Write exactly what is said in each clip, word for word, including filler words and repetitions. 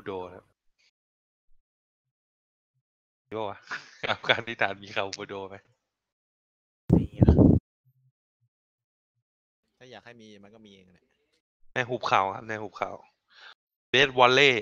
โดครับรู้ป่ะอัฟกานิสถานมีคาบูโดไหมมีนะถ้าอยากให้มีมันก็มีเองแหละในหุบเขาครับในหุบเขาเบสวอลเล่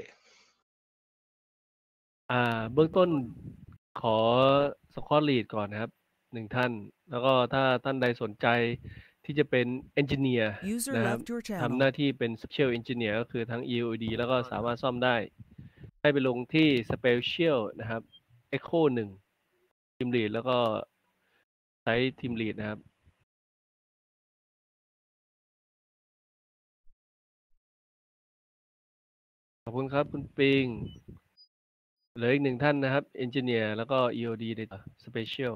อ่าเบื้องต้นขอสควอตลีดก่อนนะครับหนึ่งท่านแล้วก็ถ้าท่านใดสนใจที่จะเป็นเอนจิเนียร์นะครับทำหน้าที่เป็น Special Engineer ก็คือทั้ง อี โอ ดี แล้วก็สามารถซ่อมได้ให้ไปลงที่ Special นะครับ Echo หนึ่ง ทีมลีดแล้วก็ใช้ทีมลีดนะครับขอบคุณครับคุณปิงเหลืออีกหนึ่งท่านนะครับ Engineer แล้วก็ อี โอ ดี Data Special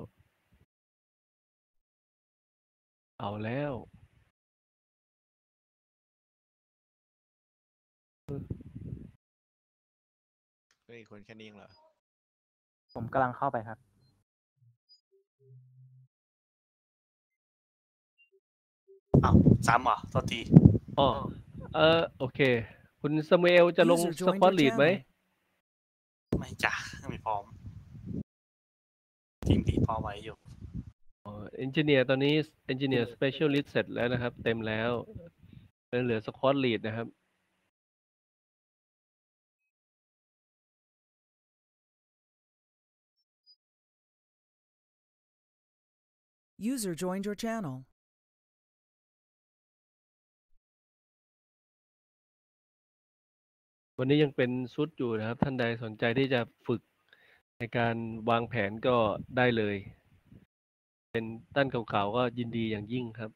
เอาแล้วเฮ้ยคนแค่นี้เองเหรอผมกำลังเข้าไปครับอ้าวซ้ำเหรอโทษทีอ๋อเออโอเคคุณซามูเอลจะลงสควอตลีดไหมไม่จ้ะไม่พร้อมทีมดีพอไว้อยู่อ๋อเอนจิเนียร์ตอนนี้เอนจิเนียร์สเปเชียลิสต์เสร็จแล้วนะครับเต็มแล้วเหลือสควอตลีดนะครับ User joined your channel. วันนี้ยังเป็นชุดอยู่นะครับท่านใดสนใจที่จะฝึกในการวางแผนก็ได้เลยเป็นท่านเก่าๆก็ยินดีอย่างยิ่งครับ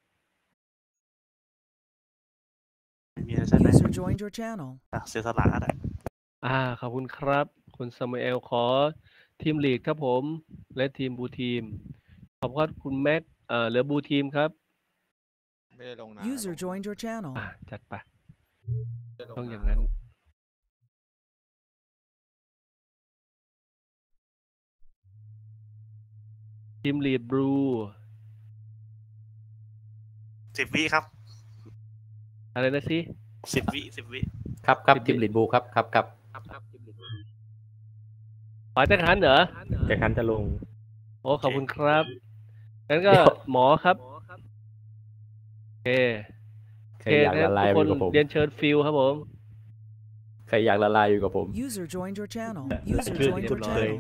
มีอะไรใช่ไหม User joined your channel. เสียสละอะไรอ่าขอบคุณครับคุณซามูเอลขอทีมลีดครับผมและทีมบูทีมขอบคุณคุณแม็กเอ่อเหลือบูทีมครับไม่ได้ลงนะ User joined your channel. อ่าจัดไปต้องอย่างนั้นทีมลีดบลูสิบวิครับอะไรนะสิสิบวิสิบวิครับครับทีมลีดบลูครับครับครับป๋าจะขันเหรอจะขันจะลงโอ้ขอบคุณครับงั้นก็หมอครับโอเคใครอยากละลายอยู่กับผมเรียนเชิญฟิลครับผมใครอยากละลายอยู่กับผม User joined your channel. User joined your channel.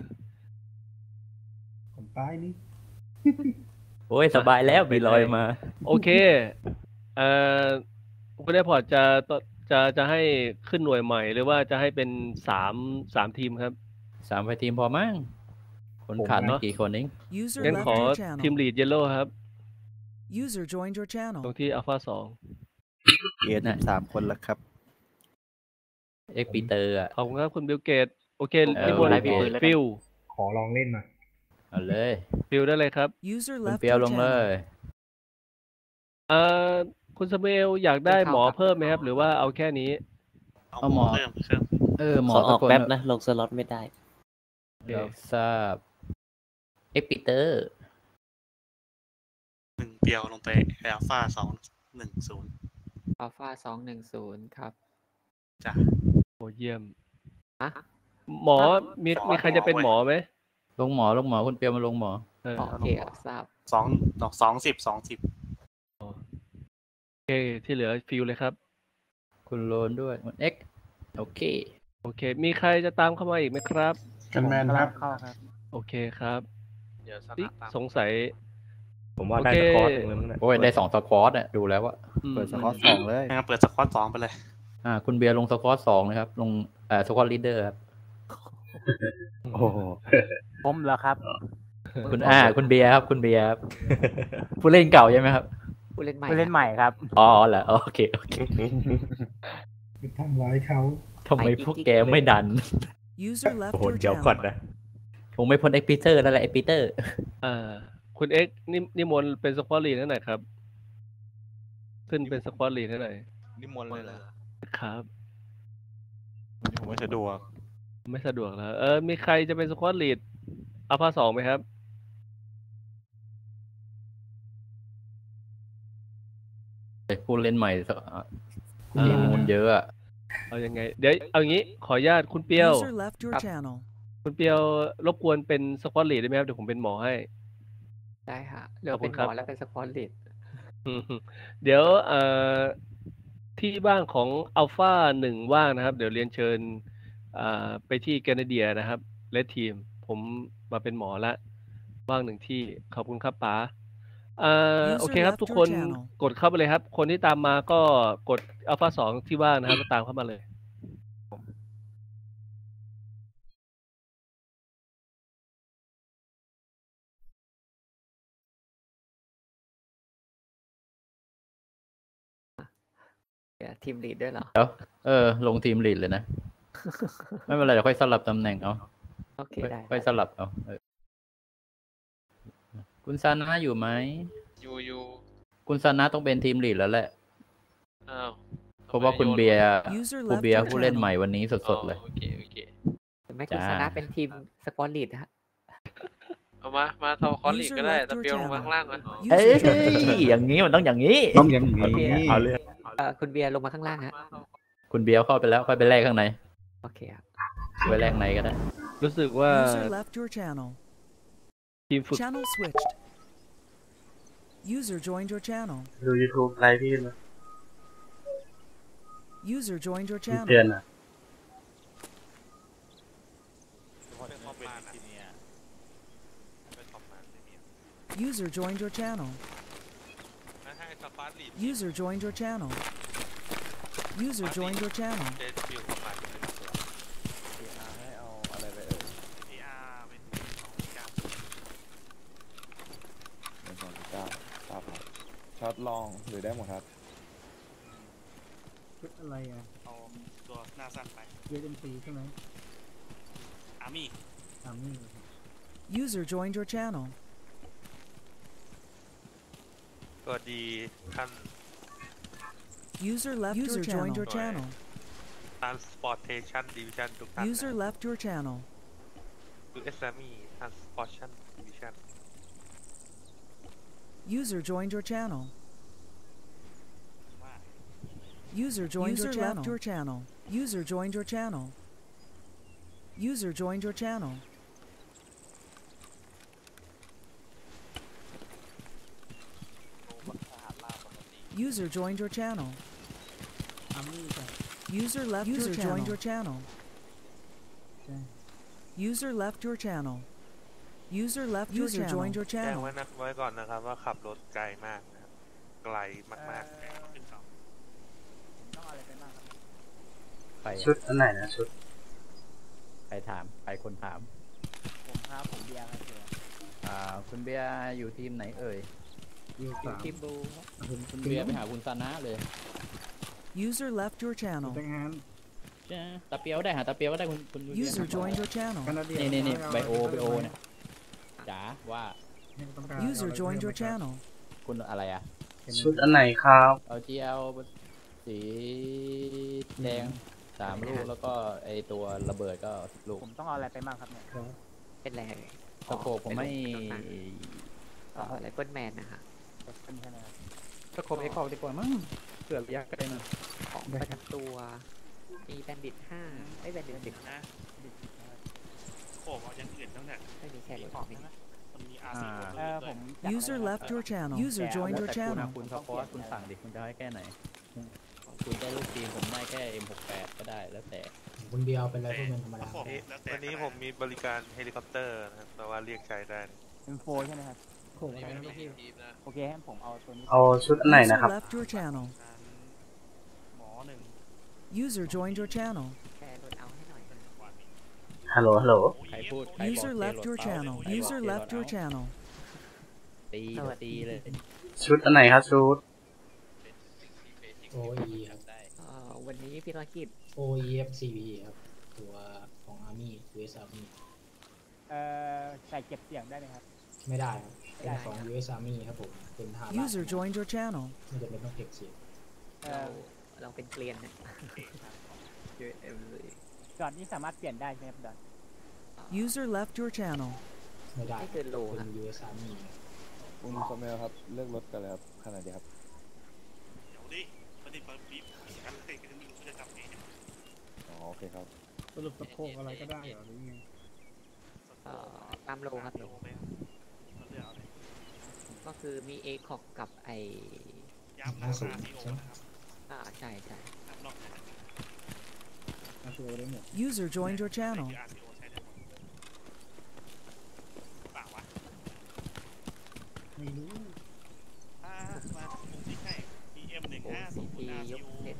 ผมป้ายนี่โอ้ยสบายแล้วมีลอยมาโอเคเอ่อคุณได้พอร์ตจะจะจะให้ขึ้นหน่วยใหม่หรือว่าจะให้เป็นสามสามทีมครับสามไปทีมพอมั้งคนขาดไม่กี่คนเองงั้นขอทีมลีดเยลโล่ครับ User joined your channel ตรงที่อัลฟาสองเกตสามคนแล้วครับเอ็กปีเตอร์อ่ะขอบคุณครับคุณบิลเกตโอเคนิมนต์ฟิลขอลองเล่นมาเอาเลยฟิลได้เลยครับคุณเปียวลงเลยเอ่อคุณสมิลอยากได้หมอเพิ่มไหมครับหรือว่าเอาแค่นี้เอาหมอเพิ่มเพิ่มเออหมอออกแป๊บนะลงสล็อตไม่ได้เราทราบเอ็กปีเตอร์หนึ่งเปียวลงไปอัลฟาสองหนึ่งศูนย์อัลฟาสองหนึ่งศูนย์ครับจ้ะโอ้เยี่ยมฮะหมอมีมีใครจะเป็นหมอไหมลงหมอลงหมอคุณเปียวมาลงหมอโอเคครับทราบสองดอกสองสิบสองสิบโอเคที่เหลือฟิลเลยครับคุณโลนด้วยคุณเอ็กโอเคโอเคมีใครจะตามเข้ามาอีกไหมครับกันแมนครับโอเคครับสงสัยผมว่าได้สควอตโอ้ยได้สองสควอตอ่ะดูแล้วว่าเปิดสควอตสองเลยงั้นเปิดสควอตสองไปเลยอ่าคุณเบียร์ลงสควอตสองนะครับลงเอ่อสควอตลีดเดอร์ครับโอ้ผมแล้วครับคุณอ่าคุณเบียร์ครับคุณเบียร์ครับผู้เล่นเก่าใช่ไหมครับผู้เล่นใหม่ผู้เล่นใหม่ครับอ๋อเหรอโอเคโอเคทำร้ายเขาทำไมพวกแกไม่ดันโอ้โหเดี๋ยวก่อนนะผมไม่พ้นเอ็กพีเตอร์แล้วแหละเอ็กพีเตอร์อ่าคุณเอ็กนี่นิมนต์เป็นสควอตลีดนั่นไหนครับขึ้นเป็นสควอตลีดนั่นไหนนิมนต์เลยเหรอครับผมไม่สะดวกไม่สะดวกแล้วเออมีใครจะเป็นสควอตลีดอัลฟาสองไหมครับผู้เล่นใหม่ทีมมันเยอะอ่ะเอายังไง เดี๋ยวเอางี้ขออนุญาตคุณเปียว User left your channel. คุณเปียวรบกวนเป็นสควอตลีดได้ไหมครับเดี๋ยวผมเป็นหมอให้ได้ฮะเดี๋ยวเป็นหมอแล้วเป็นสปอนลิดอืมเดี๋ยวเอ่อที่บ้านของอัลฟาหนึ่งว่างนะครับ เดี๋ยวเรียนเชิญอ่าไปที่แคนาเดียนะครับและทีมผมมาเป็นหมอละว่างหนึ่งที่ขอบคุณครับป๋าเอ่อ User โอเคครับ left ทุก your คน channel กดเข้าไปเลยครับ คนที่ตามมาก็กดอัลฟาสองที่ว่างนะครับก็ตามเข้ามาเลยทีมลีดด้วยเหรอเดี๋ยวเออ ลงทีมลีดเลยนะ ไม่เป็นไรเดี๋ยวค่อยสลับตำแหน่งเอาโอเคได้ค่อยสลับเอาเออคุณซานะอยู่ไหมยูยูคุณซานะต้องเป็นทีมลีดแล้วแหละอ้าวเพราะว่าคุณเบียร์ User คุณ left เบียร์ your ผู้เล่น channel. ใหม่วันนี้สดๆเลยโอเคโอเคไม่คุณจ้าชนะเป็นทีมสปอนลิดฮะเอามามาทอคอนลีก User ก็ได้ left แต่ your เปียวลงมา channel. ข้างล่างก่อน User เอ้ย joined your channel. อย่างนี้มันต้องอย่างนี้ต้องอย่างนี้เอาเลยเอ่อคุณเบียร์ลงมาข้างล่างฮะคุณเบียร์เข้าไปแล้วค่อยไปแลกข้างในโอเคครับไปแลกในก็ได้รู้สึกว่า User left your channel. ทีมฝึก Channel switched. User joined your channel. ดู YouTube ไลฟ์พี่นะ User joined your เตือน channel. อ่ะเป็นคอมมาทีเนี่ยเป็นคอมมานด์เนี่ย User joined your channel. ให้ให้สปาร์ตลีด User joined your channel. User joined your channel. เจนฟิลคอมมานด์เป็นตัวให้เอาอะไรไปเอ่ยพีอาร์เป็นสองเก้าเป็นสองเก้าครับช็อตลองหรือได้หมดครับชุดอะไรอ่ะเอาตัวหน้าสั้นไปเอเอ็มซีใช่ไหมอาร์มี่ตามนี่ User joined your channel. สวัสดีท่าน User left User your joined your channel. Transportation Division ทุกท่าน User left your channel. ยู เอส Army Transportation Division User joined your channel. ว่า User joined your channel. Left your channel. User joined your channel. User joined your channel. User joined your channel. อาร์มี่กับ User left User your joined your channel. ใช่ User left your channel. User left User your joined your แจ้ง channel. ไว้นะไว้ก่อนนะครับว่าขับรถไกลมากนะครับไกลมากขึ้นสองต้องอะไรไปบ้างครับใครชุดอันไหนนะชุดใครถามใครคนถามผมครับผมเบียร์ครับเบียร์อ่า คุณเบียร์อยู่ทีมไหนเอ่ยยูสามทีมบูผมคุณเบียร์ไปหาคุณซานะเลย User left your channel. แตงฮันใช่ตาเปียวก็ได้หาตาเปียวก็ได้คุณคุณ User joined your channel. แคนาเดียนี่นี่นี่ไบโอไบโอเนี่ยจ๋าว่า User joined your channel. คุณอะไรอ่ะชุดอันไหนครับเอา จี แอล สีแดงสามลูกแล้วก็ไอตัวระเบิดก็สิบลูกผมต้องเอาอะไรไปบ้างครับเนี่ยเป็นแรงสโคปผมไม่ต่ออะไรก้นแมนนะฮะเป็นแค่ไหนครับสโคปเอ็กซ์ดีกว่ามั้งเผื่อระยะไกลหน่อยของประจำตัว มีแบนดิตห้าไอ้แบนดิตสิบนะโอ้เอาอย่างอื่นแล้วเนี่ยไม่มีแค่รถของนี่มันมีอาร์ซีเออผม User left your channel. User แล้ว joined your แต่คุณนะ channel. คุณสปอร์ตคุณสั่งดิคุณจะให้แค่ไหน คุณได้ลูกทีมผมได้แค่ เอ็ม หกสิบแปด ก็ได้แล้วแต่คนเดียวเป็นอะไรพวกมันธรรมดาๆนี่วันนี้ผมมีบริการเฮลิคอปเตอร์นะครับแต่ว่าเรียกใช้ได้เป็นโฟใช่ไหมครับโอ้โหโอเคให้ผมเอาตัวนี้เอาชุดอันไหน User นะครับ left your channel. หมอหนึ่ง User joined your channel. แค่รถเอาให้หน่อยฮัลโหลฮัลโหลใครพูดใครบอก User เทโหล left your ด channel. ใครบอก User เทโหลด left your เอา channel. ตีก็ตีเลยชุดอันไหนครับชุดโอเอครับเอ่อวันนี้พี่น้อยกิจโอเอฟซีวีครับตัวของอาร์มี่ยูเอสอาร์มี่เอ่อใส่เก็บเสียงได้ไหมครับไม่ได้ครับเป็นของ ยู เอส Army ครับผมเป็นทาง User joined your channel. ไม่จำเป็นต้องเก็บเสียงเราเราเป็นเกลียนเนี่ยดอทนี้สามารถเปลี่ยนได้ใช่ไหมครับดอท User left your channel. ไม่ได้ไม่เกินโลเป็ฮะน ยู เอส Army คุณคอมเมลครับ เลือกรถกันเลยครับขนาดเดียวครับเดี๋ยวดิมันนี่เปิดปีบกันเลยกันไม่รู้จะทำไงเนี่ยเคครับสรุปสะโพกอะไรก็ได้เหรอหรือไงเอ่อตามโลครับโลก็คือมีเอคอกกับไอย้ำนะ อาร์ ซี โอ นะครับอ่าใช่ใช่นอกจากอาชัวได้หมด User joined your channel. คือ อาร์ ซี โอ ใช้ได้หมดเปล่าวะไม่รู้ถ้ามาผมที่ให้ พี เอ็ม หนึ่งโอห้าซีศูนย์พีอาร์ยซีกโอเซต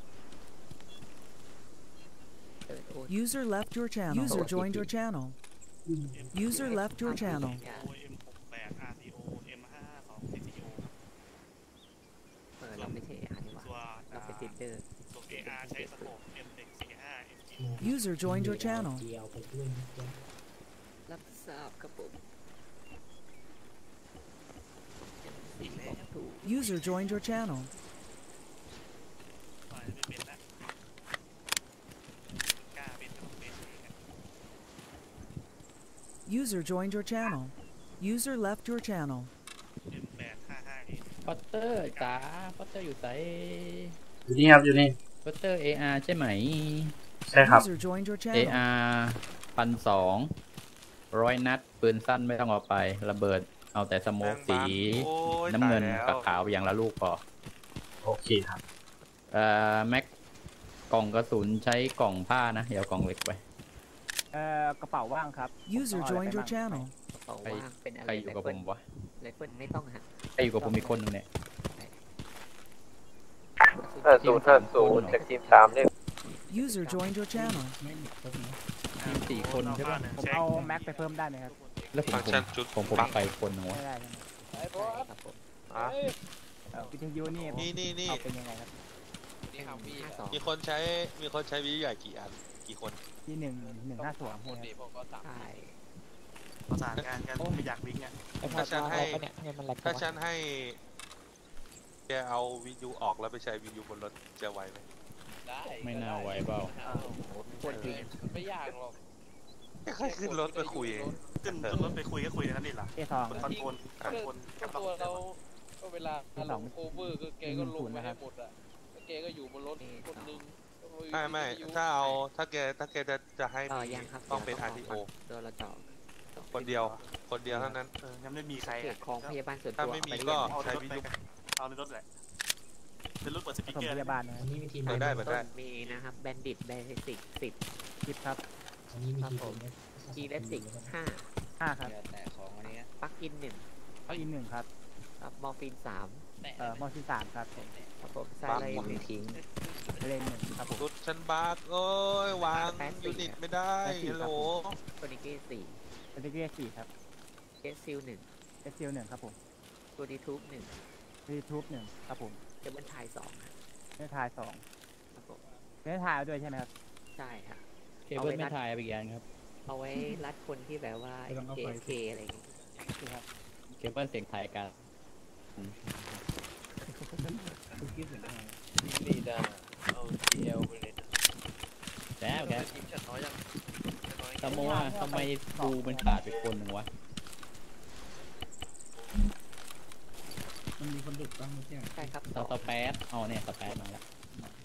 เปิดโอ User left your channel. User joined your channel. User left your channel. โอ เอ็ม หกแปด อาร์ ซี โอ เอ็ม ห้าสอง ซี ซี โอเปิดเราไม่ใช่อาร์ดีกว่าตัวเราเป็นติดเดอร์ตัว เอ อาร์ ใช้สโคป เอ็ม หนึ่ง สี่ ห้า เอ็ม จี โอ User joined your channel. เดียวไปด้วยนะจ๊ะรับทราบครับผมอีกแล้ว User joined your channel. ไม่เป็นละกล้าเป็นก็เป็นเองอะ User joined your channel. User left your channel. เอ็ม แปด ห้า ห้า เอพอตเตอร์จ๋าพอตเตอร์อยู่ไสอยู่นี่ครับอยู่นี่พอตเตอร์ เอ อาร์ ใช่ไหมใช่ครับ User joined your เอ channel. อาร์พันสองร้อยนัดปืนสั้นไม่ต้องเอาไประเบิดเอาแต่สโมกสีโอ้ยน้ำเงินตายแล้วกับขาวอย่างละลูกพอโอเคครับเอ่อแม็กกล่องกระสุนใช้กล่องผ้านะอย่าเอากล่องเหล็กไปเอ่อกระเป๋าว่างครับ User joined your channel. เป่าว่างเป็นอะไรใครอยู่กับผมวะไรเฟิลไม่ต้องฮะใครอยู่กับผมอีกคนหนึงเนี่ยห้าศูนย์ห้าศูนย์จากทีมสามเนี่ย User joined your channel. ไม่หมดครบนะทีมสี่คนใช่ปะผมเอาแม็กไปเพิ่มได้ไหมครับแล้วผมฟังก์ชันจุดผมผมไปคนหนึงวะไม่ได้ใช่ไหมครับผมอ่ะเอ่อวิทยุนี่นี่นี่นี่เอาเป็นยังไงครับห้าสองมีคนใช้มีคนใช้วิทยุใหญ่กี่อันกี่คนที่หนึ่งหนึ่งห้าสองใช่ไหมครับใช่ประสานงานกันไม่อยากวิ่งอ่ะถ้าฉันให้ถ้าฉันให้แกเอาวิทยุออกแล้วไปใช้วิทยุบนรถจะไหวไหมไม่น่าไหวเปล่าควรจริงไม่ยากหรอกไม่เคยขึ้นรถไปคุยเองขึ้นขึ้นรถไปคุยก็คุยกันนั่นนี่แหละเอสองคนคอนโทรลคอนโทรลก็กับตัวเราเราก็เวลาเราโอเวอร์ก็แกก็ลงไปให้หมดอ่ะแล้วแกก็อยู่บนรถคนนึงไม่ไม่ถ้าเอาถ้าแกถ้าแกจะจะให้ต่อมียังครับต้องเป็น อาร์ ที โอตัวเราต่อคนเดียว คนเดียวเท่านั้นเออยังไม่มีใครเขตของพยาบาลส่วนตัวถ้าไม่มีปก็เรียเอาในใช้รถวิทไปยุกันเอาในรถแหละเป็นรถเปิดสผปีกสมเกอร์พยาบาลนะอันนี้มีทีมเปิดได้เปิดได้มีนะครับแบนดิตแบนสิกสิบคิดครับอันนี้มีทีมกีเลสิกห้าห้าครับแต่ของอันนี้ปักอินหนึ่งอีกหนึ่งครับครับมอร์ฟีนสามเอ่อมอที่สามครับครับผมไซไลน์ทิ้งเลนหนึ่งครับผมรุดฉันบักโอ้ยวางยูนิตไม่ได้ฮัลโหลโคนิเกสี่เป็นเกียร์สี่ครับเกสซิลหนึ่งเอสซิลหนึ่งครับผมตัวดีทูบหนึ่งรีทูบหนึ่งครับผมเดบันไทยสองเนื้อทายสองครับผมเนื้อทายเอาด้วยใช่ไหมครับใช่ครับเคเบิลไม่ถ่ายไปอีกอันครับเอาไว้รัดคนที่แบบว่า เอ เค อะไรอย่างเงี้ยครับเคเบิลเสียงถ่ายกันคุณคิดถึงอะไรนี่ได้เอาทีเอลไปเลยแซ่บแกทีมฉันน้อยยังน้อยสโมอ่ะทำไมดูมันขาดไปคนหนึ่งวะมันมีคนดุบ้างไม่ใช่ใช่ครับสสองสแปดอ๋อเนี่ยสแปดมาแล้ว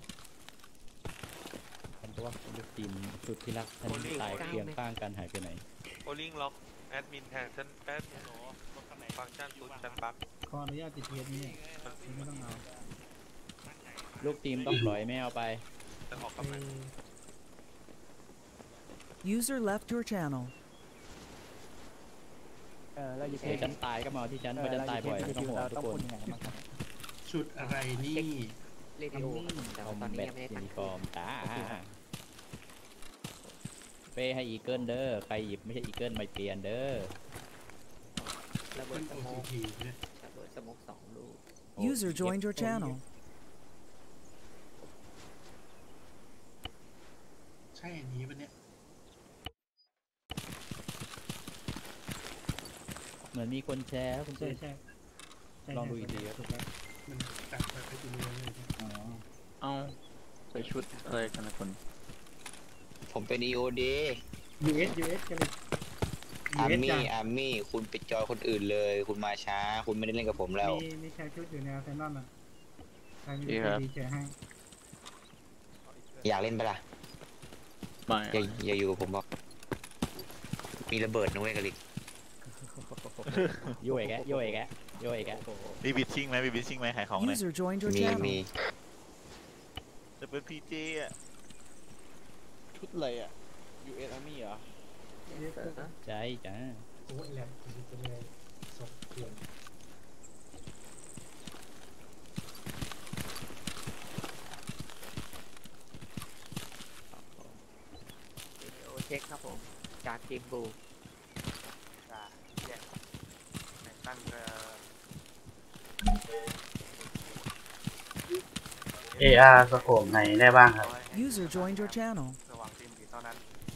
ผมก็ว่าผมจะทีมสุดที่รักท่านตายเคียงข้างกันหายไปไหนโอลิงล็อกแอดมินแทนฉันแป๊บฟังก์ชันชุดฉันบักขออนุญาตติดเทียนนี่ไม่ต้องเอาลูกทีมต้องปล่อยไม่เอาไปจะออกกำลัง User left your channel. เออเราอยู่เดี๋ยวฉันตายก็มาเอาที่ฉันเพราะฉันตายบ่อยไม่ต้องห่วงเราทุต้องกคพูนดยังไงบ้างครับชุดอะไรนี่เรดิโอแต่คอว่าม ตอนนี้แบทยังไม่ได้ยูตั้งนิฟอร์มจ้าเป้ให้อีเกิลเด้อใครหยิบไม่ใช่อีเกิลมาเปลี่ยนเด้อระเบิเป็ดนสโอโมทีกทีเนี่ยระเบิดสโมกสองลูก User joined your channel. ใช่อันนี้ปะเนี่ยเหมือนมีคนแชร์แล้วคุณใช่เต้ใช่ลองดูอีกทีครับถูกแล้วมันตัดไปไปดูเลยอ๋อเอาใส่ชุดอะไรกันนะคนผมเป็น อี โอ ดียูเอสยูเอสกันเลยอาร์มี่อาร์มี่คุณไปจอยคนอื่นเลย คุณมาช้า คุณไม่ได้เล่นกับผมแล้วมีมีใช้ชุดอยู่ในอาร์เซนอลอ่ะใครมีดีแชร์ให้อยากเล่นปะล่ะอย่าอย่าอยู่กับผมบอกมีระเบิดนะเว้ยกะลิกโย่แกโย่แกโย่แกมีบิดชิ่งไหมมีบิดชิ่งไหมขายของเลย User joined your มี channel. มีจะเป็นพีเจอ่ะชุดอะไรอ่ะ ยู เอส Army เหรอใช่จ้าโอ้ยแหลมจะเลยสดเปลี่ยนโอเช็คครับผมจากทีมบูตั้งเอ่อเอ อาร์ สโคปไหนได้บ้างครับ User joined your channel. ระหว่างทีมสีเท่านั้น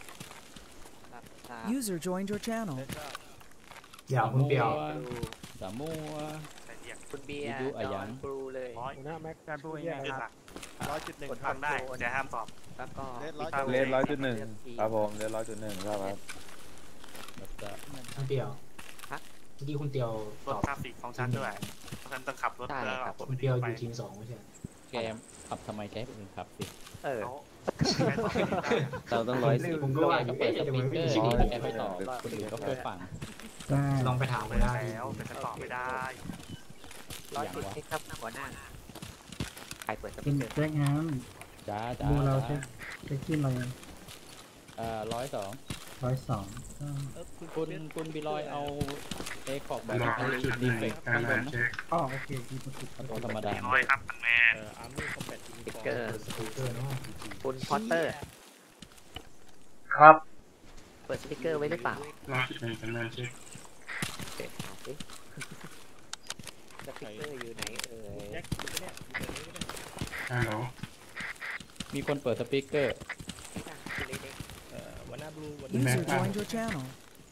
User joined your channel. อย่าคุณเปียวสามมัวคุณเบียร์ดูอะจยัอง นบลูเลยหัวหน้าแม็กการพูดยังไงครับร้อยจุดหนึ่งฟังได้แต่ห้ามตอบแล้วก็เลนร้อยจุดหนึ่งครับผมเลนร้อยจุดหนึ่งครับครับคุณเปียวเมื่อกี้คุณเตียวรถทราฟฟิกของฉันด้วยเพราะฉันต้องขับรถแล้วคุณเปียวอยู่ทีมสองไม่ใช่แกขับทำไมแกเป็นคนขับสิเออเราต้องร้อยสิบผมก็ว่าอยู่เปิเอ๊ะดสทำไมปีกไม่เกอมีร์ชื่อแกค่อยตอบคนอื่นก็ค่อยฟังลองไปถามหัวหน้าแล้วแต่ฉันตอบไม่ได้ร้อยสิบเช็คครับหัวหน้าใครเปิดสเป็ปีนกเกอร์แจ้งงานจ้าจ้าดูเราเช็คเช็คที่เราเอ่อร้อยสองร้อยสองคุณคุณบีลอยเอาเอคอกแบบไอ้ดีเฟกต์ข้างบนนะอ๋อโอเคที่ประสิทธิ์ตัวธรรมดาร้อยครับท่านแม่เอ่อ Army Combat สปีกเกอร์สปีกเกอร์เนาะคุณพอตเตอร์ครับเปิดสปีกเกอร์ไว้หรือเปล่าร้อยสิบหนึ่งจำนวนเช็คโอเคเอาสิสปีกเกอร์อยู่ไหนเอ่ยแจ็คดูไปเนี่ยดูไปเนี่ยฮัลโหลมีคนเปิดสปีกเกอร์เอ่อวันหน้าบลูวัน User joined your channel.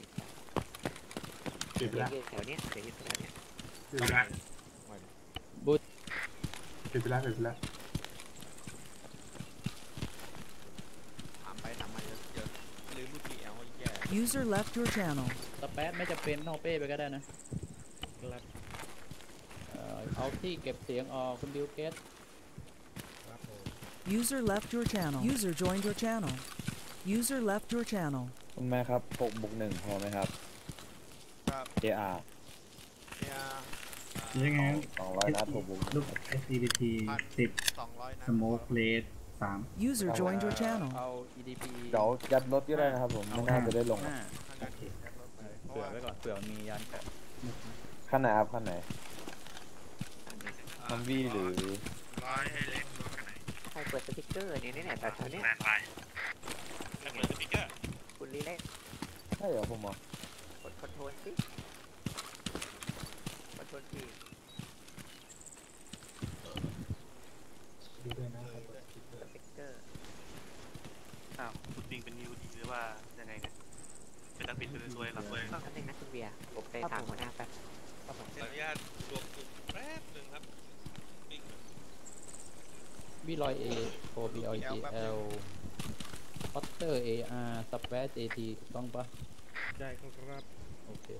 ปิดเดี๋ยวละอยู่แถวเนี้ยเดี๋ยวอยู่แถวเนี้ยปิดละบูธปิดละปิดละถามไปถามมาเยอะเยอะลืมลูกกี่แอลแย่ User left your channel. สเปซไม่จะเป็นเอาเป้ไปก็ได้นะเอ่อเอาที่เก็บเสียงออกคุณบิลเกต User left your channel. User joined your channel. User left your channel. คุณแม่ครับหกบวกหนึ่งพอไหมครับครับเอ อาร์เนี่ยยังไงสองร้อยนัดหกบวกหนึ่งลูก เอส ซี บี ที สิบสองร้อยนะสโมกเลสสาม User joined your channel. เอา อี ดี พีเดี๋ยวยัดรถก็ได้นะครับผมไม่น่าจะได้ลงห้าเผื่อไว้ก่อนเผื่อมียานเกาะขั้นไหนครับขั้นไหนมัมวี่หรือร้อยให้เล็กตัวกันไหนใครเปิดสปีกเกอร์เนี่ยเนี่ยแถวๆเนี้ยแมนไลน์ถ้าเปิดสปีกเกอร์คุณลีเล่ใช่เหรอผมเหรอกดคอนโทรลสิคอนโทรลทีดูด้วยนะสปีกเกอร์อ้าวคุณปิงเป็นนิวดีหรือว่ายังไงเนี่ยเป็นนักบินเป็นซวยหลับซวยท่านหนึ่งนะคุณเบียร์ผมไปถามหัวหน้าแป๊บขออนุญาตรวมกลุ่มแป๊บหนึ่งครับปิงบีลอยเอโอบีอจีเอลพอตเตอร์เออาร์สเปซเอทีถูกต้องปะได้ครับโอเค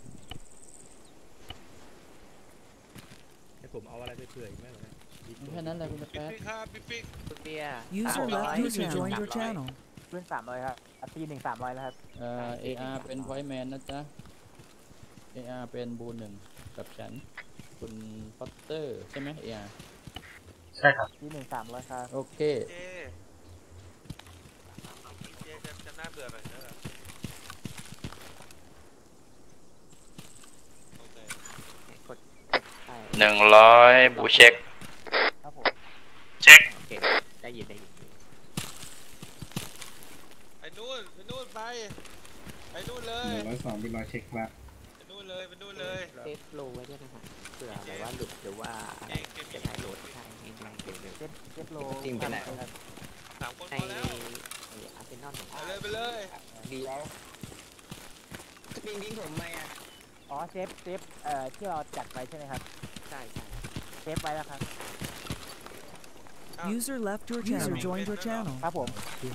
ให้ผมเอาอะไรไปเผื่ออีกไหมเหรอเนี่ยแค่นั้นแหละคุณสปิเปงซปิงครับปิงปิงคุณเบียร์ User left user joined your channel. ขึ้นสามร้อยครับตีหนึ่งสามร้อยแล้วครับเอ่อเออาร์เป็นไวท์แมนนะจ๊ะเออาร์เป็นบูหนึ่งกับฉันคุณพอตเตอร์ใช่ไหมเออาร์ใช่ครับตีหนึ่งสามร้อยครับโอเคเจเจจะจะน่าเบื่อหน่อยเนอะโอเคกดใช่หนึ่งร้อยบูเช็คครับผมเช็คโอเคได้ยินได้ยินไปนู่นไปนู่นไปไปนู่นเลยหนึ่งร้อยสองเป็นร้อยเช็คละไปนู่นเลยไปนู่นเลยเซฟโลไว้ด้วยนะครับเผื่อแบบว่าหลุดหรือว่าอะไรจะใช้โหลดใช่ง่ายๆเร็วเจ็ดเจ็ดโลจริงไปไหนครับสามคนๆในพอแล้วอาร์เซนอลของไปเลยไปเลยดีแล้วปิงทิ้งผมไหมอ่ะอ๋อเซฟเซฟเอ่อที่เราจัดไว้ใช่ไหมครับใช่ใช่เซฟไว้แล้วครับ User left your channel. User joined your channel. ครับผม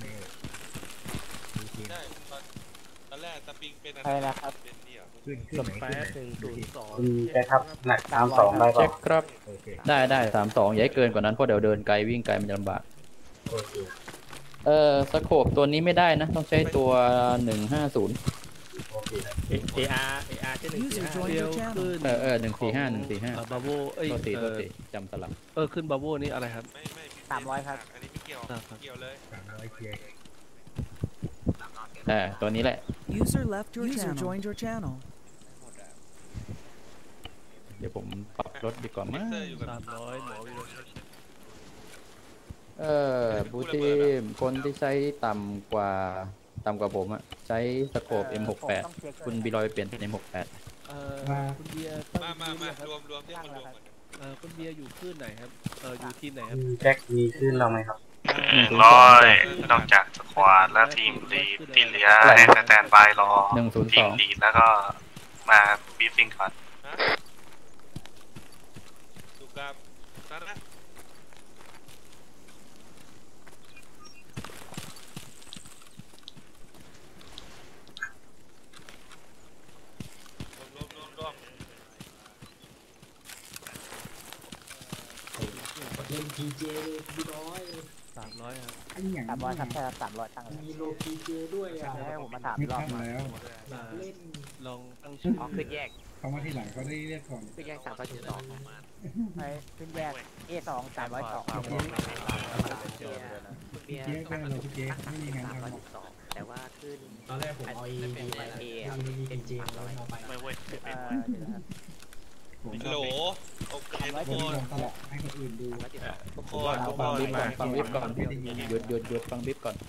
ใช่ตอนตอนแรกตะปิงเป็นอะไรนะครับเป็นนี่เหรอสเปซหนึ่งศูนย์สองคุณแจ็คครับหนักสามสองได้เช็ป่ะคครับ ได้ได้สามสองอย่าให้เกินกว่านั้นเพราะเดี๋ยวเดินไกลวิ่งไกลมันจะลำบากโอเคเออสโคปตัวนี้ไม่ได้นะ ต้องใช้ตัวหนึ่งห้าศูนย์เออาร์เออาร์ที่หนึ่งสี่ห้าเดียวขึ้นเออเออหนึ่งสี่ห้าหนึ่งสี่ห้าบาโวเอ้ยโทษทีเอโทษอทีจำสลับเออขึ้นบาโวนี่อะไรครับไม่ไม่สามร้อยครับอันนี้ไม่เกี่ยวไม่เกี่ยวเลยสามร้อยเคลียร์เออตัวนี้แหละ User left your User joined your channel. เดี๋ยวผมปรับรถดีกว่ามั้งสามร้อยหมอวิโรจน์เออบูทีมคนที่ใช้ต่ำกว่าต่ำกว่าผมอะใช้สโคป เอ็ม หกสิบแปด คุณบีลอยเปลี่ยนเป็น เอ็ม หกสิบแปดเออคุณเบียร์มามามารวมรวมที่มันรวมกันเออคุณเบียร์อยู่คลื่นไหนครับเอออยู่ทีมไหนครับแจ็คมีขึ้นเราไหมครับหนึ่งร้อยนอกจากสควอตและทีมลีดที่เหลือให้สแตนบายรอหนึ่งศูนย์ทีสมองลีดแล้วก็มาบีฟฟิ้งก่อนถูกครับนั่นนะรวมรวมรวมเล่นพีเจเลยพี่น้อยสามร้อยครับอันอย่างสามร้อยครับใช่ครับสามร้อยตั้งเลยมีโลพีเจด้วยอ่ะให้ผมมาถามไม่รอบทำแล้วเล่นลองตั้งชื่ออ๋อขึ้นแยกเขามาที่หลังเขาได้เรียกก่อนขึ้นแยกสามร้อยจุดสองให้ขึ้นแยก เอ สองสามร้อยสองคุณเบียร์เจ๊ก็เราพี่เจ๊ไม่มีงานสามร้อยทำหรจุอกดสองแต่ว่าขึ้นตอนแรกผมเอาอีเป็นไปเอมีมีเป็พีนเจสามแล้ร้วอยเอาไปไม่เว้ยไม่เป็นเอ่อเดี๋ยวนะครับผมฮัลโหลโอเคสามร้อยทุผมกคนลองสลับให้คนอื่นดูทุกคผมว่านทุเอากคฟังนบิ๊บก่อนฟังบิ๊บก่อนไม่ได้ยินหยุดหยุดหยุดฟังบิ๊บก่อน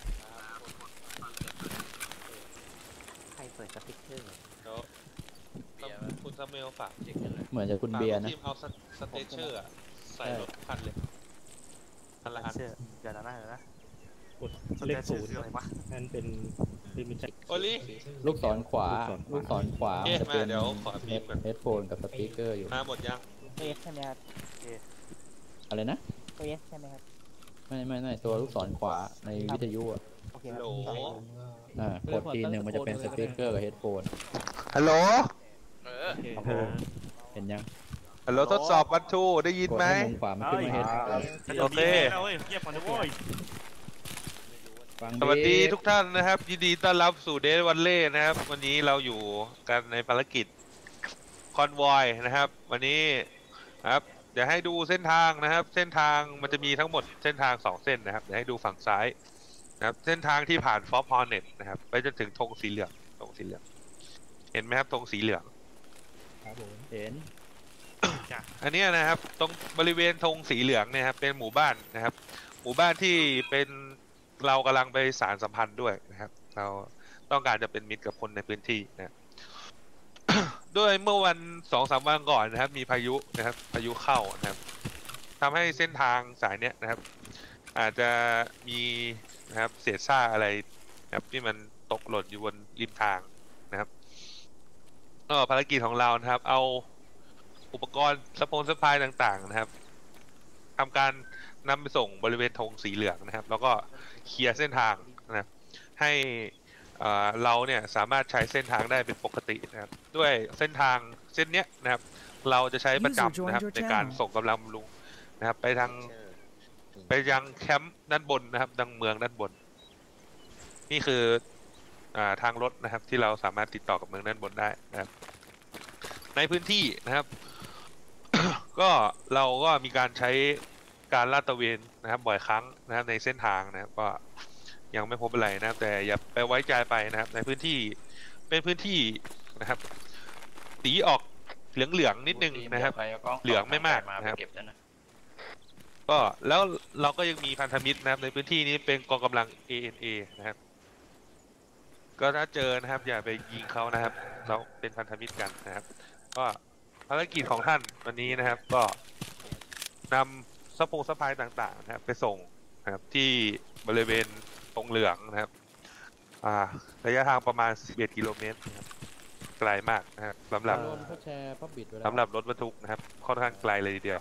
ใครเปิดสติ๊กเกอร์เดี๋ยวต้องคุณซาเมลฝากเช็คกันเลยเหมือนจะคุณเบียร์นะทีมเอาสสเตเชอร์อะใส่รถคันเลยคันละอันเดี๋ยวนะเดี๋ยวนะเลขศูนย์อะไรวะนั่นเป็นเป็นมิจฉาโอลิลูกศรขวา ลูกศรขวาเอ๊ะจะเป็นมาเดี๋ยวขอบีบก่อนเฮดโฟนกับสปีกเกอร์อยู่มาหมดยังเอสใช่ไหมครับอะไรนะเอสใช่ไหมครับไม่ไม่ไม่ตัวลูกศรขวาในวิทยุอ่ะโอเคฮัคลรับโหลอ่ากดทีหนึ่งมันจะเป็นสปีกเกอร์กับเฮดโฟนฮัลโหลเออโอ้โหเห็นยังฮัลโหลทดสอบวันทูได้ยินกดไหมให้มุมขวามันขึ้นมาเฮดโอเคเว้ยเงียบก่อนนะเว้ยฟังสวัสดีบิ๊บทุกท่านนะครับ ยินดีต้อนรับสู่เดย์วันเล่นะครับ วันนี้เราอยู่กันในภารกิจคอนวอยนะครับ วันนี้นะครับเดี๋ยวให้ดูเส้นทางนะครับ เส้นทางมันจะมีทั้งหมดเส้นทางสองเส้นนะครับเดี๋ยวให้ดูฝั่งซ้ายนะครับเส้นทางที่ผ่านฟอร์พอร์เน็ตนะครับไปจนถึงธงสีเหลืองธงสีเหลืองเห็นไหมครับธงสีเหลืองครับผมเห็นอันเนี้ยนะครับตรงบริเวณธงสีเหลืองเนี่ยครับเป็นหมู่บ้านนะครับ หมู่บ้านที่เป็นเรากำลังไปสารสัมพันธ์ด้วยนะครับ เราต้องการจะเป็นมิตรกับคนในพื้นที่นะ ด้วยเมื่อวันสองสามวันก่อนนะครับ มีพายุนะครับ พายุเข้านะครับทำให้เส้นทางสายเนี้ยนะครับ อาจจะมีนะครับเศษซากอะไรนะครับที่มันตกหล่นอยู่บนริมทางนะครับก็ภารกิจของเรานะครับ เอาอุปกรณ์สปอนสปายต่างๆนะครับทำการนำไปส่งบริเวณธงสีเหลืองนะครับ แล้วก็เคลียร์เส้นทางนะครับให้เราเนี่ยสามารถใช้เส้นทางได้เป็นปกตินะครับด้วยเส้นทางเส้นเนี้ยนะครับ เราจะใช้ประจำนะครับในการส่งกำลังบำรุงนะครับ ไปทางไปยังแคมป์ด้านบนนะครับดังเมืองด้านบน นี่คืออ่าทางรถนะครับที่เราสามารถติดต่อกับเมืองด้านบนได้นะครับ ในพื้นที่นะครับ ก็เราก็มีการใช้การลาดตระเวนนะครับ บ่อยครั้งนะครับในเส้นทางนะครับก็ยังไม่พบอะไรนะครับแต่อย่าไปไว้ใจไปนะครับ ในพื้นที่เป็นพื้นที่นะครับสีออกเหลืองๆนิดนึงนะครับเหลืองไม่มากนะครับก็แล้วเราก็ยังมีพันธมิตรนะครับในพื้นที่นี้เป็นกองกำลัง เอ เอ็น เอ นะครับก็ถ้าเจอนะครับอย่าไปยิงเขานะครับเราเป็นพันธมิตรกันนะครับก็ภารกิจของท่านวันนี้นะครับก็นำซัพพงซัพพลายต่างๆนะครับไปส่งนะครับที่บริเวณตรงเหลืองนะครับอ่าระยะทางประมาณสิบเอ็ดกิโลเมตรนะครับไกลมากนะครับสำหรับรวมเขาแชร์พับบิดไว้แล้วสำหรับรถบรรทุกนะครับค่อนข้างไกลเลยทีเดียว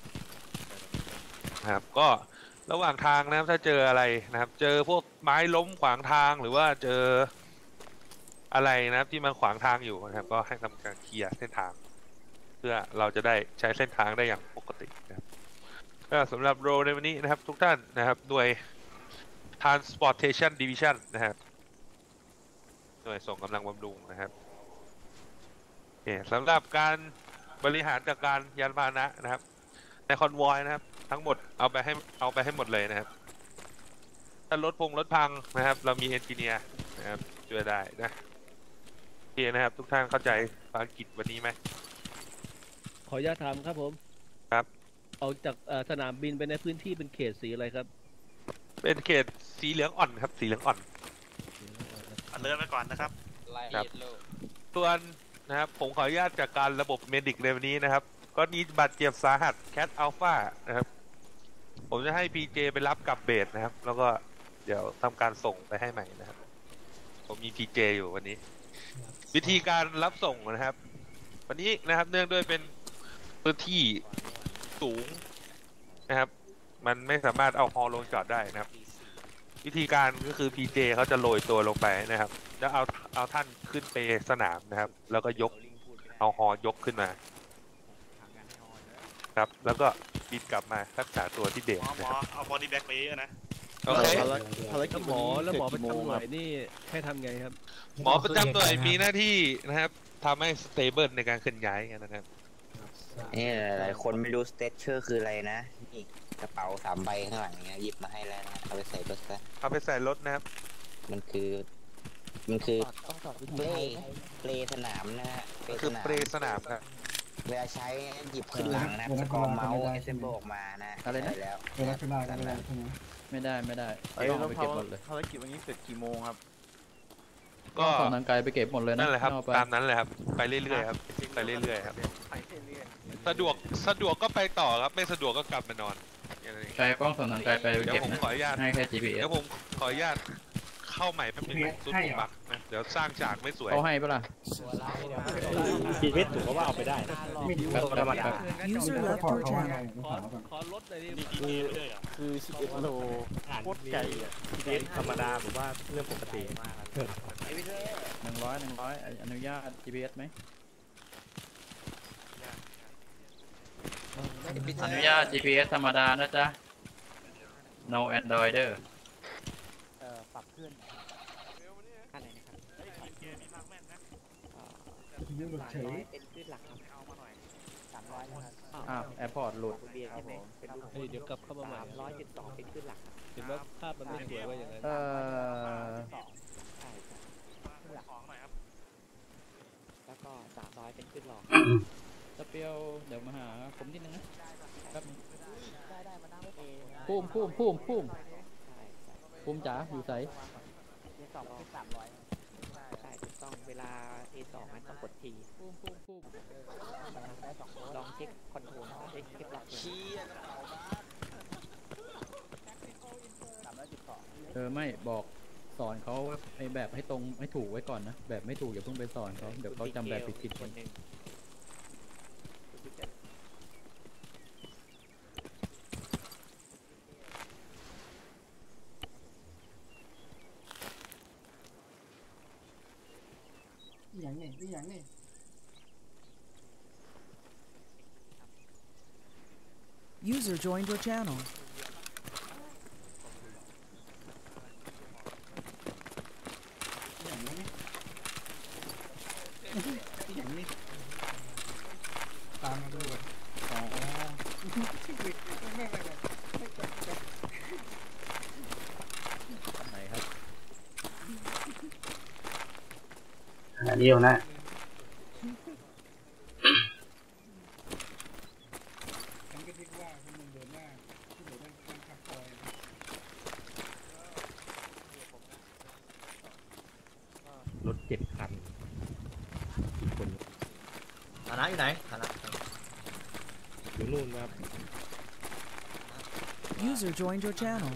นะครับก็ระหว่างทางนะครับถ้าเจออะไรนะครับ เจอพวกไม้ล้มขวางทางหรือว่าเจออะไรนะครับที่มันขวางทางอยู่นะครับก็ให้ทำการเคลียร์เส้นทางเพื่อเราจะได้ใช้เส้นทางได้อย่างปกตินะครับก็สำหรับโรในวันนี้นะครับ ทุกท่านนะครับด้วยท transportation division นะครับหน่วยส่งกำลังบำรุงนะครับโอเคสำหรับการบริหารจัดการยานพาหนะนะครับในคอนวอยนะครับทั้งหมดเอาไปให้เอาไปให้หมดเลยนะครับถ้ารถพงรถพังนะครับเรามีเอนจิเนียร์นะครับช่วยได้นะโอเคนะครับทุกท่านเข้าใจภารกิจวันนี้ไหมขออนุญาตถามครับผมครับออกจากสนามบินไปในพื้นที่เป็นเขตสีอะไรครับเป็นเขตสีเหลืองอ่อนครับสีเหลืองอ่อนอันเลื่อนไปก่อนนะครับครับส่วนนะครับผมขออนุญาตจากการระบบเมดิกในวันนี้นะครับก็มีบาดเจ็บสาหัสแคทอัลฟานะครับผมจะให้พีเจไปรับกลับเบสนะครับแล้วก็เดี๋ยวทำการส่งไปให้ใหม่นะครับผมมีพีเจอยู่วันนี้วิธีการรับส่งนะครับวันนี้นะครับเนื่องด้วยเป็นพื้นที่สูงนะครับมันไม่สามารถเอาฮอลงจอดได้นะครับวิธีการก็คือ พี เจ เขาจะโรยตัวลงไปนะครับแล้วเอาเอาท่านขึ้นไปสนามนะครับแล้วก็ยกเอาฮอยกขึ้นมาครับแล้วก็บินกลับมารักษาตัวที่เบสนะครับเอาบอดี้แบ็กไปเยอะนะโอเคแล้วหมอแล้วหมอประจำหน่วยนี่ให้ทำไงครับหมอประจำหน่วยมีหน้าที่นะครับทำให้สเตเบิลในการเคลื่อนย้ายกันนะครับนี่หลายคนไม่รู้สเตเชอร์คืออะไรนะนี่กระเป๋าสามใบข้างหลังเนี้ยหยิบมาให้แล้วนะเอาไปใส่รถซะเอาไปใส่รถนะครับมันคือมันคือเปลเปลสนามนะฮะคือเปลสนามครับเวลาใช้หยิบขึ้นหลังนะสกอร์เมาส์เอสเซมเบิลออกมานะอะไรนะแล้วไม่ได้ไม่ได้ต้องไปเก็บหมดเลยภารกิจวันนี้เสร็จกี่โมงครับก็ส่งทางไกลไปเก็บหมดเลยนะนั่นแหละครับตามนั้นเลยครับไปเรื่อยๆครับไปเรื่อยๆครับสะดวกสะดวกก็ไปต่อครับไม่สะดวกก็กลับมานอนใช่กล้องส่งทางไกลไปเดี๋ยวผมขออนุญาตให้แค่ จี พี เอสเดี๋ยวผมขออนุญาตเข้าใหม่แป๊บนึงซุปผมบักนะเดี๋ยวสร้างฉากไม่สวยเขาให้ปะล่ะจีเพชรถูกว่าเอาไปได้แบบธรรมดาขอลดเลยดิคือคือสิบเอ็ดโลโคตรไกลอ่ะจีเพชรธรรมดาผมว่าเรื่องปกติหนึ่งร้อยหนึ่งร้อยอนุญาต จี พี เอส ไหมอนุญาต จี พี เอส ธรรมดานะจ๊ะ no android เด้อเอ่อปรับขึ้นอะไรนะครับยืมหลุดเฉยเป็นขึ้นหลักครับเอามาหน่อยสามร้อยนะครับอ้าวแอร์พอร์ตหลุดเบียร์ใช่ไหมเป็นรูปเดี๋ยวกลับเข้ามาใหม่ร้อยจุดสองเป็นขึ้นหลักเห็นว่าภาพมันไม่สวยว่าอย่างนั้นเออใช่ใช่ขึ้นหลักของหน่อยครับแล้วก็สามร้อยเป็นขึ้นหลอกสเปียวเดี๋ยวมาหาผมนิดนึงนะแป๊บนึงได้ได้มานั่งเอพุ่มพุ่มพุ่มพุ่มพุ่มจ๋าอยู่ใส่เอสองเป็นสามร้อยใช่ถูกต้องเวลา เอ สอง มันต้องกดทีพุ่มพุ่มพุ่มลองเช็คคอนโทรลเช็คเช็คล็อกเออไม่บอกสอนเขาไอแบบให้ตรงให้ถูกไว้ก่อนนะแบบไม่ถูกอย่าเพิ่งไปสอนเขาเดี๋ยวเขาจำแบบผิดๆคนนึงอย่างนี้อย่างนี้ User joined your channel. อย่างนี้อย่างนี้ตามมาดูอ๋อไหนครับอันนี้เอานะฉันก็คิดว่ามันเดินหน้าที่เดินหน้าการขับคอยรถเจ็ดคันกี่คนฐานะอยู่ไหนฐานะอยู่นู่นครับ User joined your channel.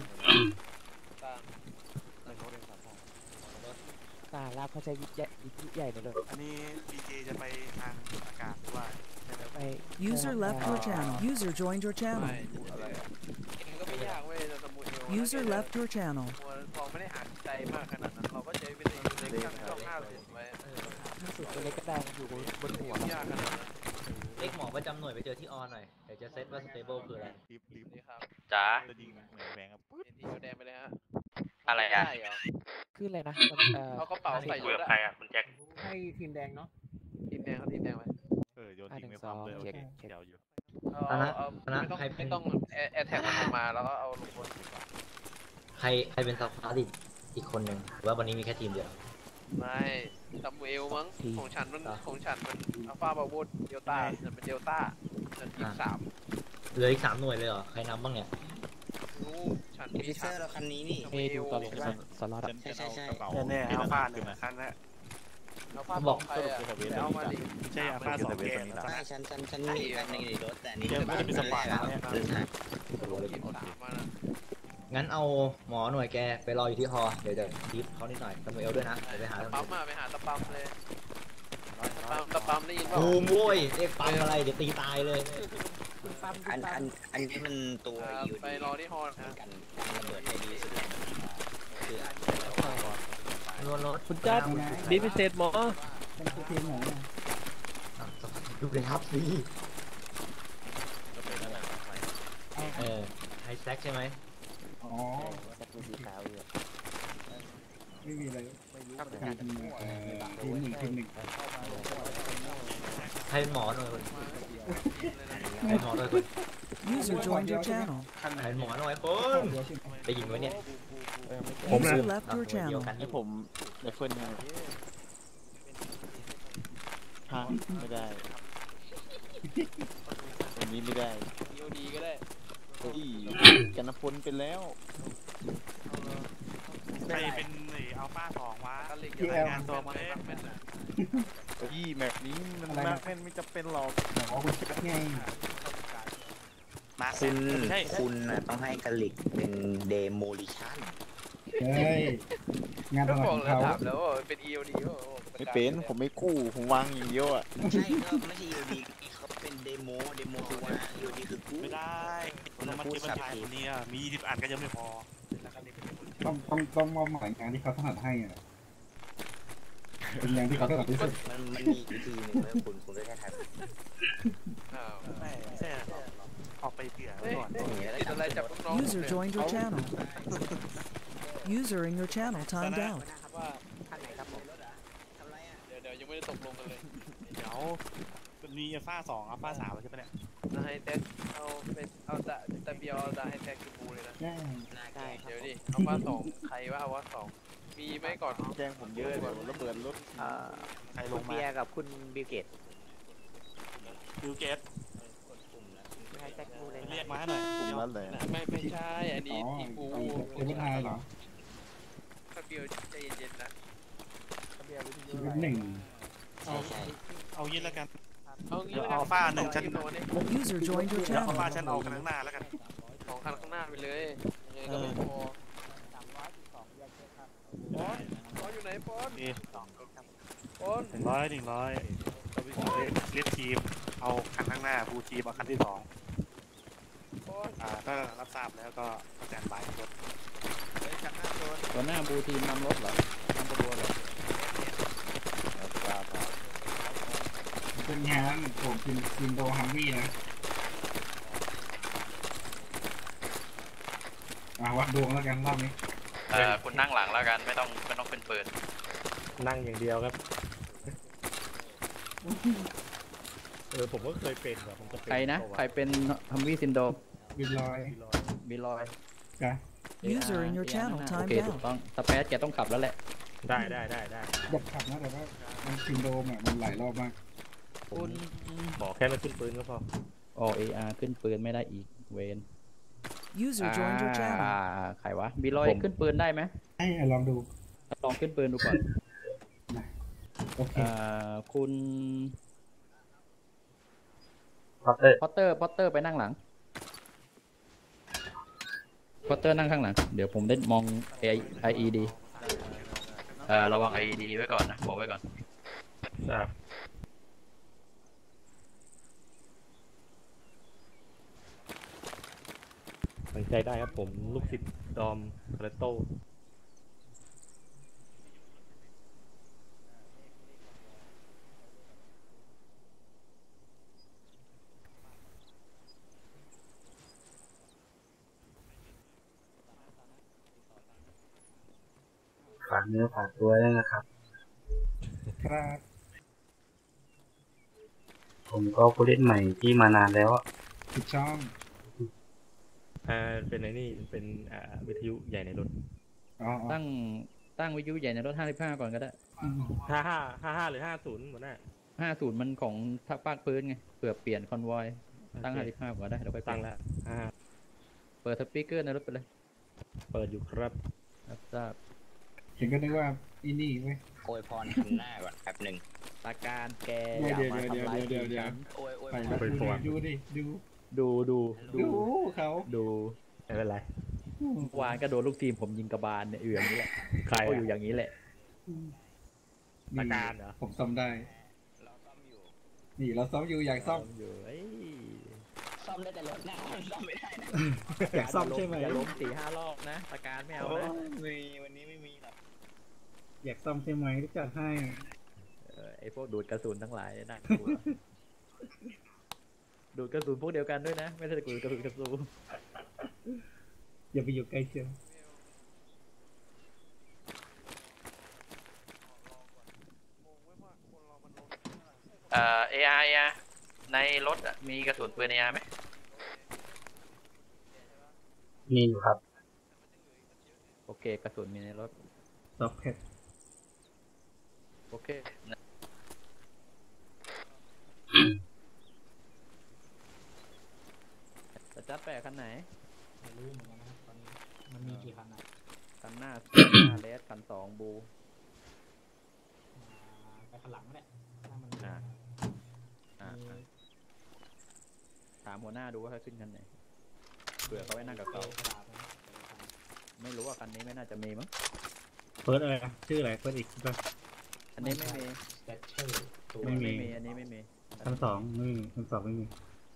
ตาลาบเขาใช้ยิ่งใหญ่ยิ่งใหญ่เลยอันนี้ พี เจ จะไปทางอากาศหรือว่าไป User left your channel. User joined your channel. ก็ไม่ยากเว้ยสมุดเอว User left your channel. พอไม่ได้อ่านใจมากขนาดนั้นเราก็ใช้วิธีเล็กๆช่องห้าสิบไว้ห้าสิบตัวเล็กก็ได้อยู่บนบนหัวยากขนาดนั้นเล็กหมอประจำหน่วยไปเจอที่ออนหน่อยเดี๋ยวจะเซตว่า stable คืออะไรรีบรีบนี่ครับจ๋าจะยิงเหมือนแบงครับเอ็นทีแดงไปเลยฮะอะไรอ่ะได้เหรอคืออะไรนะเอ่อเอากระเป๋าใส่คุยรกับถใครอ่ะคุณแจ็คให้ทีมแดงเนาะทีมแดงเขาทีมแดงไว้เออโยนทิ้งไม่พร้อมเลยโอเคเดี๋ยวอยู่เอาเอาเอาไม่ต้องไม่ต้องแอร์แท็กมันลงมาแล้วก็เอาลงบนใครใครเป็นซัพพอร์ตอีกคนหนึ่งหรือว่าวันนี้มีแค่ทีมเดียวไม่ซัมเอลมั้งของฉันมันของฉันมันอัลฟาบาโวดเดลต้าฉันเป็นเดลต้าฉันทีมสามเหลืออีกสามหน่วยเลยเหรอใครนำบ้างเนี่ยรู้ฉันเอพิเซอร์เราคันนี้นี่เอดูตลกสล็อตใช่ใช่ใช่แน่ๆอัลฟาเนี่ยคันนั้นอัลฟาบอกใครอ่ะเอามาดิใช่อัลฟาสองแกนใช่ฉันฉันฉันมีคันหนึงในรถแต่อันนี้ยังไม่ได้มีสปาร์ตเดินทางทีมสามมานะงั้นเอาหมอหน่วยแกไปรออยู่ที่ฮอเดี๋ยวเดี๋ยวทิปเขานิดหน่อยซัมเอลด้วยนะเดี๋ยวไปหาซัมเอปั๊มลมาไปหาตะปั๊มเลยตะปั๊มตะปั๊มได้ยินเปล่าโอ้โว้ยเรียกปั๊มอะไรเดี๋ยวตีตายเลยอันอันอันนี้มันตัวอยู่ไปรอที่ฮอลนะกันระเบิดได้ดีสุดคืออันนวลรถคุณจัดดีพิเศษหมอดูเลยครับสิเออไฮแซกใช่ไหมอ๋อสักดูสีขาวอยู่ไม่มีอะไรไม่รู้ทีมเอ่อทีมหนึ่งทีมหนึ่งใครเป็นหมอหน่อยคนใครเป็นหมอหน่อยคน User joined your channel. ใครเป็นหมอหน่อยคนไปยิงไว้เนี่ย User left your เดียว channel. กันให้ผมไดเฟิลเนี่ยฮะไม่ได้วันนี้ไม่ได้ดีโอดีก็ได้เฮ้ยกันนพลเป็นแล้วใครเป็นอัลฟาสองวะกันเหล็กรายงานตัวมาแม็กแม่นนะยี่แมปนี้มันมากแม่นไม่จำเป็นหรอกอ๋อคุณแจ็คไงมาคุณใช่คุณน่ะต้องให้กาลิกเป็นเดโมลิชั่นเฮ้ยงานก็ทำงานบอขกองแล้วเขาถามแล้วว่าเป็น อี โอ ดี ว่าไม่เป็นผมไม่กู้ผมวางอย่างเดียวอ่ะใช่ก็ไม่ใช่ อี โอ ดี เขาเป็นเดโมเดโมคือว่า อี โอ ดี คือกู้ไม่ได้คนละมันที่มันถ่ายคนนี้มียี่สิบอันก็ยังไม่พอต้องต้องต้องมอบหมายงานที่เขาถนัดให้อ่ะเป็นงานที่เขาถนัดที่สุดมันมันมีวิธีหนึ่งเลยคุณคุณก็แค่ทำอ้าวไม่ใช่ออกไปเผื่อเฮ้ยก่อนติดอะไรจับลูกน้อง User joined your channel. User in your channel timed out. ว่าข้างไหนครับผมเดี๋ยวเดี๋ยวยังไม่ได้ตกลงกันเลยเดี๋ยวมีอัลฟาสองอัลฟาสามใช่ไหมเนี่ยจะให้แท็กเอาเป็นเอาแต่แต่เบียร์จะให้แท็กคือบูเลยนะแน่ได้เดี๋ยวดิเอาว่าสองใครว่าเอาว่าสองมีไหมก่อนแจ้งผมเยอะเลยระเบิดรถเอ่อใครลคุงณมาเบียร์กับคุณบิลเกตบิลเกตให้แจ็คดูเลยเรียกมาให้หน่อยกลุ่มนั้นเลยไม่ไม่ใช่อันอ๋นี้อทีมบูไอ้เทเบิลไทยเหรอถ้าเบียร์ใจเย็นๆนะถ้าเบียร์วิทชียุวิตหนึ่งเอาเอายี่แล้วกันเอางี้เดี๋ยวแล้วอัลฟาหนึ่งฉัน User joined your เดี๋ยวอัลฟา channel. ฉันเอากันข้างหน้าแล้วกันสองคันข้างหน้าไปเลยยังไงก็ไม่พอปอนปอนอยู่ไหนปอนนี่ปอนหนึ่งร้อยหนึ่งร้อยเรียกทีมเอาคันข้างหน้าบูทีมเอาคันที่สองปอนอ่าถ้ารับทราบแล้วก็แจกใบรถหัวหน้าบูทีมนำรถเหรอนำขบวนเหรอเป็นงานผมกินกินโดฮัมวี่นะอ่าวัดดวงแล้วกันรอบนี้เอ่อคุณนั่งหลังแล้วกันไม่ต้องไม่ต้องเป็นปืนนั่งอย่างเดียวครับ เออผมก็เคยเป็นแบบผมจะเป็นใครนะ ใครเป็นฮัมวี่ซินโดบินลอยบิลอยจ้ะ User in your channel โอ timed เคถูก out. ต้องสเปซแกต้องขับแล้วแหละได้ได้ได้ได้อยากขับนะแต่ว่ามันซินโดมอ่ะมันหลายรอบมากคุณบอกแค่ไม่ขึ้นปืนก็พออเออาร์ขึ้นปืนไม่ได้อีกเวน User joined your อ่า channel. ใครวะบิลอยขึ้นปืนได้ไหมให้ลองดูลองขึ้นปืนดูก่อนโอเคอ่าคุณพอตเตอร์พอตเตอร์พอตเตอร์ไปนั่งหลังพอตเตอร์นั่งข้างหลัง เดี๋ยวผมได้มอง ไอ อี ดีเอ่อระวังไอดีไว้ก่อนนะบอกไว้ก่อนครับตั้งใจได้ครับผมลูกศิษย์ดอมคาร์โตเนื้อฝากตัวด้วยนะครับครับผมก็ผู้เล่นใหม่ที่มานานแล้วทุกช่องอ่าเป็นไอ้นี่เป็นอ่าวิทยุใหญ่ในรถตั้งตั้งวิทยุใหญ่ในรถห้าสิบห้าก่อนก็ได้ห้าห้าห้าห้าหรือห้าศูนย์หมดน่ะห้าศูนย์มันของทัพภาคพื้นไงเผื่อเปลี่ยนคอนวอยตั้งห้าสิบห้าก่อนได้เราไปตั้งแล้วเปิดสปีกเกอร์ในรถไปเลยเปิดอยู่ครับครับทราบเห็นก็นึกว่าอีนี่ไหมโอยพรหันหน้าก่อนแป๊บหนึ่งตาการแกอย่ามาทำร้ายเดี๋ยวเดี๋ยวโอยโอยดูดิดูดูดูดูเขาดูไม่เป็นไรวานก็โดนลูกทีมผมยิงกระบาลเนี่ยอยู่อย่างนี้แหละใครอยู่อย่างนี้แหละตาการเหรอผมซ่อมได้นี่เราซ่อมอยู่อยากซ่อมอยู่ซ่อมได้แต่รถหน้าซ่อมไม่ได้นะอยากซ่อมใช่ไหมอย่าล้มสี่ห้ารอบนะตาการไม่เอานะมีวันนี้ไม่มีหรอกอยากซ่อมใช่ไหมที่จัดให้ไอ้พวกดูดกระสุนทั้งหลายน่ากลัวดูดกระสุนพวกเดียวกันด้วยนะไม่ใช่ดูดกระสุนกระสุนอย่าไปอยู่ใกล้เชียวเอ่อ เอ อาร์ เอ อาร์ ในรถมีกระสุนปืน เอ อาร์ ไหมมีอยู่ครับโอเคกระสุนมีในรถล็อกแพ็คโอเคจะจัดแปะคันไหนไม่รู้เหมือนกันนะครับตอนนี้มันมีกี่คันอ่ะคันหน้าหน้าเลสคันสองบูไปข้างหลังก็ได้ถ้ามันถามหัวหน้าดูว่าเขาขึ้นคันไหนเผื่อเขาไว้นั่งกับเขาไม่รู้ว่าคันนี้ไม่น่าจะมีมั้งเฟิร์สอะไรนะชื่ออะไรเฟิร์สอีกป่ะอันนี้ไม่มีไม่มีอันนี้ไม่มีคันสองไม่มีคันสองไม่มี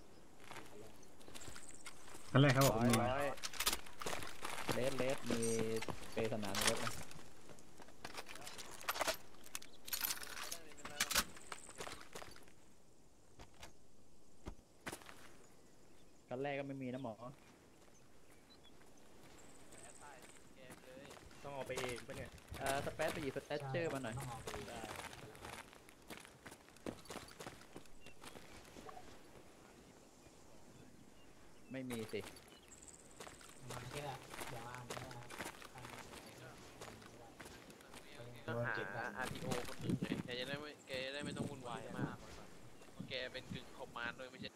คันแรกเขาบอกมีเลสเลสมีเปสนามรถนะคันแรกก็ไม่มีนะหมอต้องเอาไปเองปะเนี่ยเอ่อสเปซไปหยิบสเตชเชอร์มาหน่อยไม่มีสิมาแค่ยาต้องหา อาร์ ที โอ คนหนึ่งไงแกจะได้ไม่แกจะได้ไม่ต้องวุ่นวายมากแกเป็นกึ่งคอมมานด์โดยไม่ใช่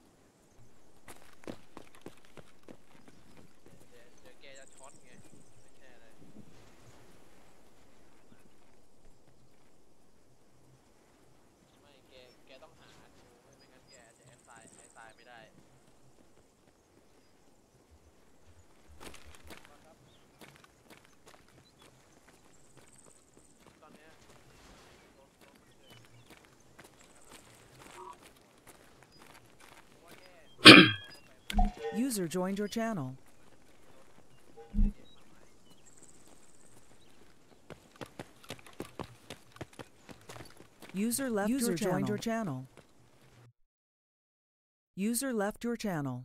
เดี๋ยวแกจะช็อตไงไม่ใช่อะไรไม่แกแกต้องหา อาร์ ที โอ ไม่งั้นแกจะแอดตายแอดตายไม่ได้ User joined your channel. User left User your channel. joined your channel. User left your channel.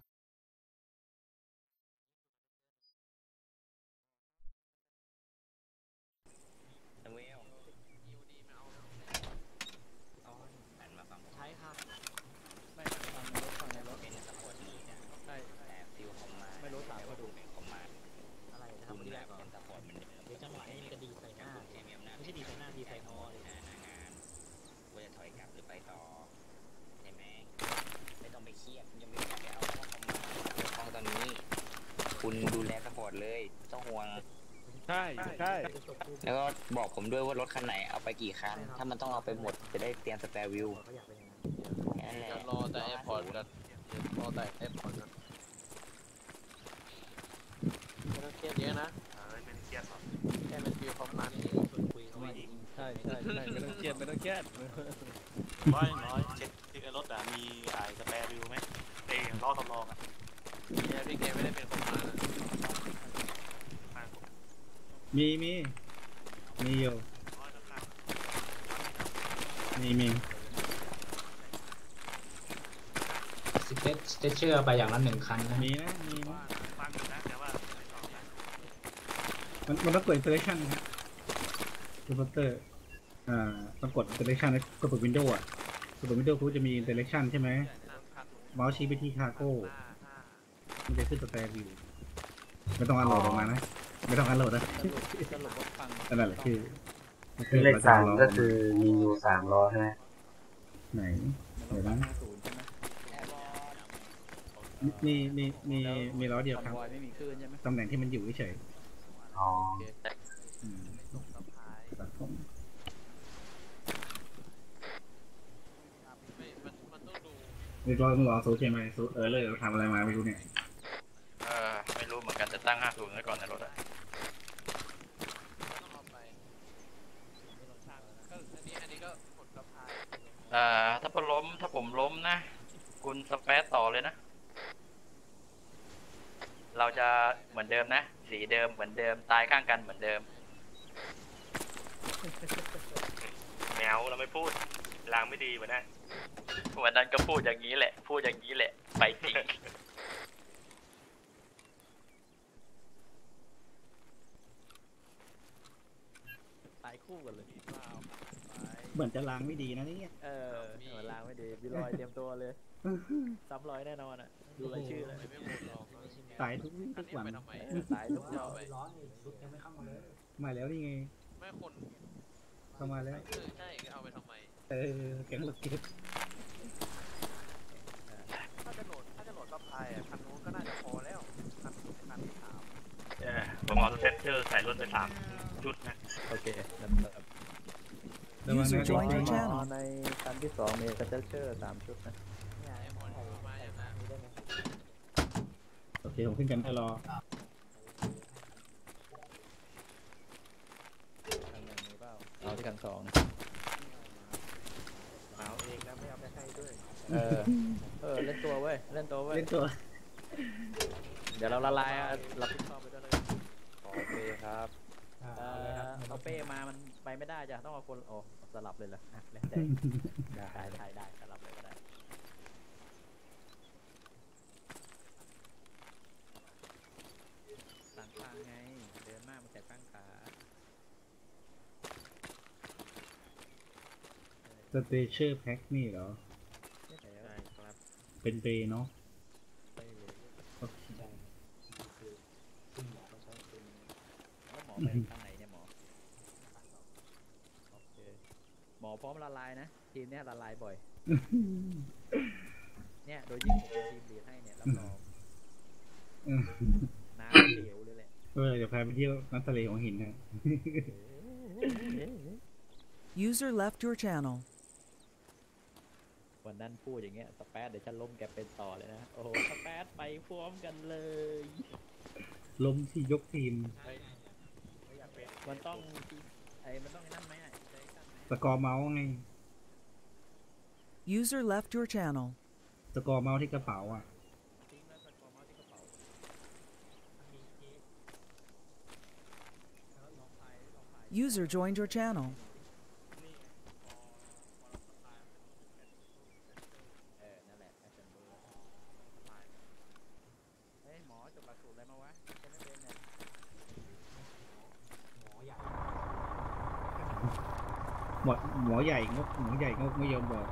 คุณดูแลสปอร์ตเลยต้องห่วงใช่ใช่แล้วก็บอกผมด้วยว่ารถคันไหนเอาไปกี่คันถ้ามันต้องเอาไปหมดจะได้เตรียมสแปร์วิวแค่นั้นแหละรอแต่แอร์พอร์ตกันรอแต่แอร์พอร์ตกันไม่ต้องเครียดเยอะนะเป็นเครียดหรอแค่เป็นฟิลคอมมานด์นี่คุยเขาไม่ใช่ใช่ใช่ไม่ต้องเครียดไม่ต้องเครียดร้อยร้อยเช็คที่รถอ่ะมีไอ้สแปร์วิวไหมเอ้ล้อทดลองอ่ะแกพี่แกไม่ได้เป็นคอมมานด์มีมีมีอยู่มีมีสเตสเตเชอร์ไปอย่างละหนึ่งคันนะมีนะมีนะมันมันต้องเปิดอินสตาเลชั่นนะซูเปอร์เตอร์อ่าต้องกด selection นะกดปุ่ม Windows อ่ะกดปุ่ม Windows ปุ๊บจะมี selection ใช่ไหมเมาส์ชี้ไปที่ cargo มันจะขึ้นสแตนวิวไม่ต้องอันโหลดออกมานะไม่ต้องอันโหลดนะนั่นแหละคือเลขสามก็คือมีอยู่สามล้อใช่ไหมไหนเดี๋ยวนะมีมีมีมีล้อเดียวครับตำแหน่งที่มันอยู่เฉยอ๋อนี่รอต้องรอซูใช่ไหมซูเออเลยทำอะไรมาไม่รู้เนี่ยเออไม่รู้เหมือนกันแต่ตั้งห้าศูนย์ไว้ก่อนในรถอะเอ่อถ้าผมล้มถ้าผมล้มนะคุณสเปซต่อเลยนะเราจะเหมือนเดิมนะสีเดิมเหมือนเดิมตายข้างกันเหมือนเดิมแมวเราไม่พูดลางไม่ดีวันนั้นวันนั้นก็พูดอย่างนี้แหละพูดอย่างนี้แหละไปจริงตายคู่กันเลยเหมือนจะล้างไม่ดีนะนี่เออเหมือนล้างไม่ดีพี่ลอยเตรียมตัวเลยซ้ำรอยแน่นอนอ่ะดูรายชื่อเลยตายทุกวี่ทุกวันตายทุกรอบมาแล้วนี่ไงไม่คนเข้ามาแล้วใช่เอาไปทำไมเออแกงลูกเก็บถ้าจะโหลดถ้าจะโหลดซับไพล์อ่ะคันนู้นก็น่าจะพอแล้วคันคันที่สามเออผมเอาเซ็ตเตอร์ใส่รถไปสามชุดนะโอเคนะครับUser joined your channel ในคันที่สองมีสเตเชอร์สามชุดนะโอเคผมขึ้นกันให้รอเอาที่กันสองเอาเองนะไม่เอาไปให้ด้วยเออเออเล่นตัวเว้ยเล่นตัวเว้ยเล่นตัวเดี๋ยวเราละลายรับผิดชอบไปด้วยเลยโอเคครับเอาเป้มามันไปไม่ได้จ้ะต้องเอาคนโอ้สลับเลยเหรอแล้วแต่ได้ได้ได้สลับเลยก็ได้ต่างทางไงเดินมากมันแขนข้างขาสเตเชอร์แพ็คนี่เหรอใช่ครับเป็นเบย์เนาะหมอไปทางไหนเนี่ยหมอโอเคหมอพร้อมละลายนะทีมเนี้ยละลายบ่อยเนี่ยโดยยิ่งผมเป็นทีมลีดให้เนี่ยรับรองน้ำเหลวเลยแหละเออเดี๋ยวพาไปเที่ยวน้ำทะเลของหินนะ User left your channel วันนั้นพูดอย่างเงี้ยสเปซเดี๋ยวฉันล้มแกเป็นต่อเลยนะโอ้โหสเปซไปพร้อมกันเลยล้มที่ยกทีมมันต้องไอ้มันต้องไอ้นั่นไหมอ่ะสกอร์เมาส์ไง User left your channel สกอร์เมาส์ที่กระเป๋าอ่ะ User joined your channel เออนั่นแหละอาจารย์ดูเฮ้ยหมอจบหลักสูตรอะไรมาวะใช่ไม่เป็นเนี่ยหมอหมอใหญ่งกหมอใหญ่งกไม่ยอมบอก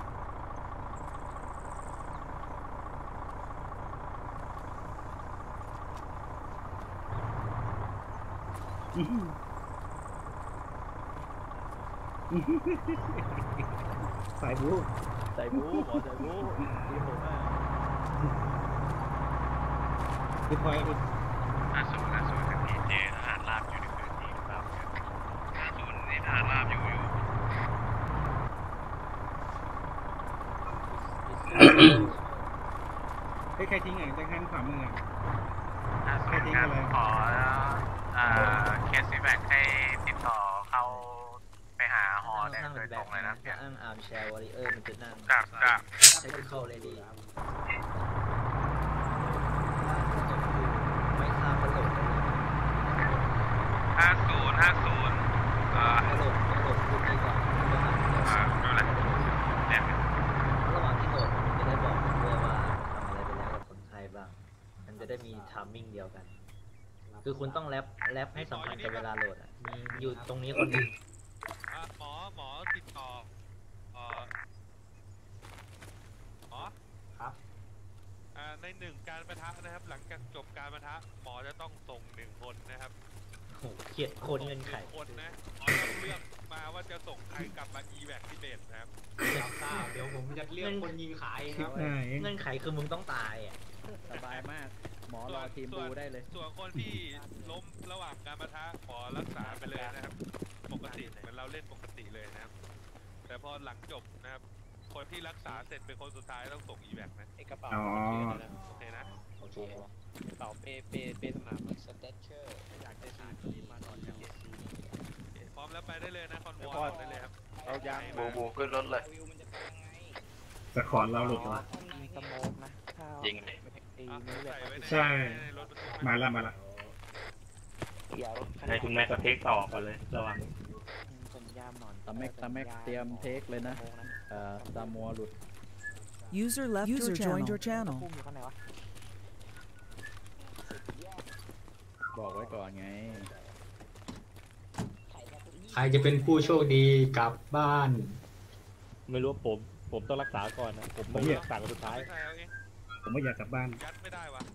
สายบู๊สายบู๊หมอสายบู๊ดีผมมากคือพอยห้าศูนย์ห้าศูนย์เป็นดีเจทหารราบอยู่ในพื้นที่หรือเปล่าห้าศูนย์นี่ทหารราบอยู่อยู่เฮ้ยใครทิ้งอ่ะจะแค่ขวามืออ่ะห้าศูนย์ครับขออ่าเคสฟีดแบ็กให้ติดต่อเข้าไปหาฮอแดงโดยตรงเลยนะเพื่อนนั่งอาร์มแชร์วอริเออร์มันจะนั่งกับกับใช้เข้าเลยดีห้าศูนย์ห้าศูนย์อ่าโหลดโหลดคุณดีกว่าอ่าไม่เป็นไรเนี่ยระหว่างที่โหลดมันจะได้บอกด้วยว่าทำอะไรไปแล้วกับคนไทยบ้างมันจะได้มีไทมิ่งเดียวกันคือคุณต้องแรปแรปให้สัมพันธ์กับเวลาโหลดอ่ะมีอยู่ตรงนี้คนหนึงอ่ะหมอหมอติดต่อเอ่อหมอครับอ่าในหนึ่งการประทะนะครับ หลังจากจบการประทะหมอจะต้องส่งหนึ่งคนนะครับโหเขียดคนเงินไขส่งหคนนะหมอต้องเลือกมาว่าจะส่งใครกลับมา อี แวค ที่เบสนะครับเดี๋ยวผมจะเรียกคนยิงขายเองครับเงินไขคือมึงต้องตายอ่ะสบายมาก หมอรอทีมบูได้เลยส่วนคนที่ล้มระหว่างการประทะขอรักษาไปเลยนะครับ ปกติเหมือนเราเล่นปกติเลยนะครับ แต่พอหลังจบนะครับ คนที่รักษาเสร็จเป็นคนสุดท้ายต้องส่ง อี แวค นะไอกระเป๋าอ๋อโอเคนะโอเคกระเป๋าเปเปเปสนามสเตชเชอร์อยากได้สารที่มาตอนยังพร้อมแล้วไปได้เลยนะคอนวอยได้เลยครับเอายางบูบูขึ้นรถเลยจะขอเราหลุดเหรอมีสโมกนะข้าวยิงเลยไอ้เนื้อแบบใช่ มาละมาละให้คุณแม่ก็เทคต่อก่อนเลยระวังผมยามหนอนตาแม็กตาแม็กเตรียมเทคเลยนะเอ่อตามัวหลุด User left User your joined your channel. พุ่มอยู่ข้างไหนวะบอกไว้ก่อนไงใครจะเป็นผู้โชคดีกลับบ้านไม่รู้ว่าผมผมต้องรักษาก่อนนะผมต้องรักษาคนสุดท้ายผมไม่อยากกลับบ้านยัดไม่ได้วะ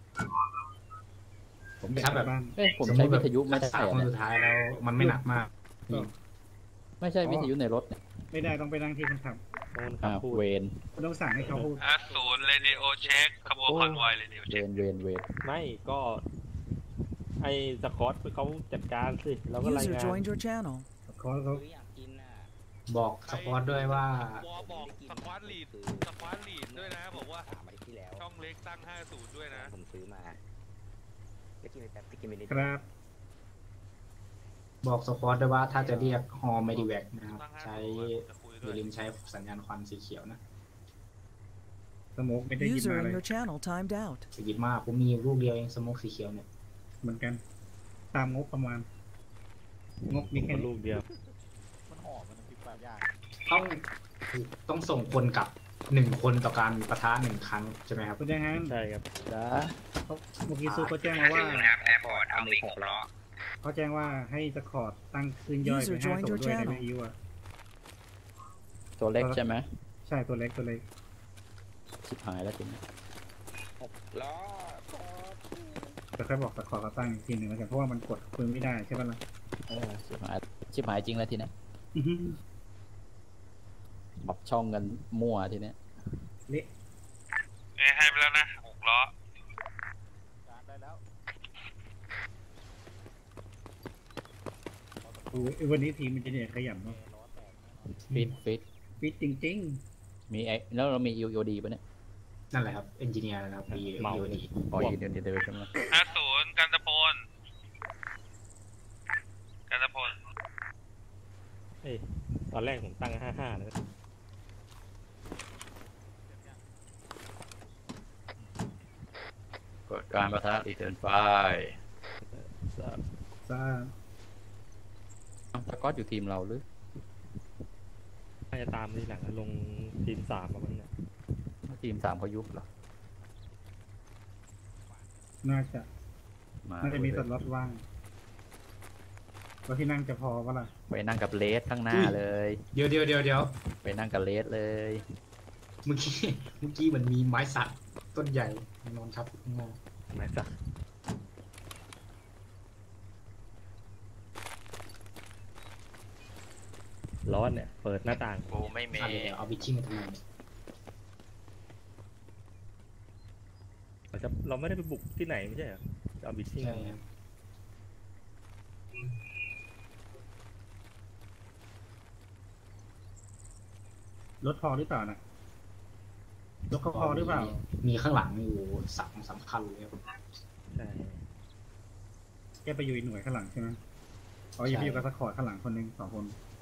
ผมอยากกลับบ้านเอ้ยผมใช้วิทยุไม่ได้สามคนอะสุดท้ายแล้วมันไม่หนักมากไม่ใช่วิทยุในรถเนี่ยไม่ได้ต้องไปนั่งที่คนขับอ่าเวนคุณต้องสั่งให้เขาพูดอ่ะศูนย์เรดิโอเช็คขบวนคอนวอยเรดิโอเวเช็คนเวนเวนไม่ก็ไอ้สกอตเขาจัดการสิแล้วก็ราย User งาน joined your channel. เขาเขาบอกสปอร์ตด้วยว่าวอบอกสควอตลีดสควอตลีดด้วยนะบอกว่าช่องเล็กตั้งห้าศูนย์ด้วยนะผมซื้อมาไปกินไปแป๊บไปกินไปนิดครับบอกสปอร์ตด้วยว่าถ้าจะเรียกฮอร์เมดิแวกนะครับใช้อย่าลืมใช้สัญญาณควันสีเขียวนะสโมกไม่ได้ยิน User มา in เลย your channel timed out. สกิดมากผมมีลูกเดียวเองสโมกสีเขียวเนี่ยเหมือนกัน ตามงบประมาณ งบมีแค่นี้ลูกเดียวมันหอมมันพิปยากต้องต้องส่งคนกลับหนึ่งคนต่อการปะทะหนึ่งครั้งใช่ไหมครับคุณแจ้งฮะใช่ครับจ้าเขาเมื่อกี้ซูเขาแจ้งมาว่าแอร์พอร์ตเอามีหกล้อเขาแจ้งว่าให้สคอร์ตตั้งคืนย่อยไป User ห้า joined ตัว your ด้วยใน channel. วิทยุอ่ะตัวเล็กใช่ไหมใช่ตัวเล็กตัวเล็กชิบหายแล้วจริงหกล้อแต่ค่อยบอกสคอร์ตเขาตั้งอีกทีหนึ่งแล้วกันเพราะว่ามันกดคืนไม่ได้ใช่ปะล่ะเออชิบหายชิบหายจริงแล้วทีเนี้ยอื้อหือปรับช่องกันมั่วทีเนี้ยเละเอ้ยให้ไปแล้วนะหกล้อได้แล้วโอ้ยวันนี้ทีมมันจะเนี่ยขยันเนาะฟิตฟิตฟิตจริงมีไอแล้วเรามี อี โอ ดี ป่ะเนี่ยนั่นแหละครับเอนจิเนียร์นะครับมีเมามีดีอ๋อเดี๋ยวเดี๋ยวเดี๋ยวใช่ไหมห้าศูนย์กันตะพลกันตะพลเอ้ยตอนแรกผมตั้งห้าห้าเลยกดการประทะรีเทิร์นไฟๆซ่าสกอตอยู่ทีมเราหรือน่าจะตามทีหลังลงทีมสามมาบ้างเนี่ยทีมสามเขายุบเหรอน่าจะมาน่าจะมีสล็อตว่างแล้วที่นั่งจะพอปะล่ะไปนั่งกับเลสข้างหน้าเลยเดี๋ยวเดี๋ยวเดี๋ยวเดี๋ยวไปนั่งกับเลสเลยเมื่อกี้เมื่อกี้มันมีไม้สักต้นใหญ่นอนทับข้างหน้าไม่สักร้อนเนี่ยเปิดหน้าต่างกูไม่มีอ่ะเดี๋ยวเดี๋ยวเอาบิชชิ่งมาทำไมเนี่ยเราจะเราไม่ได้ไปบุกที่ไหนไม่ใช่เหรอจะเอาบิชชิ่งใช่ครับรถพอหรือเปล่านะรถเขาพอหรือเปล่ามีข้างหลังอยู่สามสำคัญเลยครับใช่แกไปอยู่อีกหน่วยข้างหลังใช่ไหมอ๋ออยู่ไปอยู่กับสคอร์ตข้างหลังคนหนึ่งสองคน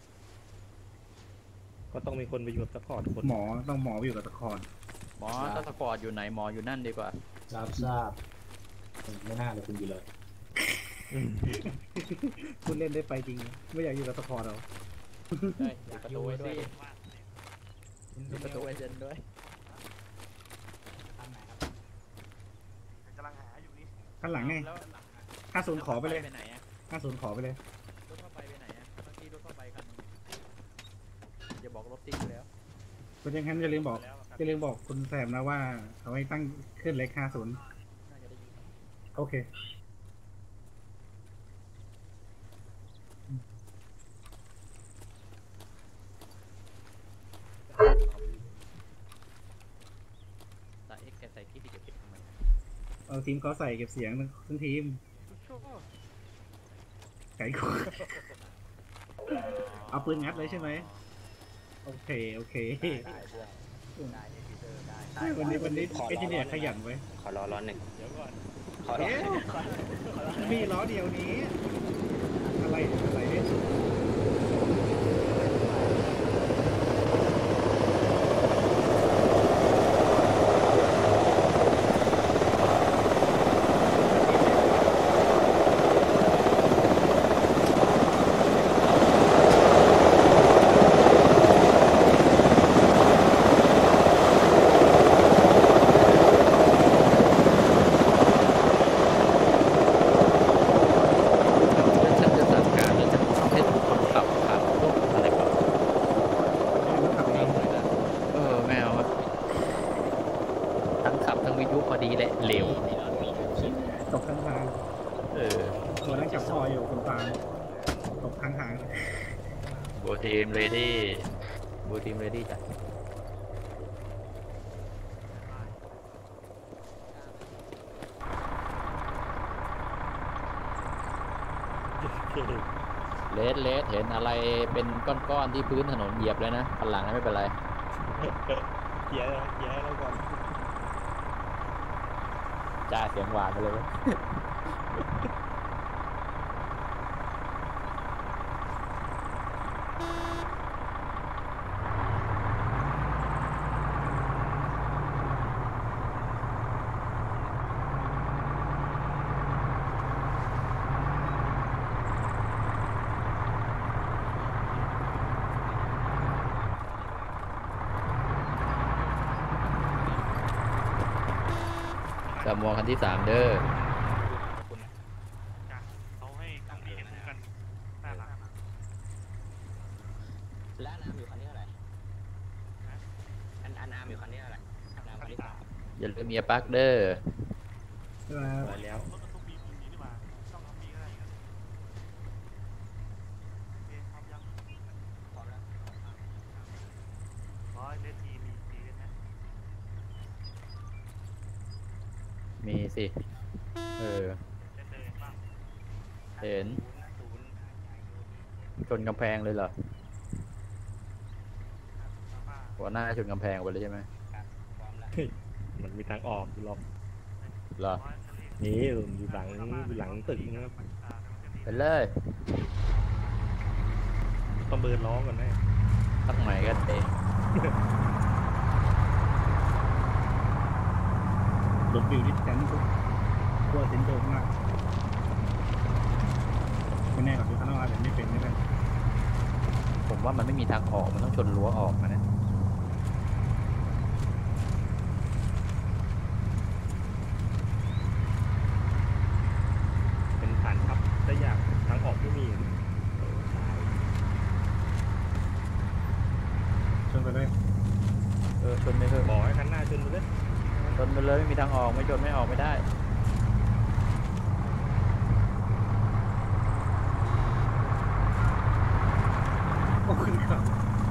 ก็ต้องมีคนไปอยู่กับซัพพอร์ตคนหมอต้องหมอไปอยู่กับสคอร์ตหมอถ้าสกอร์อยู่ไหนหมออยู่นั่นดีกว่าทราบทราบเออไม่น่าเลยคุณดีเลยคุณเล่นได้ไปจริงนะไม่อยากอยู่กับสคอร์ตเราใช่อยู่ประตูไว้ด้วยอยู่ประตูไอเจนด้วยกำลังหาอยู่นี่ข้างหลังไงห้าศูนย์ขอไปเลยไปไหนอะห้าศูนย์ขอไปเลยรถติ๊กไปแล้วเพราะฉะนั้นอย่าลืมบอกอย่าลืมบอกคุณแซมนะว่าเขาให้ตั้งขึ้นเลขห้าศูนย์น่าจะได้ยินโอเคใส่เอ็กแกใส่ที่ที่จะเก็บทำไมเอาทีมเขาใส่เก็บเสียงทั้งทั้งทีมไก่กูเอาปืนงัดเลยใช่ไหมโอเคโอเคได้เพื่อนได้เอพิเตอร์ได้เฮ้ยวันนี้วันนี้เอจิเนียร์ขยันไว้ขอรอร้อนหนึ่งเดี๋ยวก่อนขอรอเอ๊ะมีล้อเดียวนี้ อะไรอะไรเนี่ยฉันจะสั่งการแล้วฉันต้องให้ทุกคนขับขับพวกอะไรแบบเออแมวอะทั้งขับทั้งวิทยุพอดีแหละเร็วตกข้างทางเออตัวนั่งจับคออยู่คนตางตกข้างทางโบทีมเรดี้โบทีมเรดี้จ้ะเลสเลสเห็นอะไรเป็นก้อนๆที่พื้นถนนเหยียบเลยนะคันหลังนะไม่เป็นไรเย้เย้แล้วก่อนจ้าเสียงหวานไปเลยเว้ย สามวงคันที่สามเด้อเขาให้ตรงนี้เห็นกันหน้าหลังและน้ำอยู่คันที่เท่าไหร่อันอันน้ำอยู่คันที่เท่าไหร่น้ำคันที่สามอย่าลืมเมียปักเด้อไปแล้วรถบรรทุกมีมีนี่มาต้องทำมีก็ได้อีกโอเคพร้อมยังพร้อมแล้วร้อยเลทีมีมีกันไหมมีสิ เออ เห็น ชนกำแพงเลยเหรอ หัวหน้าชนกำแพงไปเลยใช่ไหมมันมีทางออกอยู่หรอกเหรอนี่อยู่หลังอยู่หลังตึกนะครับไปเลยต้องเบิร์นล้อก่อนแน่ทักใหม่กันเองรถวิวที่แทนก็กลัวเซนโดมากไม่แน่หรอกที่ข้างนอกอาจจะไม่เป็นก็ได้ผมว่ามันไม่มีทางออก มันต้องชนรั้วออกมานะเป็นฐานทัพได้ยากทางออกไม่มีชนไปเลยเออชนไม่เถอะบอกให้คันหน้าชนไปเลยชนไปเลยไม่มีทางออกไม่ชนไม่ออกไม่ได้ขอบคุณครับ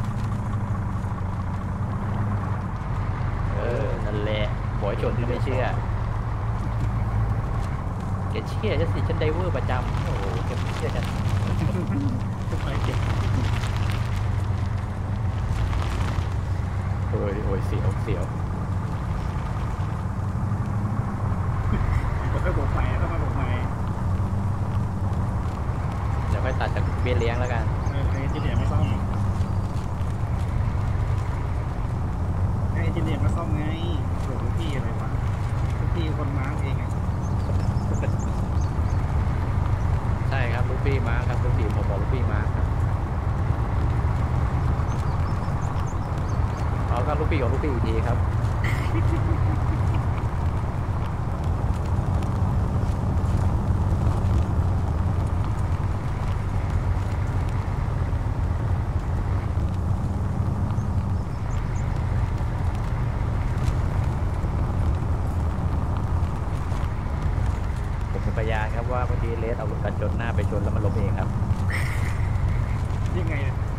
เออ นั่นแหละบอยชนที่ไม่เชื่อแกเชื่อฉันสิฉันไดเวอร์ประจำโอ้โหแกไม่เชื่อฉันไปเก็บโอ้ยโอ้ยเสียวเสียวเดี๋ยวค่อยโบกไปแล้วค่อยมาโบกไปเดี๋ยวค่อยตัดจากเบี้ยเลี้ยงแล้วกันเออไอ้จีเนียร์มาซ่อมไอ้จีเนียร์มาซ่อมไงโหลูกพี่อะไรวะลูกพี่คนม้าเองไงใช่ครับลูกพี่มาครับลูกพี่ผมบอกลูกพี่มาครับเอาก็ลูกพี่ของลูกพี่อีกทีครับ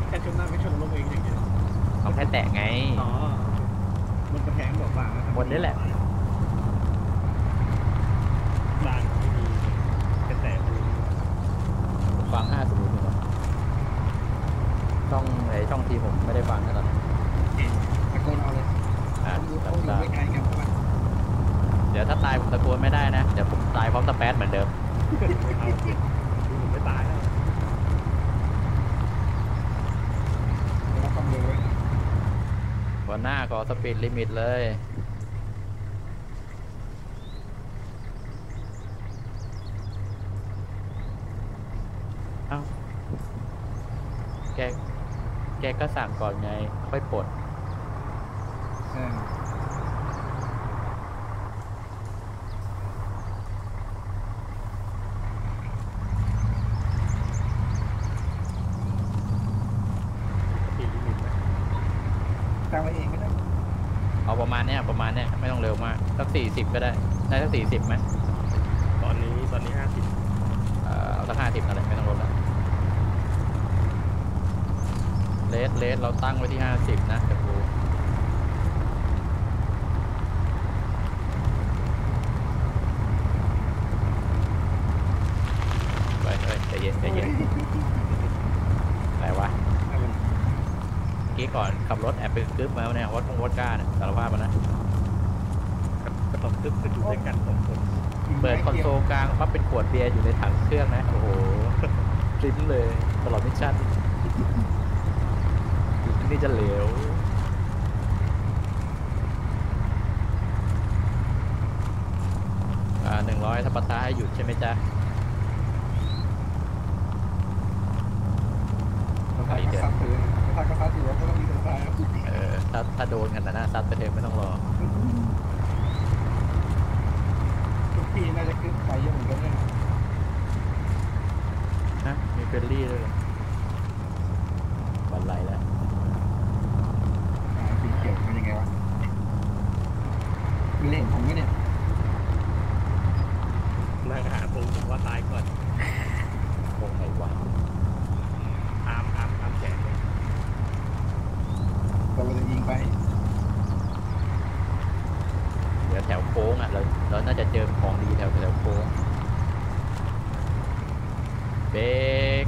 แค่ชนหน้าไม่ชนลงเองอย่างเดียวเขาแค่แตะไงอ๋อบนกระแพงบอกว่าบนนี่แหละบ้านไม่มีกระแสปูนฟังห้าสิบอยู่นะช่องไหนช่องทีผมไม่ได้ฟังนะตอนนี้ตะโกนเอาเลยอ่าต้องอยู่ตามตามไม่ไกลกันใช่ไหมเดี๋ยวถ้าตายผมตะโกนไม่ได้นะเดี๋ยวผมตายพร้อมสแปซเหมือนเดิมเอาผมไม่ตายแล้วแล้วความเร็วไว้หัวหน้าขอสปีดลิมิตเลยเอ้าแกแกก็สั่งก่อนไงค่อยปลดเออปีลิมิตไหมตั้งไว้เองก็ได้เอาประมาณเนี้ยประมาณเนี้ยไม่ต้องเร็วมากสักสี่สิบก็ได้ได้สักสี่สิบไหมตอนนี้ตอนนี้ห้าสิบเอ่อเอาสักห้าสิบอะไรไม่ต้องลดแล้วเลสเลสเราตั้งไว้ที่ห้าสิบนะแต่กูไปเฮ้ยใจเย็นใจเย็นอะไรวะเมื่อกี้ก่อนขับรถแอบไปกึ๊บมาเนี่ยวัดคงวัดก้าเนี่ยสารภาพมานะก็ต้องตึ๊บไปอยู่ด้วยกันสองคนเปิดคอนโซลกลางปั๊บเป็นขวดเบียร์อยู่ในถังเครื่องนะโอ้โหลิ้นเลยตลอดมิชชั่นนี่จะเหลวอ่าหนึ่งร้อยถ้าปะทะให้หยุดใช่ไหมจ๊ะถ้าก็ซัดถือถ้าก็ซัดถือว่าก็ต้องมีตัวตายครับเออถ้าถ้าโดนกันนะซัดไปเถอะไม่ต้องรอทุกทีน่าจะขึ้นไปเยอะเหมือนกันเลยนะมีเฟรนลี่ด้วยเหรอบันไลแล้วสีเขียวเป็นยังไงวะมีเล่นผมไหมเนี่ยนั่งหาปูผมว่าตายก่อนคงไหนวะอามอามอามแจกเลยเราจะยิงไปเดี๋ยวแถวโค้งอ่ะเราเราน่าจะเจอของดีแถวแถวโค้งเบรก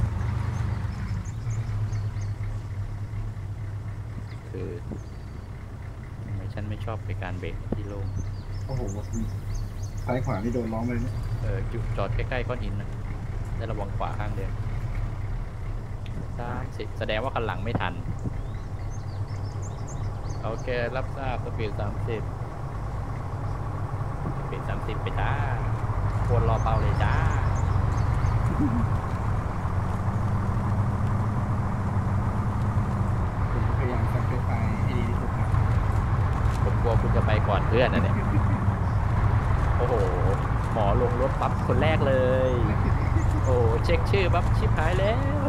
คือทำไมฉันไม่ชอบไปการเบรกที่โล่งโอ้โหซ้ายขวานี่โดนล้อมเลยเนี่ยเออจุดจอดใกล้ๆก้อนหินนะได้ระวังขวาข้างเดียวสามสิบแสดงว่าคันหลังไม่ทันโอเครับทราบสปีดสามสิบสปีดสามสิบไปจ้าควรรอเบาเลยจ้าผมพยายามจะไปให้ดีที่สุดครับผมกลัวคุณจะไปก่อนเพื่อนนะเนี่ยโอ้โหหมอลงรถปั๊บคนแรกเลยโอ้เช็คชื่อปั๊บชิบหายแล้ว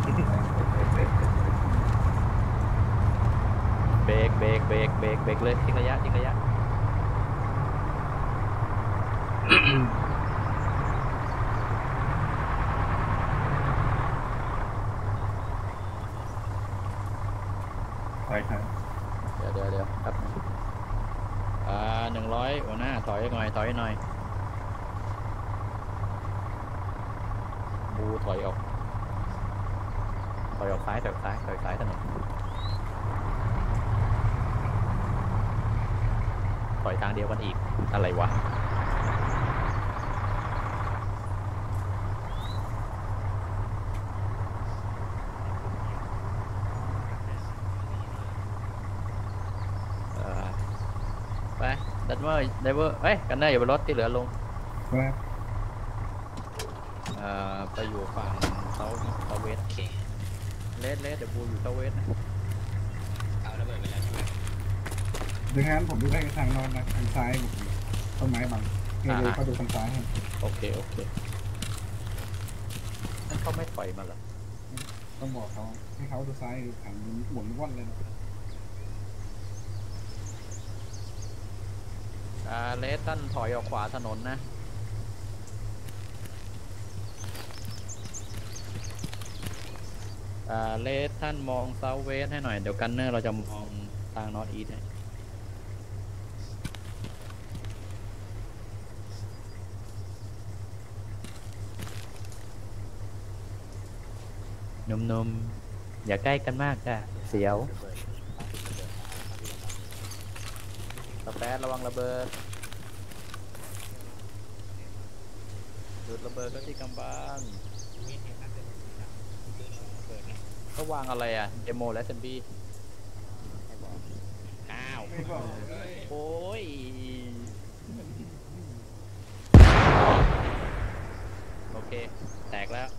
เบรกเบรกเบรกเบรกเบรกเลยทิ้งระยะทิ้งระยะถอยครับเดี๋ยวเดี๋ยวเดี๋ยวครับอ่าหนึ่งร้อยโอ้หน้าถอยหน่อยถอยหน่อยบูถอยออกถอยออกซ้ายถอยออกซ้ายถอยซ้ายถนนถอยทางเดียวกันอีกอะไรวะไปดันเวอร์ไดเวอร์เอ้ยกันเนอร์อยู่บนรถที่เหลือลงเอ่อไปอยู่ฝั่งเซาเซาเวสเลสเลสเดี๋ยวบูอยู่เซาเวสนะเอาระเบิดไปแล้วใช่ไหมดังนั้นผมดูได้ทางนอนนะทางซ้ายต้นไม้บังให้ดูเขาดูทางซ้ายให้โอเคโอเคนั่นเขาไม่ถอยมาเหรอต้องบอกเขาให้เขาดูซ้ายดูทางหมุนว่อนเลยนะอ่าเลสตันถอยออกขวาถนนนะออ่าเลสท่านมองเซาเวสให้หน่อยเดี๋ยวกันเนอร์เราจะมองทางนอร์ทอีสต์ให้นมๆอย่าใกล้กันมากจ้ะเสียวสแปดระวังระเบิดจุดระเบิดก็ที่กำบังก็วางอะไรอ่ะเดโมและเซนบี้อ้าวโอ้ยโอเคแตกแล้ว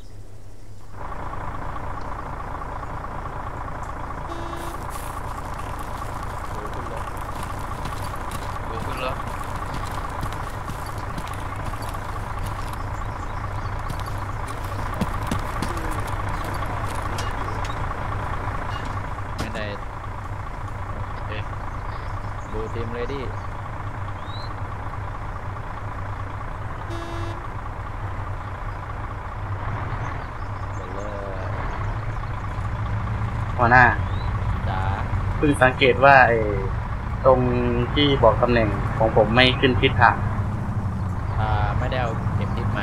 ดูขึ้นรถไม่ได้โอเคดูทีมเรดี้หัวหน้าจ๋าเพิ่งสังเกตว่าไอ้ตรงที่บอกตำแหน่งของผมไม่ขึ้นทิศทางอ่าไม่ได้เอาเข็มทิศมา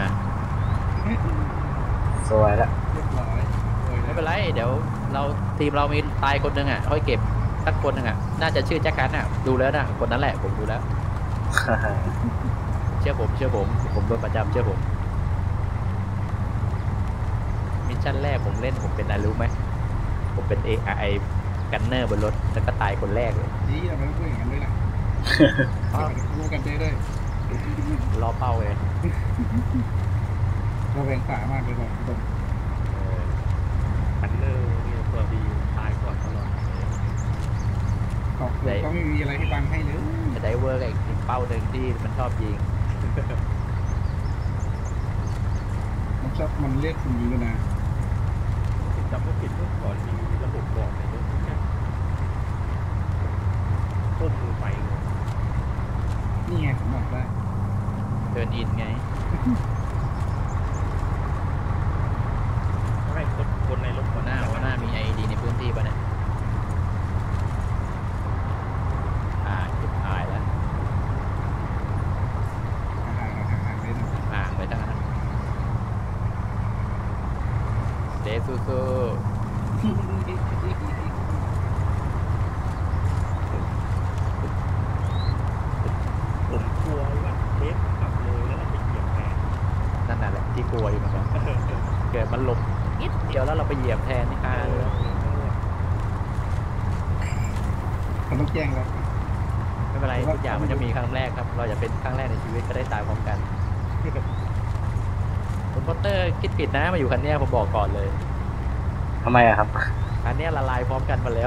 สวยแล้วไม่เป็นไรเดี๋ยวเราทีมเรามีตายคนหนึ่งอ่ะค่อยเก็บสักคนหนึ่งอ่ะน่าจะชื่อแจ็คกันอ่ะดูแล้วนะคนนั้นแหละผมดูแล้ว เชื่อผมเชื่อผมผมโดนประจำเชื่อผมมิชชั่นแรกผมเล่นผมเป็นอะไรรู้ไหมผมเป็น เอ ไอ กันเนอร์บนรถแล้วก็ตายคนแรกเลยนี่เราไม่ต้องพูดอย่างนั้นด้วยล่ะรู้กันได้ด้วยรอเป้าเลยเราแบ่งฝ่ามากเลยตรงคันเนอร์เนี่ยตัวดีตายก่อนตลอดก็ก็ไม่มีอะไรที่บังให้เลยจะได้เวอร์กับอีกเป้าหนึ่งที่มันชอบยิงมันชอบมันเรียกคุณยิงด้วยนะจำว่าผิดเมื่อก่อนมีระบบบอกในรถแค่ต้นมือไฟนี่ไงผมบอกได้เดินอินไงไม่คนคนในรถหัวหน้าหัวหน้ามีไอดีในพื้นที่ป่ะเนี่ยอ่าจุดตายแล้วห่างไปตั้งนั้นเดซูซูผมกลัวว่าเทปขับเลยแล้วเราไปเหยียบแทนนั่นน่ะแหละที่กลัวอยู่เหมือนกันเกิดมันหลบนิดเดียวแล้วเราไปเหยียบแทนนี่ค่ะมันต้องแจ้งแล้วไม่เป็นไรทุกอย่างมันจะมีครั้งแรกครับเราจะเป็นครั้งแรกในชีวิตก็ได้ตายพร้อมกันคุณพอตเตอร์คิดผิดนะมาอยู่คันนี้ผมบอกก่อนเลยทำไมอะครับคันนี้ละลายพร้อมกันมาแล้ว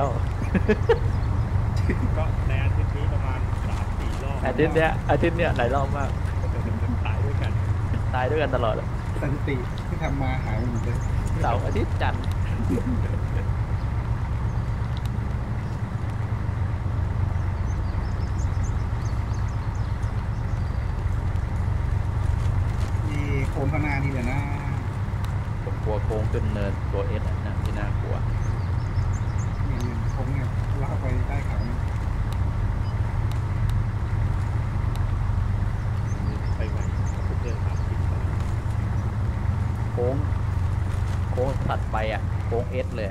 ก็ในอาทิตย์นี้ประมาณสามสี่รอบอาทิตย์เนี้ยอาทิตย์เนี้ยหลายรอบมากตายด้วยกันตายด้วยกันตลอดเลยสถิติที่ทำมาหายหมดเลยเสาร์อาทิตย์จันทร์นี่โค้งข้างหน้านี่แหละนะผมกลัวโค้งขึ้นเนินตัวเอสนะที่น่ากลัวเนี่ยโค้งเนี่ยเราเข้าไปใต้เขาเนี่ยไปไหวผมเดินผ่านทิศโค้งโค้งตัดไปอ่ะโค้งเอสเลย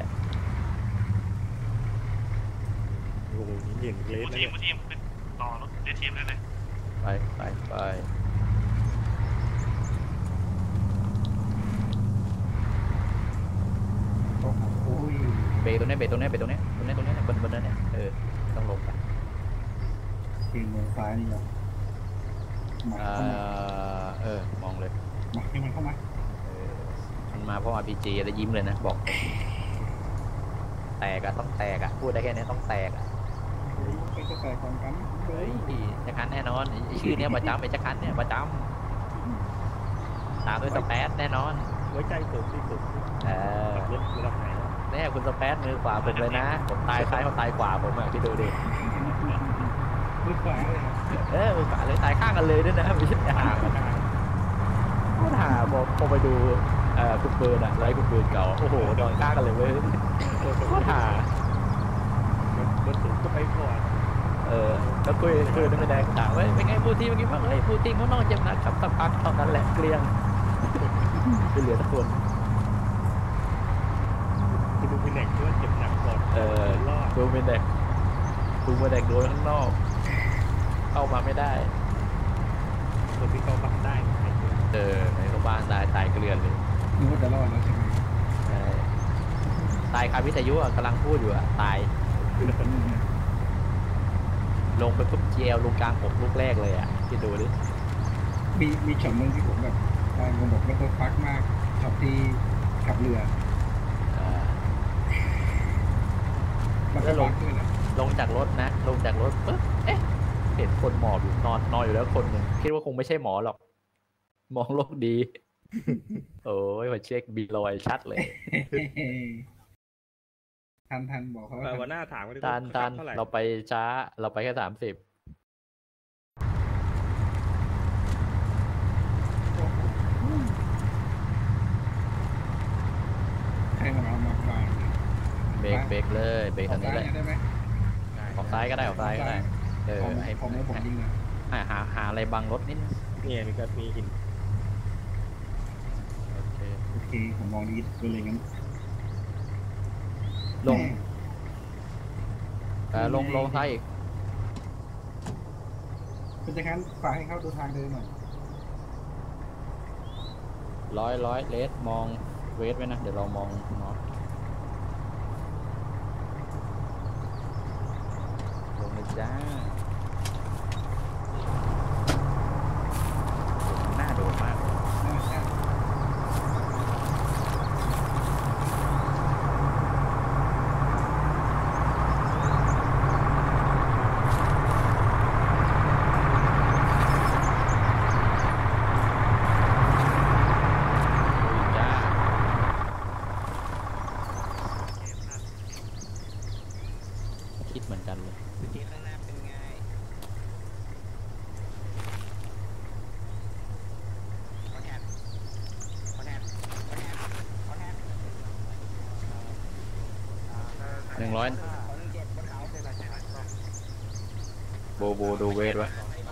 โอ้โหนี่อย่างเล็กเลยทีมทีมต่อรถเดทีมเลยเลยไปไปไปเบรกตรงนี้เบรกตรงนี้เบรกตรงนี้ตรงนี้ตรงนี้บนบนนั้นเนี่ยเออต้องลงไปทีมมือซ้ายนี่เหรอเออมองเลยมาให้มันเข้ามามันมาเพราะ อาร์ พี จี แล้วยิ้มเลยนะบอกแตกอะต้องแตกอะพูดได้แค่นี้ต้องแตกอะไปจะแตกก่อนกันเฮ้ยจักรันแน่นอนชื่อเนี้ยประจำไอ้จักรันเนี่ยประจำตามด้วยสเปซแน่นอนไว้ใจสูงที่สุดเออรถระดับไหนเนี่ยคุณสเปซมือขวาผมเลยนะผมตายซ้ายเขาตายขวาผมอะพี่ดูดิมือขวาเลยเออมือขวาเลยตายข้างกันเลยด้วยนะไม่ใช่ห่างกันโคตรห่าบอกพอไปดูเออคุณปืนอะไล่คุณปืนเก่าโอ้โหนอนข้างกันเลยเว้ยโคตรห่ามันถึงก็ไปก่อนเออแล้วคุยคุยนั่นไม่ได้ถามว่าเป็นไงพูดทีเมื่อกี้บ้างเฮ้ยพูดทีข้างนอกเจ็บนะครับสักพักเท่านั้นแหละเกลี้ยงไม่เหลือทุกคนคุณดูเป็นแหล่งที่ว่าเจ็บหนักก่อนเออดูเป็นแหล่งดูเป็นแหล่งโดนข้างนอกเข้ามาไม่ได้คนที่เขาบังได้เออในโรงพยาบาลตายตายเกลือนเลยนึกว่าจะรอดแล้วใช่ไหมใช่ตายคาวิทยุอ่ะกำลังพูดอยู่อ่ะตายลงไปปุ๊บเจลลงกลางอกลูกแรกเลยอ่ะคิดดูดิมีมีช็อตหนึงที่ผมแบบตอนผมบอกว่าตัวฟักมากช็อตที่ขับเรือมันก็แล้วลฟังกด้วยนะลงจากรถนะลงจากรถปุ๊บเอ๊ะเห็นคนหมอบอยู่นอนนอนอยู่แล้วคนหนึ่งคิดว่าคงไม่ใช่หมอหรอกมองโลกดี โอ้ยมาเช็คบีลอยชัดเลยทันทันบอกเขาว่าวันหน้าถามกันตานตานเราไปช้าเราไปแค่สามสิบให้มันเอามาฟาดเบรกเบรกเลยเบรกตอนนี้เลยได้ไหมออกซ้ายก็ได้ออกซ้ายก็ได้เออผมให้ผมแล้วผมยิงอ่ะให้หาหาอะไรบังรถนิดนึงเนี่ยมีก็มีหินโอเคโอเคผมมองดีไปเลยงั้นลงเออลงลงซ้ายอีกเป็นอย่างนั้นฝากให้เข้าดูทางเดินหน่อยร้อยร้อยเลสมองเวสไว้นะเดี๋ยวเรามองน็อตลงเลยจ้าหน้าโดนมากคิดเหมือนกันเลยที่ข้างหน้าเป็นไงขอแทบขอแทบขอแทบขอแทบหนึ่งร้อยโบโบดูเวทไว้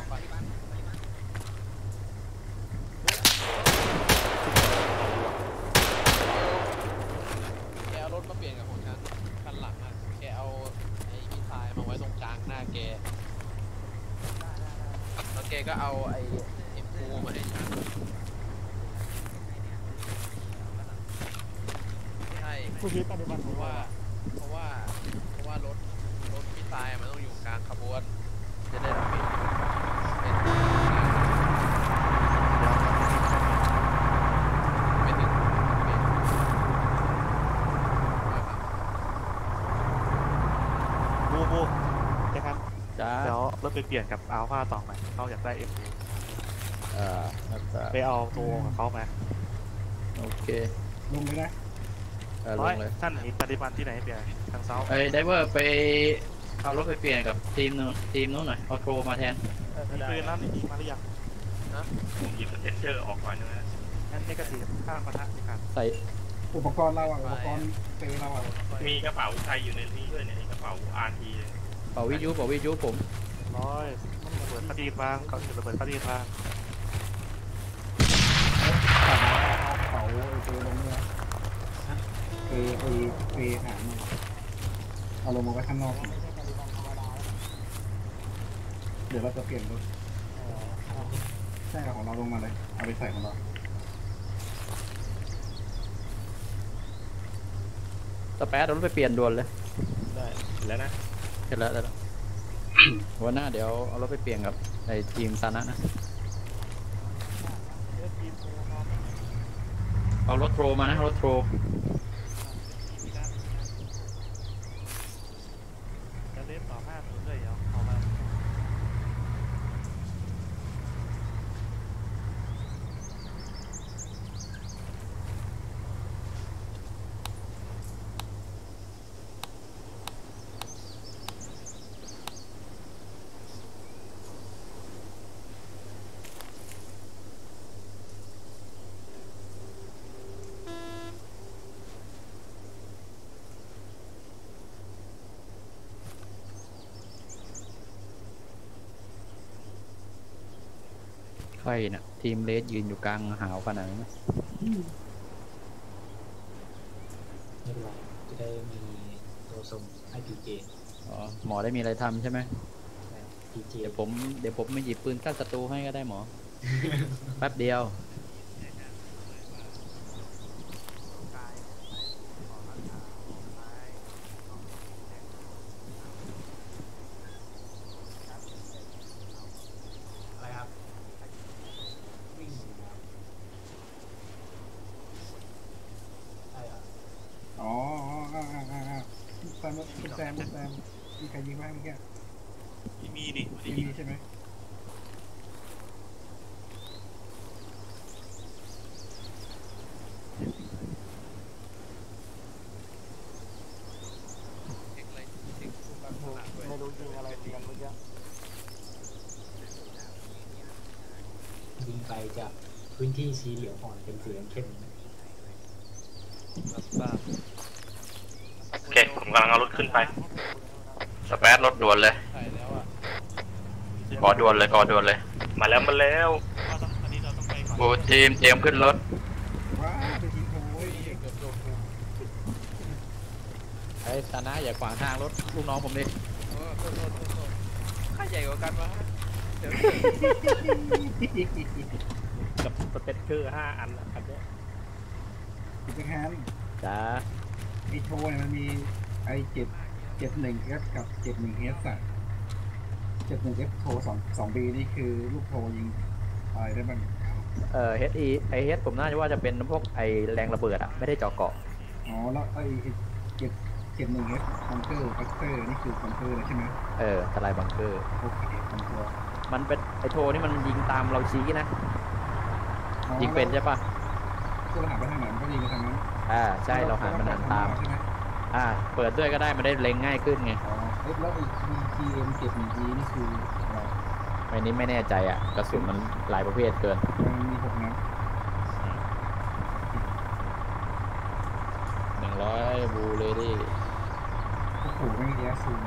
แกเอารถมาเปลี่ยนกับคนคันคันหลังอ่ะแกเอาไอ้มิสไซล์มาไว้ตรงกลางหน้าแกแล้วแกก็เอาไอ้เอ็มคูมาให้ฉันใช่เพราะว่าเพราะว่าเพราะว่ารถรถมิสไซล์มันต้องอยู่กลางขบวนจะได้รับผิดเป็นไม่ถึงบูบูนะครับจ้าเดี๋ยวรถไปเปลี่ยนกับอัลฟาต่อใหม่เขาอยากได้เอ็มเออครับไปเอาตัวของเขามาโอเคลงเลยนะเออลร้อยงเลยท่านมีปฏิบัติที่ไหนเปลี่ยนทางเซาไอ้ไดเวอร์ไปเอารถไปเปลี่ยนกับทีมนู้นทีมนู้นหน่อยเอาโทรมาแทนมีปืนแล้วนี่มาหรือยังผมหยิบสเตนเจอร์ออกก่อนนะงั้นเอกสีข้ามปะทะกันใส่อุปกรณ์เราอ่ะอุปกรณ์เปเราอ่ะมีกระเป๋าใครอยู่ในนี้ด้วยเนี่ยกระเป๋า อาร์ ทีเป่าวิทยุเป่าวิทยุผมร้อยระเบิดคดีบ้างเขาจะระเบิดคดีบ้างตัดมาเอาเขาไอ้เปลงเนี่ยเปเปเปหางมาเอาลงมาไว้ข้างนอกเดี๋ยวเราจะเปลี่ยนรถใช่ของเราลงมาเลยเอาไปใส่ของเราสเปซเอารถไปเปลี่ยนด่วนเลยได้แล้วนะเสร็จแล้วแล้ววันหน้าเดี๋ยวเอารถไปเปลี่ยนกับไอ้ทีมซานะนะเอารถโทรมานะรถโทรจะเล่นต่อห้ามือเลยเหรอเอามาไฟน่ะ ทีมเลสยืนอยู่กลางหาวขนาดนั้นไม่เป็นไรจะได้มีตัวส่งให้พีเจอ๋อหมอได้มีอะไรทำใช่ไหมพีเจเดี๋ยวผมเดี๋ยวผมไม่หยิบปืนกั้นศัตรูให้ก็ได้หมอ แป๊บเดียวอะไรครับวิ่งหนีครับใช่เหรออ๋ออ๋ออ๋ออ๋ออ๋อแซมคุณแซมคุณแซมมีใครยิงบ้างเมื่อกี้ไม่มีนี่ไม่ได้ไม่ยิงมีใช่ไหมไม่รู้ยิงอะไรเหมือนกันเมื่อกี้ยิงไปจากพื้นที่สีเหลืองอ่อนเป็นสีเหลืองเข้มโอเค ผมกำลังเอารถขึ้นไป สเปซรถด่วนเลยกอด่วนเลยกอด่วนเลย มาแล้วมาแล้วบูทีมเตรียมขึ้นรถว้าไปยิงโอ้ยไอ้ตานะอย่าขวางทางรถลูกน้องผมดิค่าใหญ่กว่ากันวะเดี๋ยวกับสเปซเชอร์ห้าอันแล้วครับเนี่ยคุณเป็นแฮนจ้าไอโทเนี่ยมันมีไอเจ็ดเจ็ดหนึ่งเอสกับเจ็ดหนึ่งเอสอะเจ็ดหนึ่งเอสโทสองสองบีนี่คือลูกโทยิงอะไรได้บ้างเอ่อ เอช อี ไอ เอช ผมน่าจะว่าจะเป็นพวกไอแรงระเบิดอะไม่ได้เจาะเกาะอ๋อแล้วไอเจ็ดเจ็ดหนึ่งเอสคอนเตอร์คัสเตอร์นี่คือคอนเตอร์เลยใช่ไหมเออทลายบังเกอร์โอเคคอนเตอร์มันเป็นไอโทนี่มันยิงตามเราชี้นะ ยิงเป็นใช่ปะตัวหันไปทางไหนมันก็ยิงไปทางนั้นอ่าใช่เราหันมันหันตามใช่ไหมอ่า เปิดด้วยก็ได้มันได้เล็งง่ายขึ้นไงอ๋อเอ๊ะแล้วไอ้ บี ที เอ็ม เจ็ดหนึ่ง อี นี่คืออะไรอันนี้ไม่แน่ใจอ่ะกระสุนมันหลายประเภทเกินมันมีหกนัดหนึ่งร้อยบูเลดี้โอ้โหไม่มีแอสซูม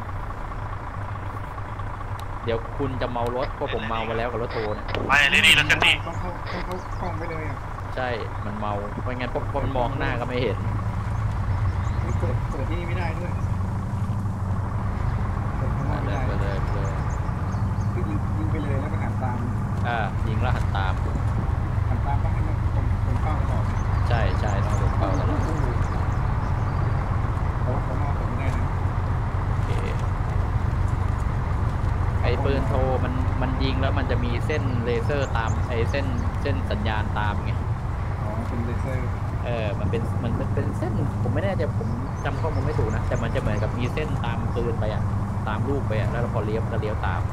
เดี๋ยวคุณจะเมารถเพราะผมเมามาแล้วกับรถโทเนี่ยไปเลยดีแล้วกันดีต้องเข้าต้องเข้าคล่องไปเลยอ่ะใช่มันเมาเพราะงั้นพวกมันมองหน้าก็ไม่เห็นไม่เปิดเปิดที่นี่ไม่ได้ด้วยเปิดข้างนอกไม่เลยได้ไปเลยไปเลยคือยิงยิงไปเลยแล้วก็หันตามอ่ายิงแล้วหันตามหันตามต้องให้มันตรงตรงเป้าตลอดใช่ใช่ต้องลงเป้าตลอดโอ้โหข้างนอกผมไม่ได้นะโอเคไอ้ปืนโทมันมันยิงแล้วมันจะมีเส้นเลเซอร์ตามไอ้เส้นเส้นสัญญาณตามไงอ๋อเป็นเลเซอร์เออมันเป็นมันเป็นเส้นผมไม่แน่ใจผมจำข้อมูลไม่ถูกนะแต่มันจะเหมือนกับมีเส้นตามปืนไปอ่ะตามลูกไปอ่ะแล้วพอเลี้ยวก็เลี้ยวตาม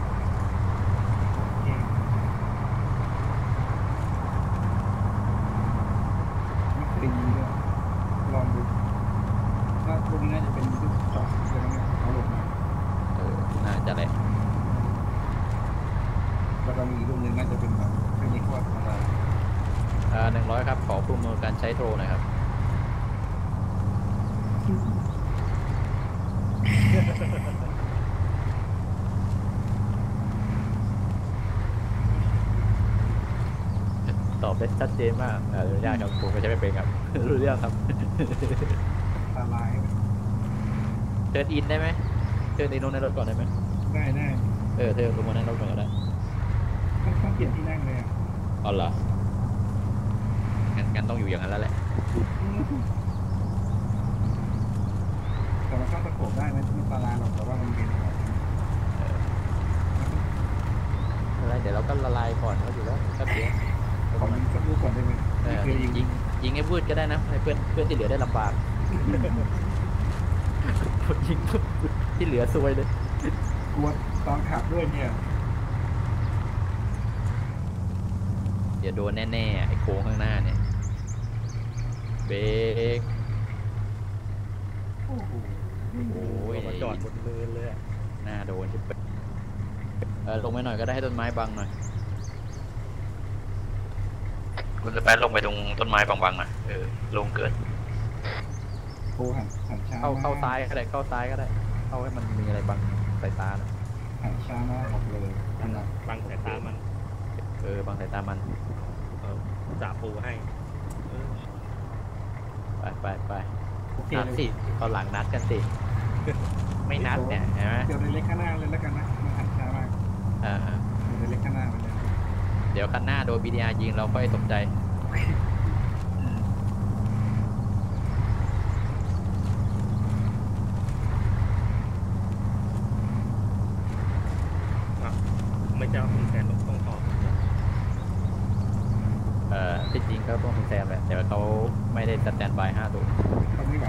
ไม่เคยยิงด้วยลองดูถ้าพวกนี้น่าจะเป็นลูกจอกใช่ไหมเนี่ยเอาหลบมาเออน่าจะแหละแล้วก็มีอีกลูกหนึ่งน่าจะเป็นแบบเทคนิคว่าอะไรอ่าหนึ่งร้อยครับขอผู้อำนวยการใช้โทรหน่อยครับตอบได้ชัดเจนมากอ่ารู้ยากครับผมก็ใช้ไม่เป็นครับ รู้เรื่องครับตาลายเทิร์นอินได้ไหมเทิร์นอินลงในรถก่อนได้ไหมได้ได้เออเทิร์นลงมานั่งรถก่อนก็ได้ต้องต้องเปลี่ยนที่นั่งเลยอ่ะอ๋อเหรองั้นงั้นต้องอยู่อย่างนั้นแล้วแหละแต่มันเข้าตะโขบได้ไหมไม่ตาลายหรอกแต่ว่ามันเป็นอะไรเดี๋ยวเราก็ละลายก่อนก็อยู่แล้วแป๊บเดียวขอยิงสักลูกก่อนได้ไหมเออยิงยิงยิงให้วืดก็ได้นะให้เพื่อนเพื่อนที่เหลือได้ลำบากยิงที่เหลือซวยเลยกลัวตอนขับด้วยเนี่ยเดี๋ยวโดนแน่ๆไอ้โค้งข้างหน้าเนี่ยเบรกโอ้โหโอ้ยมาจอดบนเนินเลยอะหน้าโดนที่เป็นเออลงไปหน่อยก็ได้ให้ต้นไม้บังหน่อยคุณจะไปลงไปตรงต้นไม้บางๆหน่อยเออลงเกินโอ้หันหันช้าเข้าเข้าซ้ายก็ได้เข้าซ้ายก็ได้เข้าให้มันมีอะไรบังสายตาหน่อยหันช้ามากออกเลยนั่นแหละบังสายตามันโเออบางสายตามันเออจ่าปูให้เออไปไปไปโอเคนัดเลยสิตอนหลังนัดกันสิ ไม่นัดเนี่ยเห็นไหมเดี๋ยวในเล็กข้างหน้าเลยแล้วกันนะมันหันช้ามากอ่าเดี๋ยวในเล็กข้างหน้าไปเลยเดี๋ยวคันหน้าโดนบีดีอาร์ยิงเราค่อยตกใจไม่เจ้าคุณแทนต้องต้องตอบเอ่อที่จริงก็ต้องคุณแซมแหละแต่ว่าเขาไม่ได้สแตนบายห้าตัวเขาไม่ไหว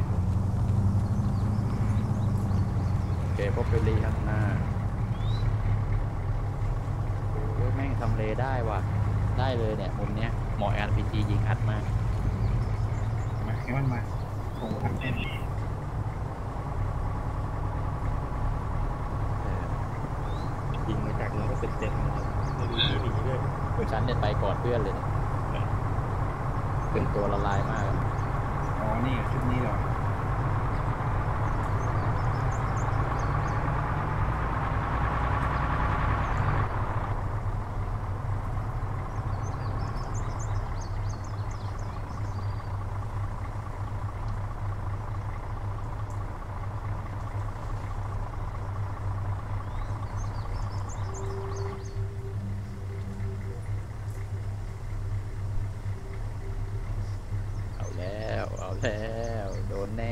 โอเคพวกเฟรลี่ข้างหน้าโอ้ยแม่งทำเลได้ว่ะได้เลยเนี่ยมุมเนี้ยหมอ อาร์ พี จี ยิงอัดมากมาให้มันมาโอ้โหอันเต็มยิงมาจากเราก็เป็นเจ็บนะครับไม่มีที่หนีด้วยฉันเนี่ยไปก่อนเพื่อนเลยเนี่ยเป็นตัวละลายมากอ๋อนี่ชุดนี้เหรอเอาแล้วเอาแล้วโดนแน่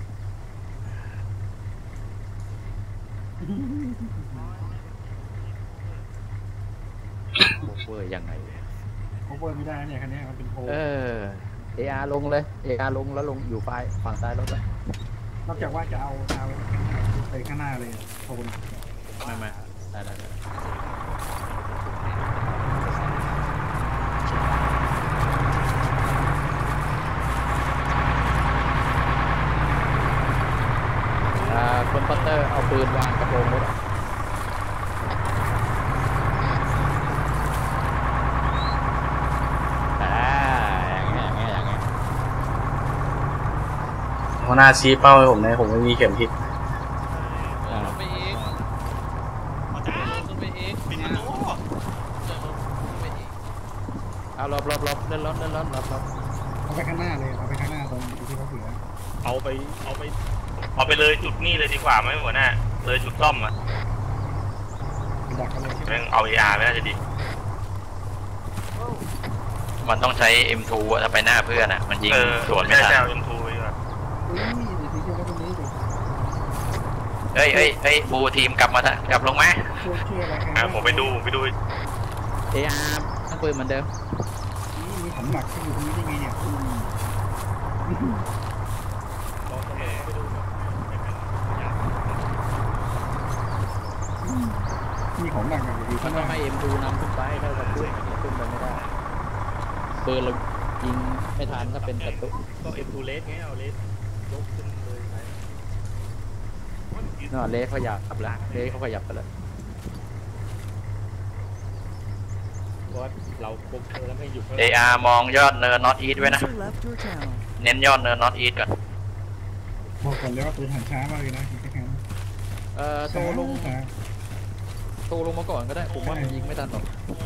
โคเวอร์ยังไงโคเวอร์ไม่ได้เนี่ยคันนี้มันเป็นโพเออ เออาร์ ลงเลย เออาร์ ลงแล้วลงอยู่ไฟฝั่งซ้ายรถแล้วนอกจากว่าจะเอาเอาไปข้างหน้าเลยโพนไม่ไม่ได้ได้ได้อ่าคนพัตเตอร์เอาปืนวางกระโปรงรถอ่าอย่างเงี้ยอย่างเงี้ยอย่างเงี้ยหัวหน้าชี้เป้าให้ผมเลยผมไม่มีเข็มทิศอ่าไปเองขึ้นไปเองเป็นโน้ไปเองเอารอบรอบรอบเดินรถเดินรถรอบรอบเอาไปข้างหน้าเลยเอาไปข้างหน้าตรงที่เขาเสือเอาไปเอาไปเอาไปเลยจุดนี้เลยดีกว่าไหมหัวหน้าเลยจุดซ่อมอ่ะดักกันเลยใช่ไหมแม่งเอา เอ อาร์ ไม่น่าจะดีมันต้องใช้ เอ็ม ทู อะถ้าไปหน้าเพื่อนอ่ะ มันยิงเออสวนไม่ทันใช่เอา เอ็ม ทู ไปก่อนอุ้ยเดี๋ยวที่เจอกันตรงนี้ดิเอ้ยเอ้ยเอ้ยบูทีมกลับมาทะกลับลงไหมช่วยช่วยอะไรกันอ่าผมไปดูไปดูเออาร์ทั้งปืนเหมือนเดิมนี่มีของหนักที่อยู่ตรงนี้ได้ไงเนี่ยอืมลองตำรวจเข้าไปดูครับมีของหนักอยู่ดีมัข้าน งหต้อน้างให้ เอ็ม ทู นำขึ้นไปถ้าเราขึ้นขึ้นไปไม่ได้ปืนเรายิงไม่ทันถ้าเป็นศัตรูก็เอ็มทูเลสไงเอาเลสยกขึ้นเลยไปน่ะเลสเขาหยับกลับแล้วเลสเขาขยับไปแล้วเพราะว่าเราปุ๊บแล้วไม่อยู่ข้างหเอลังอาร์ มองยอดเนินนอตอีสไว้นะ User left your channel. เน้นยอดเนินนอตอีสก่อนบอกก่อนเลยว่าปืนหันช้ามากเลยนะแค่นั้นเอ่อโตลงช้าโตลงมาก่อนก็ได้ผมว่ามันยิงไม่ทันหรอก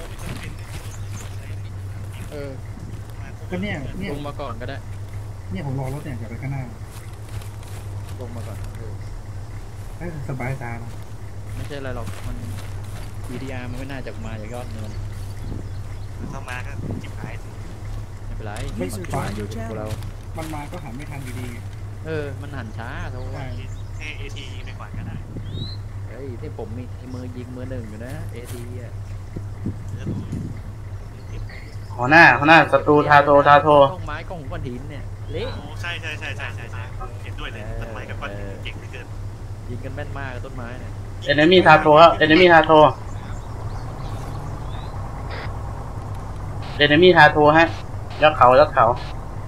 เออก็เนี่ยเนี่ยลงมาก่อนก็ได้เนี่ยผมรอรถเนี่ยจะไปข้างหน้าลงมาก่อนเออเอ้ยสบายตาเนอะไม่ใช่อะไรหรอกมัน บี ดี อาร์ มันไม่น่าจะมาจากยอดเนินต้องมาก็จิบหายไม่เป็นไร User มันขวา joined อยู่ your กับเรา channel. มันมาก็หันไม่ทันอยู่ดีไงเออมันหันช้าโทใช่ให้เอทียิงไปก่อนก็ได้เฮ้ยที่ผมมีมือยิงมือหนึ่งอยู่นะเอทีอ่ะหัวหน้าหัวหน้าศัตรูทาโททาโทกล้องไม้กล้องก้อนหินเนี่ยเละใช่ใช่ใช่ใช่ใช่ใช่เห็นด้วยเลยต้นไม้กับก้อนหินเก่งเหลือเกินยิงกันแม่นมากกับต้นไม้เนี่ยเอนมี่ทาโทครับเอนมี่ทาโทเอนมี่ทาโทฮะยอดเขายอดเขา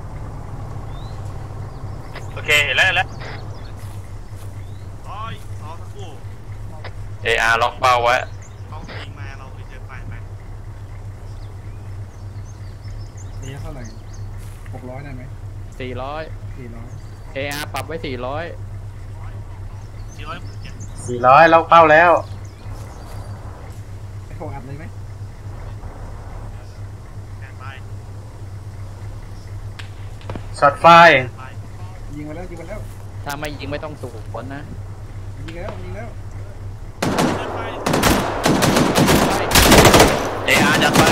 โอเคเห็นแล้วเห็นแล้วเออาร์ ล็อกเป้าไว้เขายิงมาเราไปเจอไฟไหมนี่เท่าไหร่หกร้อยได้ไหมสี่ร้อยสี่ร้อยเออาร์ ปรับไว้สี่ร้อยสี่ร้อยสี่ร้อยล็อกเป้าแล้วไอ้โคอัดเลยไหมช็อตไฟยิงมาแล้วยิงมาแล้วถ้าไม่ยิงไม่ต้องสูบผลนะยิงแล้วยิงแล้วเออาร์จัดไป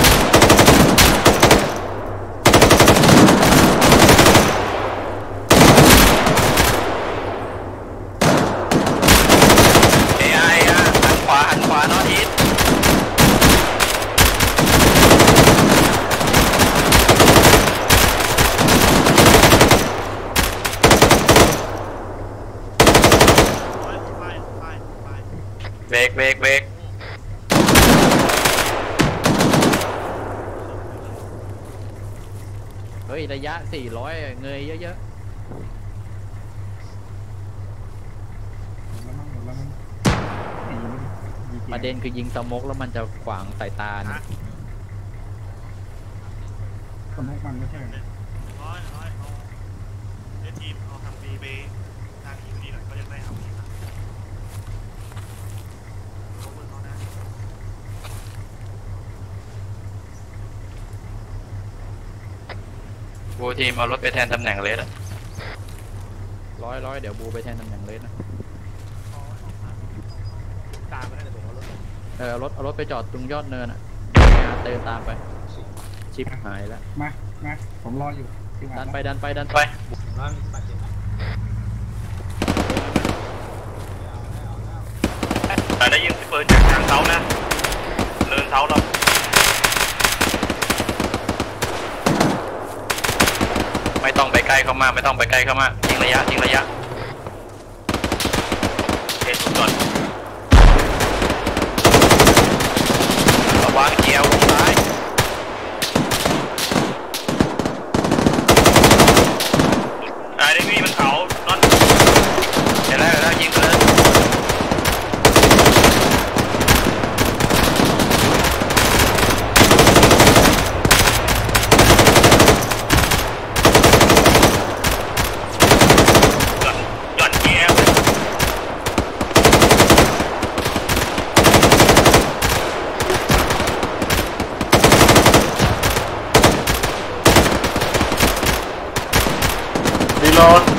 เออาร์เออาร์หันขวาหันขวานอตอีทเบรกเบรกเบรกเฮ้ยระยะสี่ร้อยเงยเยอะๆประเด็นคือยิงสโมกแล้วมันจะขวางสายตาเนี่ยสมมติมันไม่ใช่ร้อยร้อยเอาเอทีมเอาทำบีไปทางอีกทีหน่อยก็จะได้เอาอีกบูทีมเอารถไปแทนตำแหน่งเลสอะร้อยร้อยเดี๋ยวบูไปแทนตำแหน่งเลสนะเออรถเอารถไปจอดตรงยอดเนินอ่ะเดินตามไปชิปหายแล้วมามาผมรออยู่ดันไปดันไปดันไปแต่ได้ยินปืนจากทางเสานะเนินเสาเราไม่ต้องไปใกล้เข้ามาไม่ต้องไปใกล้เข้ามายิงระยะยิงระยะเอ็ดก่อนระวังเกี่ยวลงซ้ายไอ้ได้มีมันเขานอนเดี๋ยวแล้วแล้วยิงไปเลยรีโหลด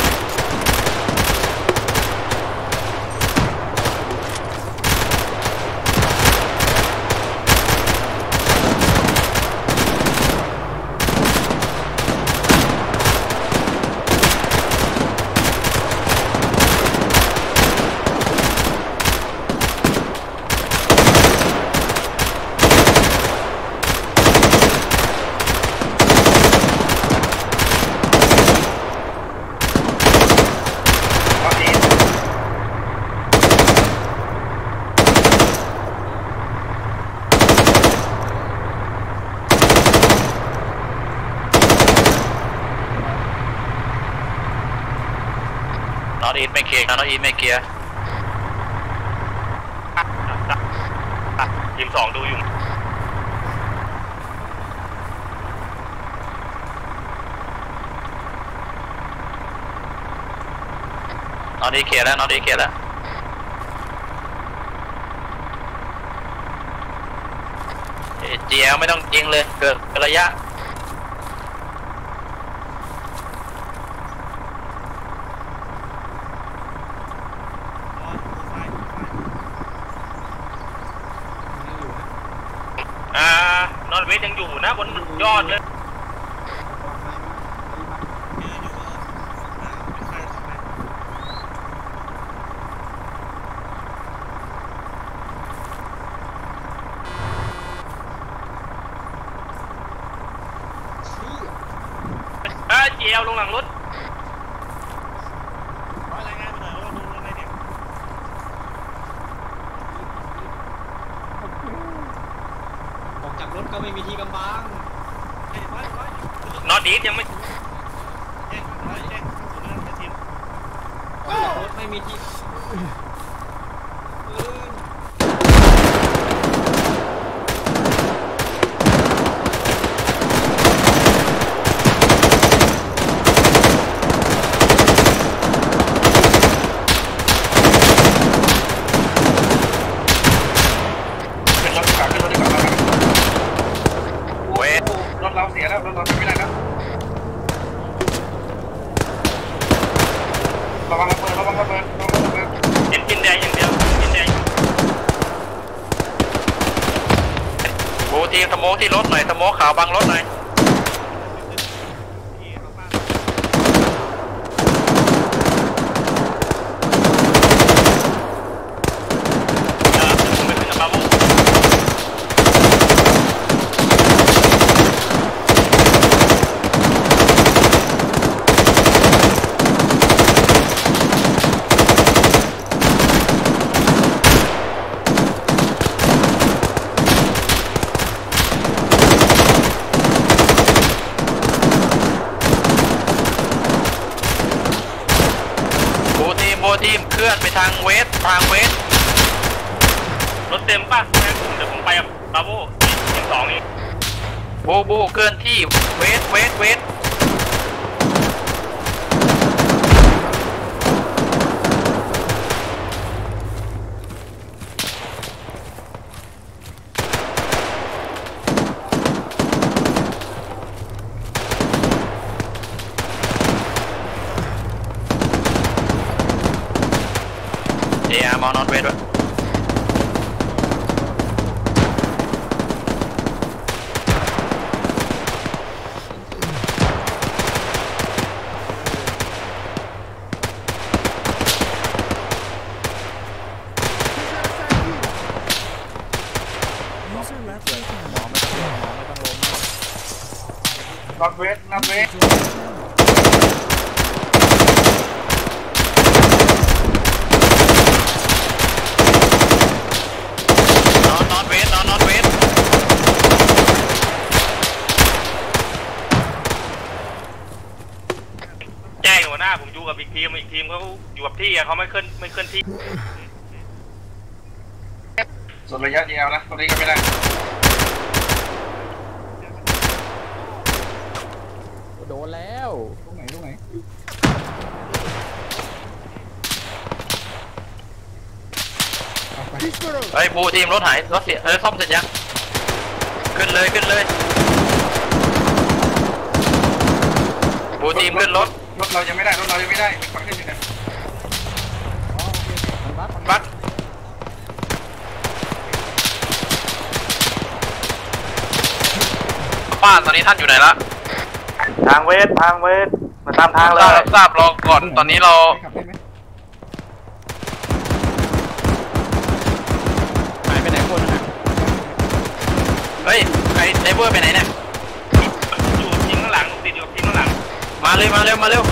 นอตอีทไม่เคลียร์นอตอีทไม่เคลียร์ทีมสองดูอยู่นอตอีทเคลียร์แล้วนอตอีทเคลียร์แล้วเจียไม่ต้องยิงเลยเกิดระยะนอตเวสยังอยู่นะบนยอดเลยอ่าเจียวลงหลังรถรายงานไปหน่อยว่าลงอะไรเนี่ยออกจากรถก็ไม่มีที่กำบังนอตอีทยังไม่ออกจากรถไม่มีที่รถเราเสียแล้วรถเราไม่ได้แล้วที่รถหน่อยสโมกขาวบังรถหน่อยทีมเคลื่อนไปทางเวสทางเวสรถเต็มป่ะเดี๋ยวผมไปกับบาโบทีมสองนี้โบโบเคลื่อนที่เวสเวสเวสมองนอนเวทด้วยนอนเวทนอนเวทผมอยู่กับอีกทีมอีกทีมเขาอยู่กับที่เขาไม่เคลื่อนไม่เคลื่อนที่ส่วนระยะยาวนะตรงนี้ก็ไม่ได้โดนแล้วตรงไหนตรงไหนเฮ้ยบูทีมรถหายรถเสียเออซ่อมเสร็จยังขึ้นเลยขึ้นเลยบูทีมขึ้นรถรถเรายังไม่ได้รถเรายังไม่ได้มีคนขึ้นอยู่เนี่ยบัสป้าตอนนี้ท่านอยู่ไหนละทางเวสทางเวสมาตามทางเลยทราบรอก่อนตอนนี้เราหายไปไหนคนนะเฮ้ยใครไดเวอร์ไปไหนเนี่ยอยู่ทีมข้างหลังติดอยู่ทีมข้างหลังมาเลยมาเร็วมาเร็ว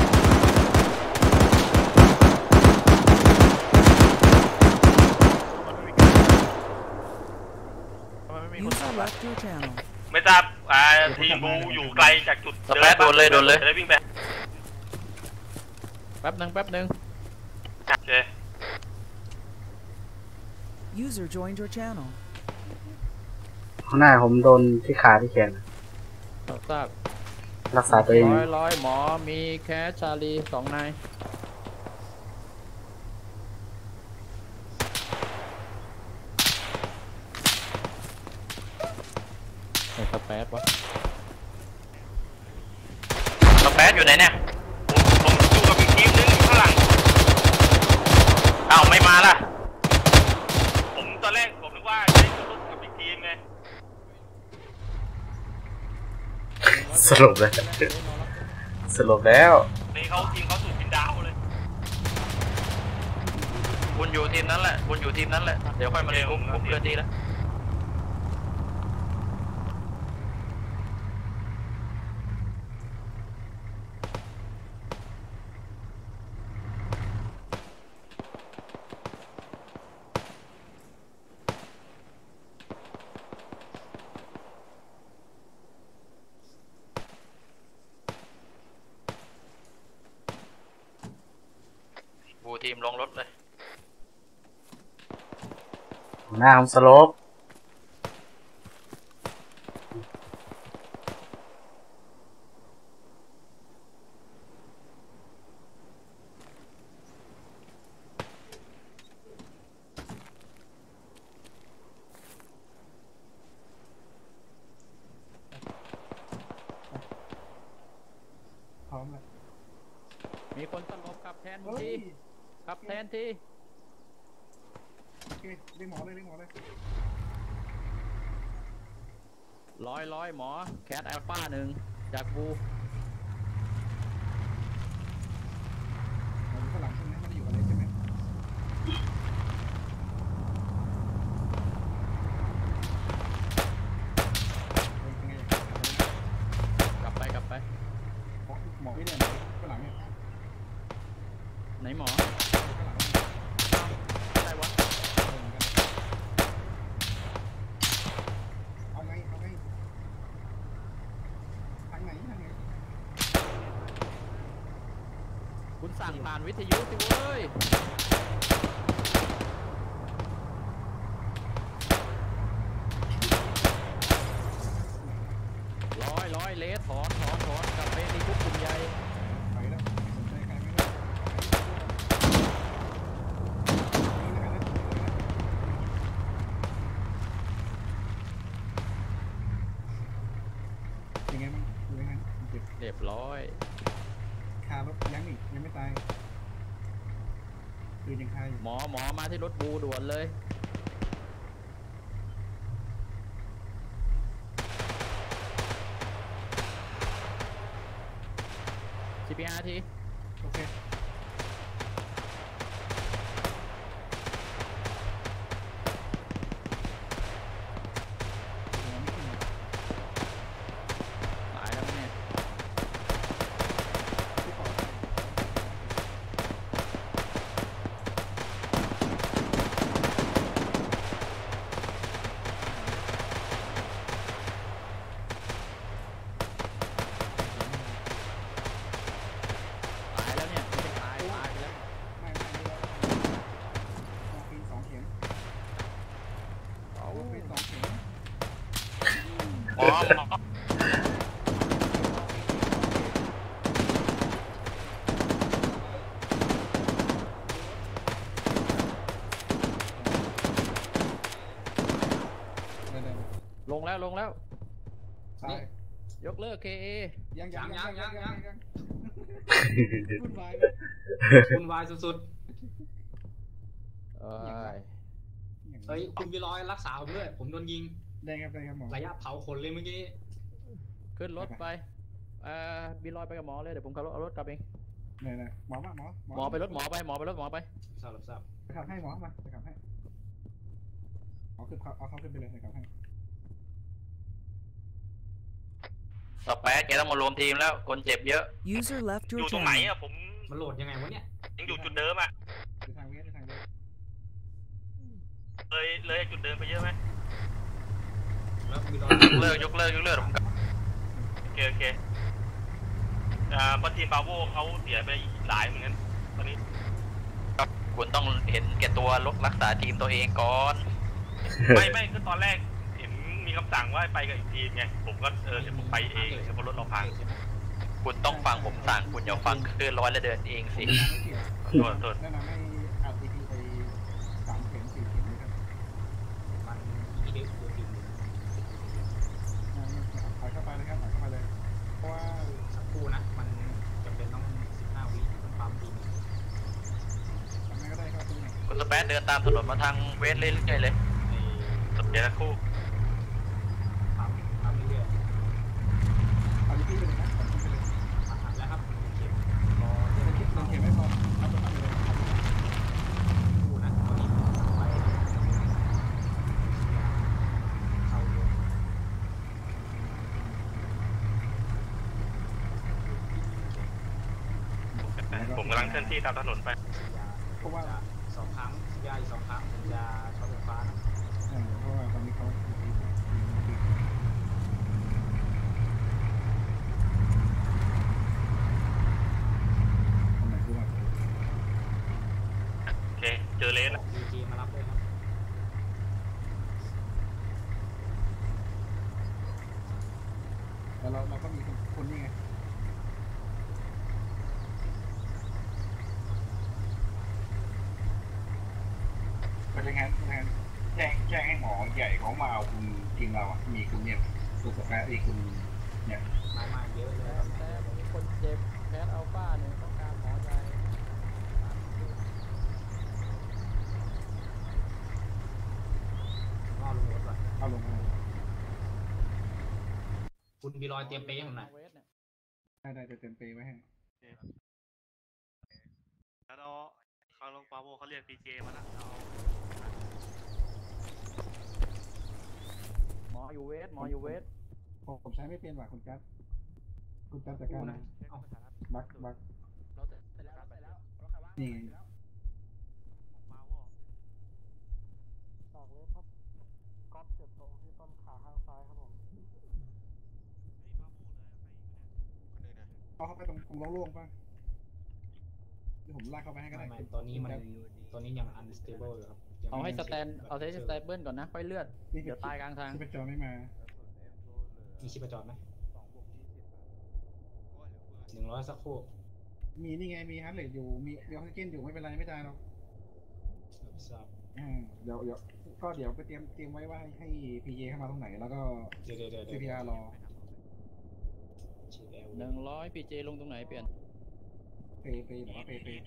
ไม่ทราบอ่าทีมบูอยู่ไกลจากจุดเดินโดนเลยโดนเลยเลยวิ่งไปแป๊บนึงแป๊บนึงโอเค User joined your channel ข้างหน้าผมโดนที่ขาที่แขนทราบรักษาตัวเองร้อยร้อยหมอมีแคสชาลีสองนายไอ้สเปซวะสเปซอยู่ไหนเนี่ยผมผมอยู่กับอีกทีมนึงข้างหลังอ้าวไม่มาล่ะผมตอนแรกผมนึกว่าใช้รถกับอีกทีมไงสรุปเลยสรุปแล้วนี่เขาทีมเขาสุดเป็นดาวเลยคุณอยู่ทีมนั้นแหละคุณอยู่ทีมนั้นแหละเดี๋ยวค่อยมาเร็วผมเกินทีแล้วทีมลงรถเลยหน้าผมสลบพร้อมแล้วมีคนสลบกับแทนทีครับแทนที่โอเคเรียกหมอเลยเรียกหมอเลยร้อยร้อยหมอแคทอัลฟาหนึ่งจากบูเราอยู่ข้างหลังใช่ไหมไม่ได้อยู่อะไรใช่ไหมกลับไปกลับไปหมอไม่เนี่ยข้างหลังเนี่ยไหนหมออะไรวะเอาไงเอาไงทางไหนทางไหนคุณสั่งผ่านวิทยุสิเว้ยร้อยร้อยเลสถอนถอนถอนกลับไปในคุกกลุ่มใหญ่ไปแล้วสนใจใครไม่ได้ยังไงบ้างดูยังไงเจ็บเรียบร้อยคารถยังอีกยังไม่ตายคือยังคาอยู่หมอหมอมาที่รถบูด่วนเลยซี พี อาร์ ทีโอเคตายแล้วเนี่ย ตายแล้วเนี่ยไม่ได้ตายตายไปแล้วไม่ไม่ไม่เราปีนสองเข็มเอาปีนสองเข็มหมอหมอลงแล้วลงแล้วตายยกเลิก เค เอยังยังยังยังยังยังวุ่นวายคุณวายสุดเอ้ยๆเฮ้ยคุณวิลอยรักษาผมด้วยผมโดนยิงได้ครับได้ครับหมอระยะเผาขนเลยเมื่อกี้ขึ้นรถไปเอ่อบินลอยไปกับหมอเลยเดี๋ยวผมขับรถเอารถกลับเองไหนไหนหมอมาหมอหมอไปรถหมอไปหมอไปรถหมอไปทราบทราบไปขับให้หมอมาไปขับให้เอาขึ้นเขาเอาเขาขึ้นไปเลยไปขับให้สเปซแกต้องมารวมทีมแล้วคนเจ็บเยอะ User left อ your ยู่ตรงไหน channel. อะผมมันโหลดยังไงวะเนี่ยยังอยู่จุดเดิมอะไปทางเวสไปทางเวสเลยเลยจุดเดิมไปเยอะไหมแล้ววิลอยยกเลิกยกเลิกยกเลิกผมกลับโอเคโอเคอ่าเพราะทีมบาโวเขาเสียไปหลายเหมือนกันตอนนี้ครับคุณต้องเห็นแก่ตัวลดรักษาทีมตัวเองก่อน ไม่ไม่คือตอนแรกเห็นมีคำสั่งว่าไปกับอีกทีมไงผมก็เออเดี๋ยวผมไปเองเดี๋ยวรถเราพังคุณต้องฟังผมสั่งคุณอย่าฟังคลื่นร้อยแล้วเดินเองสิโทษโทษแนะนำให้เอาทีพีไปสามเข็มสี่เข็มนะครับมันอีเด็กตัวจริงถอยเข้าไปเลยครับถอยเข้าไปเลยเพราะว่าสักครู่นะมันจำเป็นต้องสิบห้าวิต้องปั๊มทีนึงทำไงก็ได้ครับคุณคุณสเปซเดินตามถนนมาทางเวสเรื่อยๆเลยเดี๋ยวนะคู่ปั๊มปั๊มเรื่อยเอาทีพีไปเลยนะเอาทีพีไปเลยๆอ่ะแล้วครับเข็มรอเดี๋ยวคิดลงเข็มไม่พอเอาตัวไปเลยคู่นะตอนนี้ไปเข้าเยอะผมกำลังเคลื่อนที่ตามถนนไปเพราะว่าสองครั้งยาอีกสองครั้งผมจะช็อตไฟฟ้านะเออเพราะว่าตอนนี้เขาทำไมพูดว่าโอเคเจอเลนแล้วดีจีมารับด้วยครับแต่เราเราก็มีคนนี่ไงเป็นยังไงเป็นยังไงแจ้งแจ้งให้หมอใหญ่เขามาเอาคุณทีมเราอ่ะมีคุณเนี่ยตัวสแปรอีกคุณเนี่ยมามาเยอะเลยครับแต่มีคนเจ็บแคทอัลฟาเนี่ยต้องการหมอใจรอลงรถว่ะเอาลงมาคุณบีลอยเตรียมเป๊ะให้ผมหน่อยได้ได้จะเต็มเปย์ไว้ให้แล้วเราเขาลงปาโวเขาเรียกพีเจมาแล้วเอาหมออยู่เวทหมออยู่เวทผมผมใช้ไม่เป็นว่ะคุณกัสคุณกัสจัดการนะบักบักนี่ตอกเลยครับก๊อฟเจ็บตรงที่ต้นขาข้างซ้ายครับผมเอาเข้าไปตรงตรงโล่งๆป่ะเดี๋ยวผมลากเข้าไปให้ก็ได้ไม่ตอนนี้มันตอนนี้ยัง unstable อยู่ครับเอาให้สแตนเอาให้สแตนเบิลก่อนนะค่อยเลือดเดี๋ยวตายกลางทางชิปจอไม่มามีชีพจรไหมหนึ่งร้อยสักครู่มีนี่ไงมีฮาร์ดเรทอยู่มีเดี๋ยวออกซิเจนอยู่ไม่เป็นไรไม่ตายหรอกเดี๋ยวเดี๋ยวก็เดี๋ยวไปเตรียมเตรียมไว้ว่าให้พีเอเข้ามาตรงไหนแล้วก็เดี๋ยวเดี๋ยวเดี๋ยวซีพีอาร์รอหนึ่งร้อยพีเจลงตรงไหนเปลี่ยนเปย์เปย์หรือว่าเปย์เปย์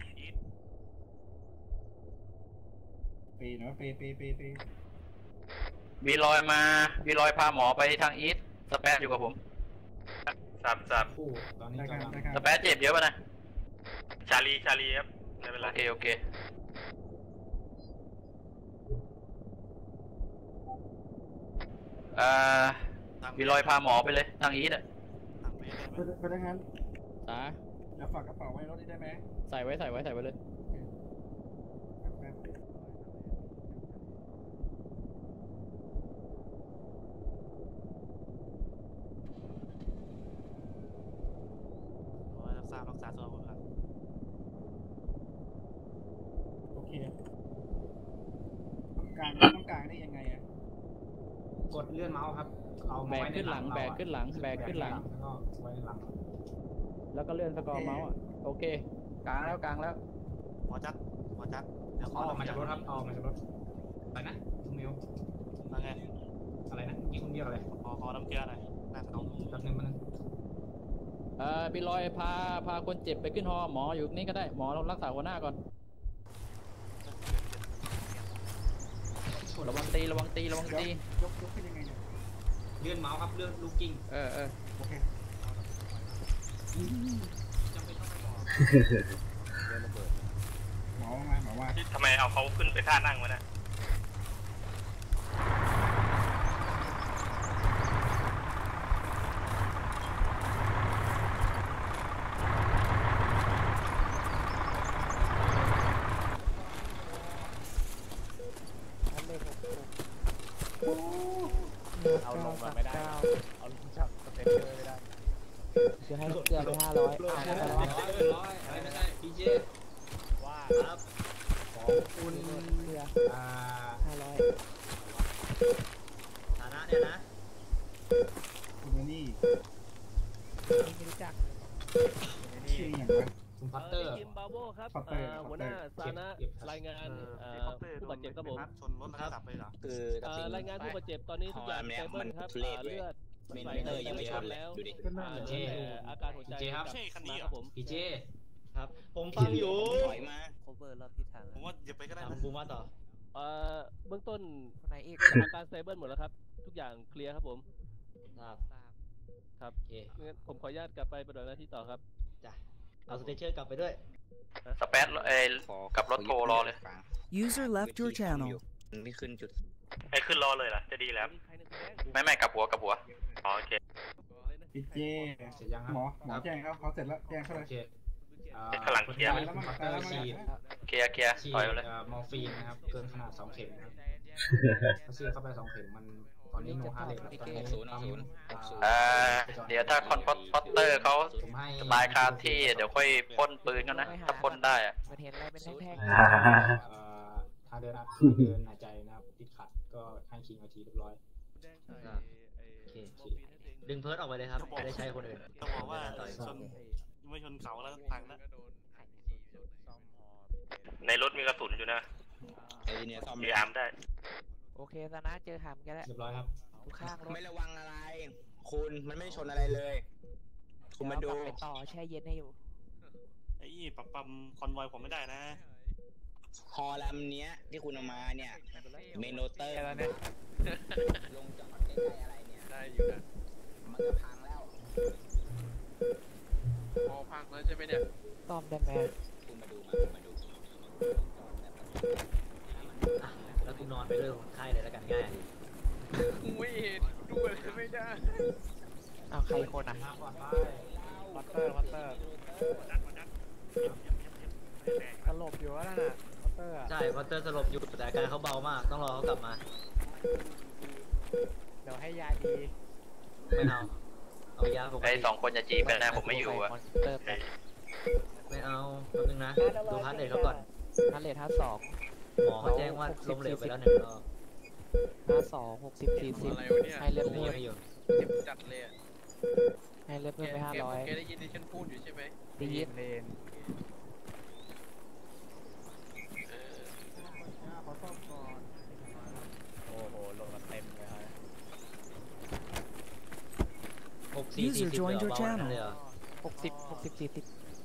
เปย์หรือว่าเปย์เปย์เปย์เปย์วีลอยมาวีลอยพาหมอไปทางอีสต์สเปซอยู่กับผมสับสับคู่ตอนนี้กำลังสเปซเจ็บเยอะป่ะนะชาลีชาลีครับไม่เป็นไรโอเคโอเคอ่าวีลอยพาหมอไปเลยทางอีสต์อ่ะไปได้งั้นตาจะฝากกระเป๋าไว้รถได้ไหมใส่ไว้ใส่ไว้ใส่ไว้เลยรักษารักษาตัวครับโอเคต้องการต้องการได้ยังไงอะกดเลื่อนเมาส์ครับเอาแบกขึ้นหลังแบกขึ้นหลังแบกขึ้นหลังแล้วก็ไว้หลังแล้วก็เลื่อนสกอร์เมาส์อ่ะโอเคกลางแล้วกลางแล้วหมอจักหมอจักเอาออกมาจากรถครับเอาออกมาจากรถอะไรนะคุณมิวว่าไงอะไรนะยี่คุณเรียกอะไรขอขอน้ำเกลือหน่อยน่าจะเอาแป๊บนึงมันเอ่อบีลอยพาพาคนเจ็บไปขึ้นฮอหมออยู่นี่ก็ได้หมอรักษาหัวหน้าก่อนระวังตีระวังตีระวังตียกยกขึ้นยังไงเนี่ยเลื่อนเมาส์ครับเลื่อนลูกกิ้งเออเออโอเคจำเป็นต้องไปบอกหมอมาหมอว่าทำไมเอาเขาขึ้นไปท่านั่งวะเนี่ยเอาลงมาไม่ได้เอาลงจากสเตเจอร์ไม่ได้จะให้เกือบไปห้าร้อยอ่าห้าร้อยร้อยอะไรไม่ได้พีเจว่าครับของคุณอ่าห้าร้อยฐานะเนี่ยนะคุณนี่ไม่รู้จักชื่ออย่างไรคุณพัตเตอร์ทีมบาโวครับพัตเตอร์อ่าหัวหน้าซานะรายงานเอ่อผู้บาดเจ็บครับผมชนรถแล้วก็ดับไปเหรอคือเอ่อรายงานผู้บาดเจ็บตอนนี้ทุกอย่างสเตเบิลครับอ่าเลือดเมนใส่เนอร์ยังไม่ชนเลยแล้วดูดิอ่าเหลือแต่อาการหัวใจเจครับครับผมพีเจครับ ผมฟังอยู่ถอยมา cover รอบทิศทางผมว่าอย่าไปก็ได้ถามนะบูมาต่อเอ่อเบื้องต้นนายเอกอาการสเตเบิลหมดแล้วครับทุกอย่างเคลียร์ครับผมครับครับโอเคงั้นผมขออนุญาตกลับไปปฏิบัติหน้าที่ต่อครับจ้ะเอาสเตเชอร์กลับไปด้วยสเปซเอยกับรถโกรอเลย User left your channel. ไม่ขึ้นจุดไอ้ขึ้นรอเลยล่ะจะดีแล้วไม่ไม่กับหัวกับหัวอ๋อโอเคพีเจหมอหมอแจ้งเขาเขาเสร็จแล้วแจ้งเขาเลยข้างหลังเคลียร์แล้วมันตายแล้วมันฉีดเคลียร์เคลียร์ฉีดถอยไปเลยมอร์ฟีนนะครับเกินขนาดสองเข็มครับถ้าฉีดเข้าไปสองเข็มมันตอนนี้โนฮาร์เรทตอนนี้ปั๊มเอ่อเดี๋ยวถ้าคอนพอตเตอร์เขาตายคาที่เดี๋ยวค่อยพ่นปืนกันนะถ้าพ่นได้อะมันเห็นอะไรเป็นแท่งทางเดินทางเดินหายใจนะครับติดขัดก็ให้คิงเอาทีเรียบร้อยโอเคดึงเพิร์ดออกไปเลยครับจะได้ใช้คนอื่นต้องบอกว่าชนไม่ชนเขาแล้วพังแล้วในรถมีกระสุนอยู่นะไอ้เนี่ยซ่อมมีอาร์มได้โอเคซานะเจอหามแกแล้วเรียบร้อยครับทุกข้างรถไม่ระวังอะไร คุณมันไม่ชนอะไรเลย คุณมาดูไปต่อแช่เย็นให้อยู่ไอ้ปั๊มปั๊มคอนวอยผมไม่ได้นะฮอลำเนี้ยที่คุณเอามาเนี่ยเมนโนเตอร์ลงจอดใกล้ๆอะไรเนี่ยได้อยู่นะมันก็พังแล้วมอพังแล้วใช่ไหมเนี่ยซ่อมได้ไหมคุณมาดูมาคุณมาดูอ่ะแล้วคุณนอนไปด้วยคนไข้เลยแล้วกันง่ายกูไม่เห็นดูอะไรไม่ได้เอาใครคนอ่ะวัตเตอร์วัตเตอร์สลบอยู่แล้วน่ะวัตเตอร์อะใช่วัตเตอร์สลบอยู่แต่อาการเขาเบามากต้องรอเขากลับมาเดี๋ยวให้ยาดีไม่เอาเอายาปกไอ้ติสองคนจะจีบกันนะผมไม่อยู่อะไม่เอาแป๊บนึงนะดูฮาร์ดเรทเขาก่อนฮาร์ดเรทห้าสองหมอเขาแจ้งว่าล้มเหลวไปแล้วหนึ่งรอบห้าสองหกสิบสี่สิบอะไรวะเนี่ยให้เลือดไม่เพิ่มไม่อยู่เจ็บจัดเลยอะให้เลือดเพิ่มไปห้าร้อยแกได้ยินที่ฉันพูดอยู่ใช่ไหมได้ยินเลนเออขอซ่อมก่อนโอ้โหลงมาเต็มเลยครับหกสี่สี่สิบเหรอเบาขนาดนั้นเลยเหรอหกสิบหกสิบสี่สิบ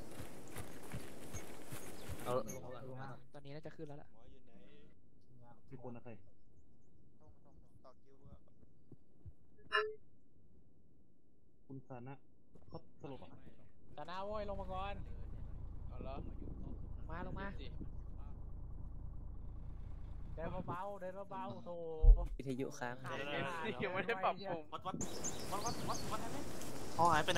เอาลงมาก่อนลงมาก่อนตอนนี้น่าจะขึ้นแล้วล่ะพี่คนนะใครคุณสานะเขาสรุปอ่ะตาหน้าโว้ยลงมาก่อนเอาละมาลงมาเดินเบาๆเดินเบาๆโธ่วิทยุค้างยังไม่ได้ปรับปรุงวัดวัดวัดวัดวัดวัดได้ไหมห้องหายไปไหน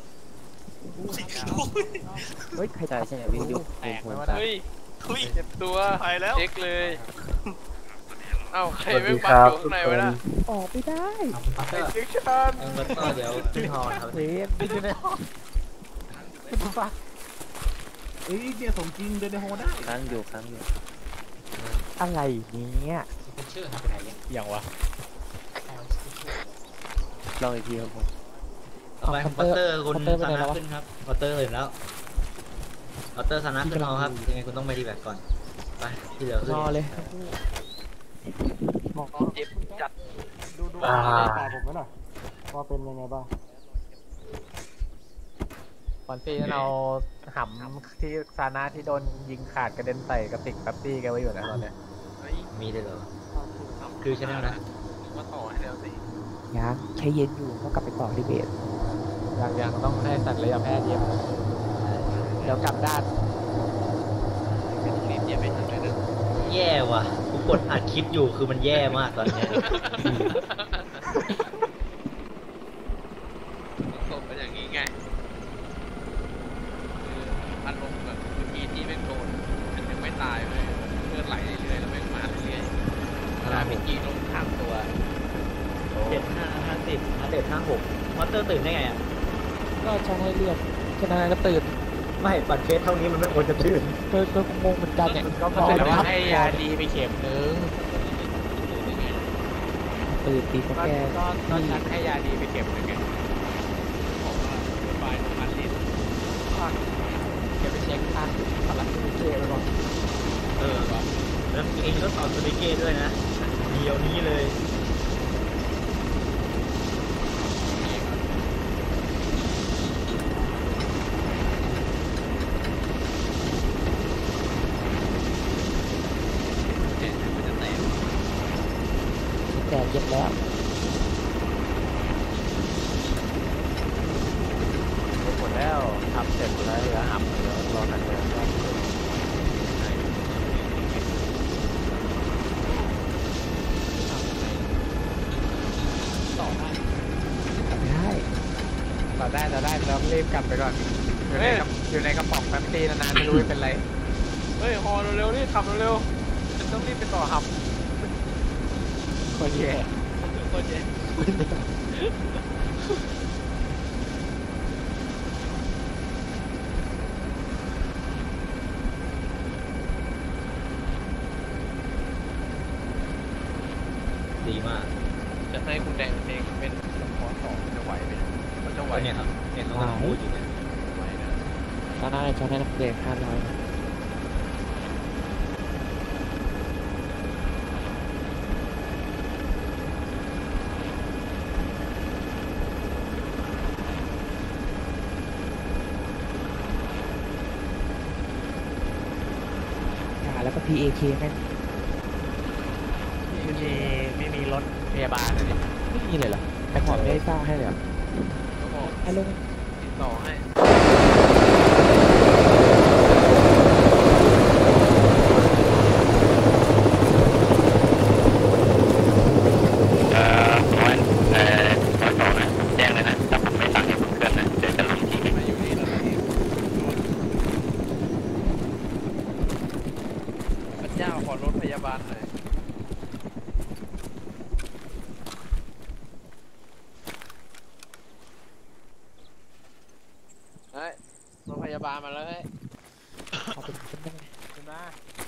เฮ้ยใครตายใช่ไหมวิทยุแตกไปวะเฮ้ยทุยเจ็บตัวไปแล้วเช็คเลย เอ้าใครไม่ปักอยู่ข้างในวะน่ะออกไม่ได้พัตเตอร์เช็คชันเอ็งบัตเตอร์เดี๋ยวขึ้นฮอครับเวฟไม่ได้คุณฟังเอ้ยเนี่ยสมจริงเดินในโฮได้ค้างอยู่ค้างอยู่อะไรเนี่ยชื่อหายไปไหนเนี่ยอย่างวะลองอีกทีครับผมต่อไปวัตเตอร์คุณซานะขึ้นครับวัตเตอร์เลยแล้ววัตเตอร์ซานะขึ้นฮอครับยังไงคุณต้องไปดีแบกก่อนไปที่เหลือขึ้นรอเลยหมอเจ็บจัดดูดูตาผมไหมล่ะว่าเป็นยังไงบ้างก่อนที่เราหำที่ซานะที่โดนยิงขาดกระเด็นใส่กระติกแป๊บซี่แกไว้อยู่นะตอนเนี้ยเฮ้ยมีได้เหรอคือชแนลนะมาต่อให้แล้วสิยังใช้เย็นอยู่ต้องกลับไปต่อที่เบสยังยังต้องให้สัตว์ระยะแพทย์เย็บเดี๋ยวกลับด้านไม่ต้องรีบเย็บไปถึงเลยนะแย่ว่ะกูกดอัดคลิปอยู่คือมันแย่มากตอนเนี้ยตบเป็นอย่างนี้ไงคืออารมณ์แบบเมื่อกี้ที่แม่งโดนมันยังไม่ตายเลยเลือดไหลเรื่อยๆแล้วแม่งมาเรื่อยๆขนาดเมื่อกี้ลงข้ามตัวเจ็ดห้าห้าสิบห้าเจ็ดห้าหกวัตเตอร์ตื่นได้ไงอ่ะก็ใช้ให้เลือดแค่นั้นก็ตื่นไม่บัตรเคสเท่านี้มันไม่ควรจะตื่นก็ก็งงเหมือนกันเนี่ยก็พอแล้วว่าให้ยาดีไปเข็มนึงตื่นตีก็แกก็ก็ฉันให้ยาดีไปเข็มนึงไงบอกว่าไฟน้ำมันลิตรแกไปเช็คทางพลังที่เจไปก่อนเออแล้วเองก็สอนสติเก้ด้วยนะเดียวนี้เลยแต่เย็บแล้วหมดแล้วทำเสร็จแล้วเหลือหำเหลือรอกันเลยต่อได้ต่อได้ต่อได้เรารีบกลับไปก่อนอยู่ในอยู่ในกระป๋องแป๊บตีนานๆไม่รู้เป็นไรเฮ้ยฮอเร็วๆนี่ขับเร็วๆฉันต้องรีบไปต่อหับคนแย่คนแย่ดีมากจะให้คุณแดงเองเป็นสปอร์ตสองจะไหวไหมมันจะไหวเนี่ยครับเนี่ยเขากำลังพูดอยู่เนี่ยไหวนะตอนนั้นจะให้นักเรียนห้าร้อยแล้วก็ พี เอ เค แม่งไม่มีไม่มีรถพยาบาลเลยไม่มีเลยเหรอแต่หมอไม่ได้สร้างให้เลยเหรอก็บอกฮัลโหลติดต่อให้เอ่อร้อยเอ่อร้อยสองนะแจ้งเลยนะแต่ผมไม่สั่งให้ผมเคลื่อนนะเดี๋ยวจะลงทีมาอยู่นี่แล้วนะพระเจ้าขอรถพยาบาลหน่อยเฮ้ยรถพยาบาลมาแล้วเฮ้ยขอเป็นคนได้ไหมขึ้นมา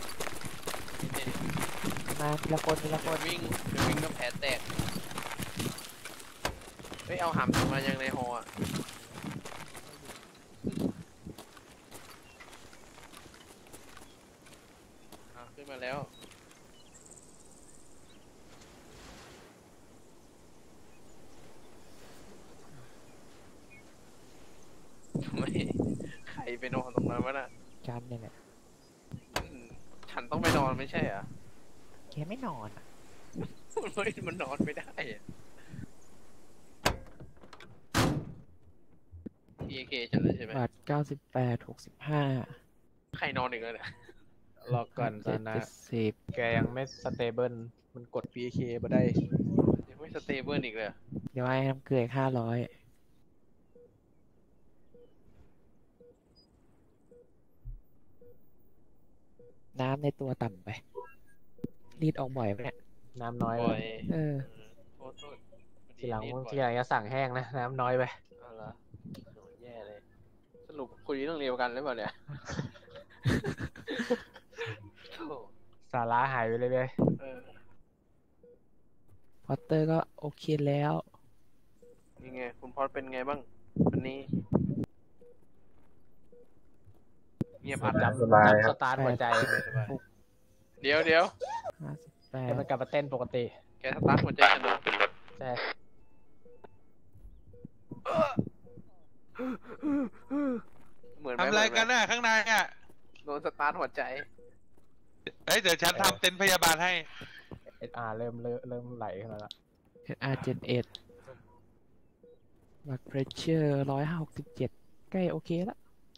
มาทีละคนทีละคนวิ่งเดี๋ยววิ่งก็แผลแตกเฮ้ยเอาหำมายังในหออ่ะอ่ะขึ้นมาแล้วทำไมใครไปนอนตรงนั้นวะน่ะจันเนี่ยแหละอืมฉันต้องไปนอนไม่ใช่เหรอแกไม่นอนอ่ะมันไม่มันนอนไม่ได้อะทีเอเคฉันเลยใช่ไหมบาทเก้าสิบแปดหกสิบห้าใครนอนอีกแล้วเนี่ยรอก่อนตอนนะเจ็ดสิบแกยังไม่สเตเบิลมันกด พี เค มาได้ยังไม่สเตเบิลอีกเลยเดี๋ยวให้น้ำเกลือห้าร้อยน้ำในตัวต่ำไป รีดออกบ่อยไหมเนี่ยน้ำน้อยบ่อยเออโทษโทษทีหลังทีหลังจะสั่งแห้งนะ น้ำน้อยไปเอาละโดนแย่เลย สรุปคุยเรื่องเดียวกันหรือเปล่าเนี่ยโธ่สาระหายไปเลยเลยเออพอตเตอร์ก็โอเคแล้วนี่ไงคุณพอดเป็นไงบ้างวันนี้เงียบอัดจำจำสตาร์ทหัวใจเดี๋ยวเดี๋ยวห้าสิบแปดให้มันกลับมาเต้นปกติแกสตาร์ทหัวใจฉันดูใช่เหมือนหมทำอะไรกันน่ะข้างในอ่ะโดนสตาร์ทหัวใจเฮ้ยเดี๋ยวฉันทำเต็นท์พยาบาลให้เอสอาร์เริ่มเริ่มเริ่มไหลขึ้นมาแล้วเอส อาร์ เจ็ดสิบเอ็ด บัตรเพรสเชอร์ร้อยหกสิบเจ็ดใกล้โอเคแล้ว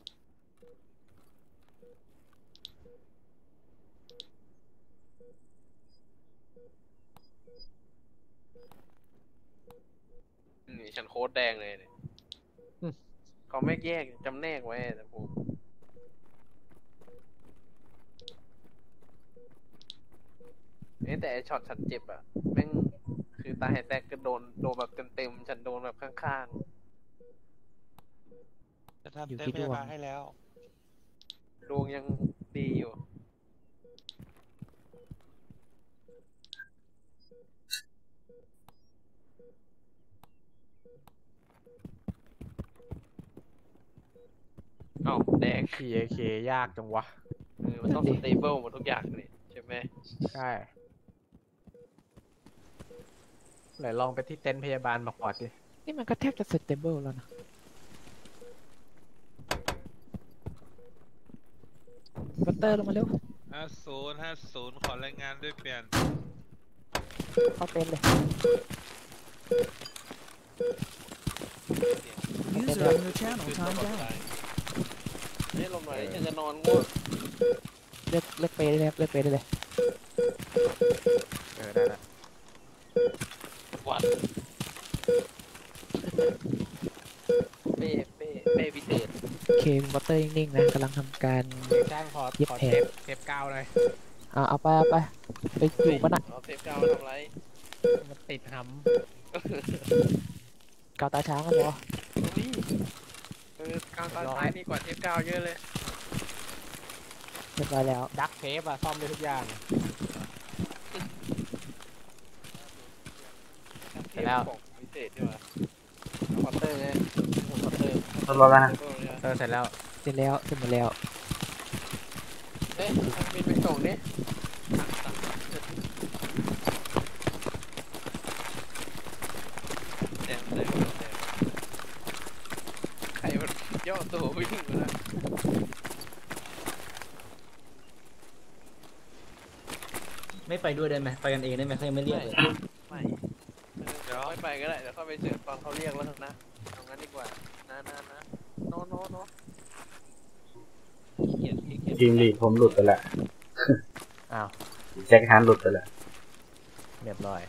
นี่ฉันโค้ดแดงเลยเนี่ยเขาไม่แยกจำแนกไว้แต่ผมเอ๊ะแต่ไอช็อตฉันเจ็บอ่ะแม่งคือตาแหกแตกก็โดนโดนแบบเต็มๆฉันโดนแบบข้างๆจะทำเต็นท์พยาบาลให้แล้วดวงยังดีอยู่เอ้าแดงพี เอ เค ยากจังวะเออมันต้องสเตเบิลหมดทุกอย่างเลยใช่ไหมใช่ไหนลองไปที่เต็นท์พยาบาลบอกก่อนดินี่มันก็แทบจะเซตเบิลแล้วนะบัตเตอร์ลงมาเร็วห้าศูนย์ห้าศูนย์ขอรายงานด้วยเปลี่ยนเข้าเต็นท์เลย User on your channel timed out. นี่ลงหน่อยฉันจะนอนง่วงเลือกเลือกไปเลยครับเลือกไปได้เลยเออได้ละวัน เป้เป้เป้พิเศษโอเคบัตเตอร์นิ่งๆนะกำลังทำการแจ้งขอเย็บขอแผลเทปเทปกาวเลยเอาเอาไปเอาไปไปอยู่ปะน่ะเอาเทปกาวมาทำไรมันติดหกาวตาช้างกันเหรอนี่เออกาวตาซ้ายนี่กว่าเทปกาวเยอะเลยเรียบร้อยแล้วำดักเทปอะซ่อมได้ทุกอย่าง เสร็จแล้วของพิเศษใช่ไหมคอตเตอร์ไงคอตเตอร์รถแล้วนะเออเสร็จแล้วเสร็จแล้วเสร็จหมดแล้วเอ๊ะบินไปส่งนี่แดงแดงแดงใครมันย่อตัววิ่งมาแล้วไม่ไปด้วยได้ไหมไปกันเองได้ไหมเขายังไม่เรียกเลยไม่เดี๋ยวค่อยไปก็ได้เดี๋ยวเข้าไปเจอตอนเขาเรียกแล้วนะเอาไงนั้นดีกว่านะนะนะโนโนโนทีมลีดผมหลุดไปแล้วอ้าวแจ็คฮันหลุดไปแล้วเรียบร้อย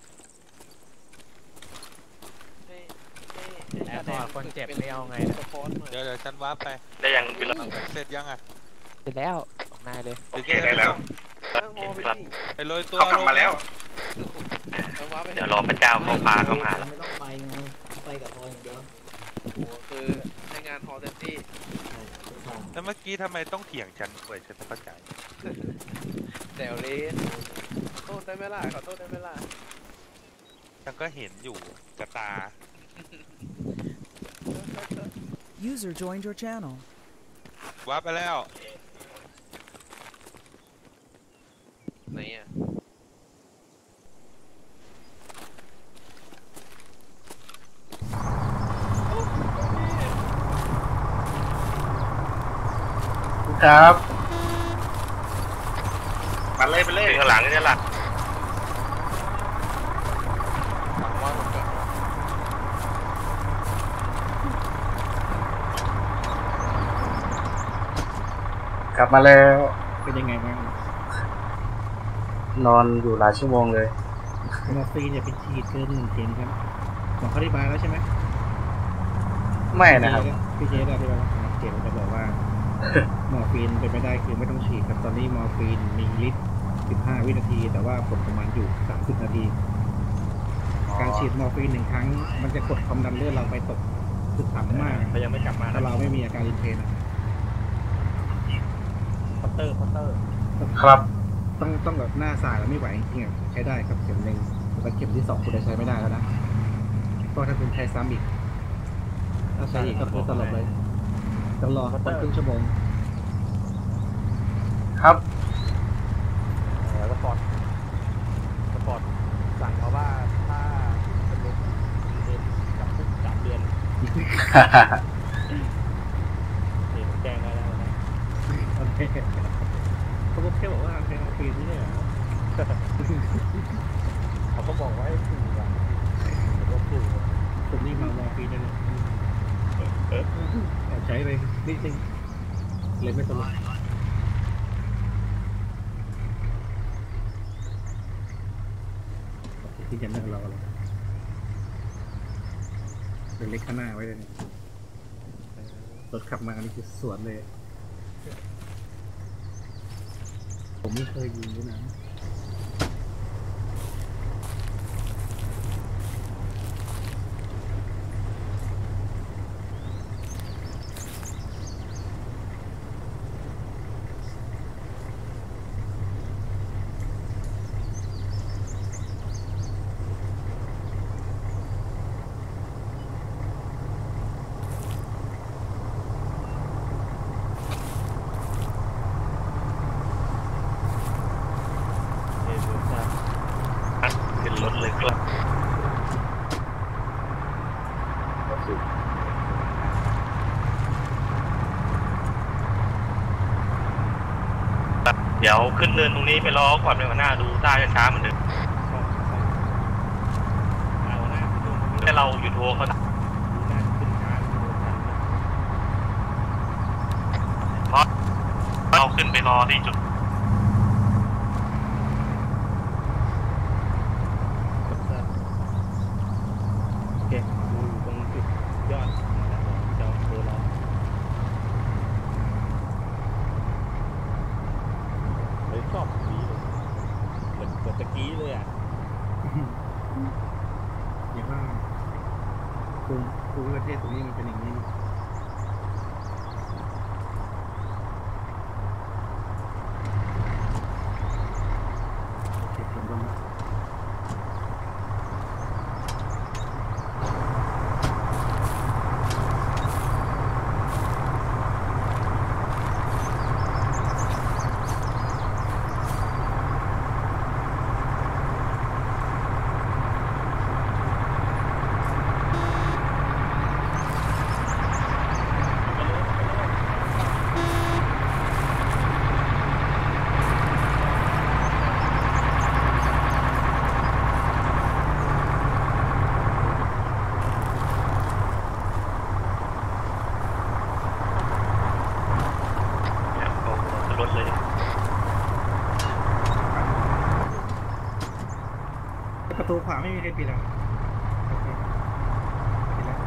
แอแอดดพอคนเจ็บไม่เอาไงนะเดี๋ยวเดี๋ยวฉันวาร์ปไปได้ยังบิลเสร็จยังอ่ะเสร็จแล้วนายเลยหรือแกได้แล้วไปโรยตัวเขากลับมาแล้วเอาไปเดี๋ยวรอพระเจ้าเขาพาเข้ามาแล้วไม่ต้องไปไงไปกับพออย่างเดียวโอ้โหคือให้งานพอเต็มที่แล้วเมื่อกี้ทำไมต้องเถียงฉันด้วยฉันไม่เข้าใจแซวเล่นขอโทษได้ไหมล่ะขอโทษได้ไหมล่ะฉันก็เห็นอยู่กับตา User joined your channel. วาร์ปไปแล้วไหนอ่ะครับมาเลยไปเลยข้างหลังนี่แหละกลับมาแล้วเป็นยังไงบ้างนอนอยู่หลายชั่วโมงเลยมอร์ฟีนเนี่ยเป็นฉีดเกินหนึ่งเข็มครับหมอเขาอธิบายแล้วใช่ไหมไม่นะครับพี่เจได้อธิบายว่าเข็มจะบอกว่า มอร์ฟีนเป็นไม่ได้คือไม่ต้องฉีดครับตอนนี้มอร์ฟีนมีฤทธิ์สิบห้าวินาที แต่ว่าผลของมันอยู่สามสิบนาที การฉีดมอร์ฟีนหนึ่งครั้ง มันจะกดความดันเลือดเราไปตกคือต่ำมากเขายังไม่กลับมาถ้าเราไม่มีอาการอินเทนนะพอตเตอร์พอตเตอร์ครับต้องต้องแบบหน้าสายแล้วไม่ไหวจริงๆใช้ได้ครับเข็มหนึ่งแต่เข็มที่สองคุณจะใช้ไม่ได้แล้วนะเพราะถ้าคุณใช้ซ้ำอีกถ้าใช้อีกก็คือตลบเลยต้องรอสักครึ่งชั่วโมงครับเออสปอร์ตสปอร์ตสั่งเขาว่าถ้าเป็นลมเดือนกับคุกสามเดือนเดี๋ยวแจ้งได้แล้วนะโอเคเขาก็แค่บอกว่าเป็นมอร์ฟีนนี่แหละเขาก็บอกว่าให้ถูกอ่ะผมก็ถูกผมนี่มามอร์ฟีนเลยเนี่ยใช้ไปนิดนึงเลยไม่ตลกที่จะนั่งรอเราเป็นเล็กข้างหน้าไว้เลยเนี่ยรถขับมาอันนี้คือสวนเลย ผมไม่เคยยิงด้วยนะขึ้นรถเลยครับเดี๋ยวขึ้นเนินตรงนี้ไปรอก่อนไปหัวหน้าดูท่าช้าเหมือนเดิมให้เราหยุดโทรเขาเพราะเราขึ้นไปรอที่จุดโอเคดูอยู่ตรงจุดยอดจะโทรรอเฮ้ยชอบสีเลยเหมือนเหมือนตะกี้เลยอ่ะอย่างว่าภูมิภูมิประเทศตรงนี้มันเป็นอย่างนี้เก็บผมบ้างนะประตูขวาไม่มีใครปิดอ่ะโอเคปิดแล้ว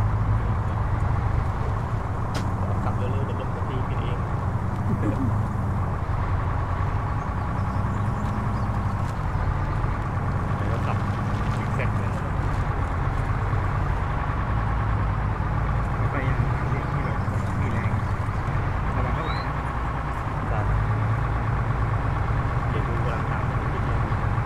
ขับเร็วๆเดี๋ยวลมจะตีปิดเองแล้วขับซิกแซกเลยไปยังทางที่ที่แบบมีแรงระวังเท่าไหร่นะได้เดี๋ยวดูกำลังตามไปนิดเดียว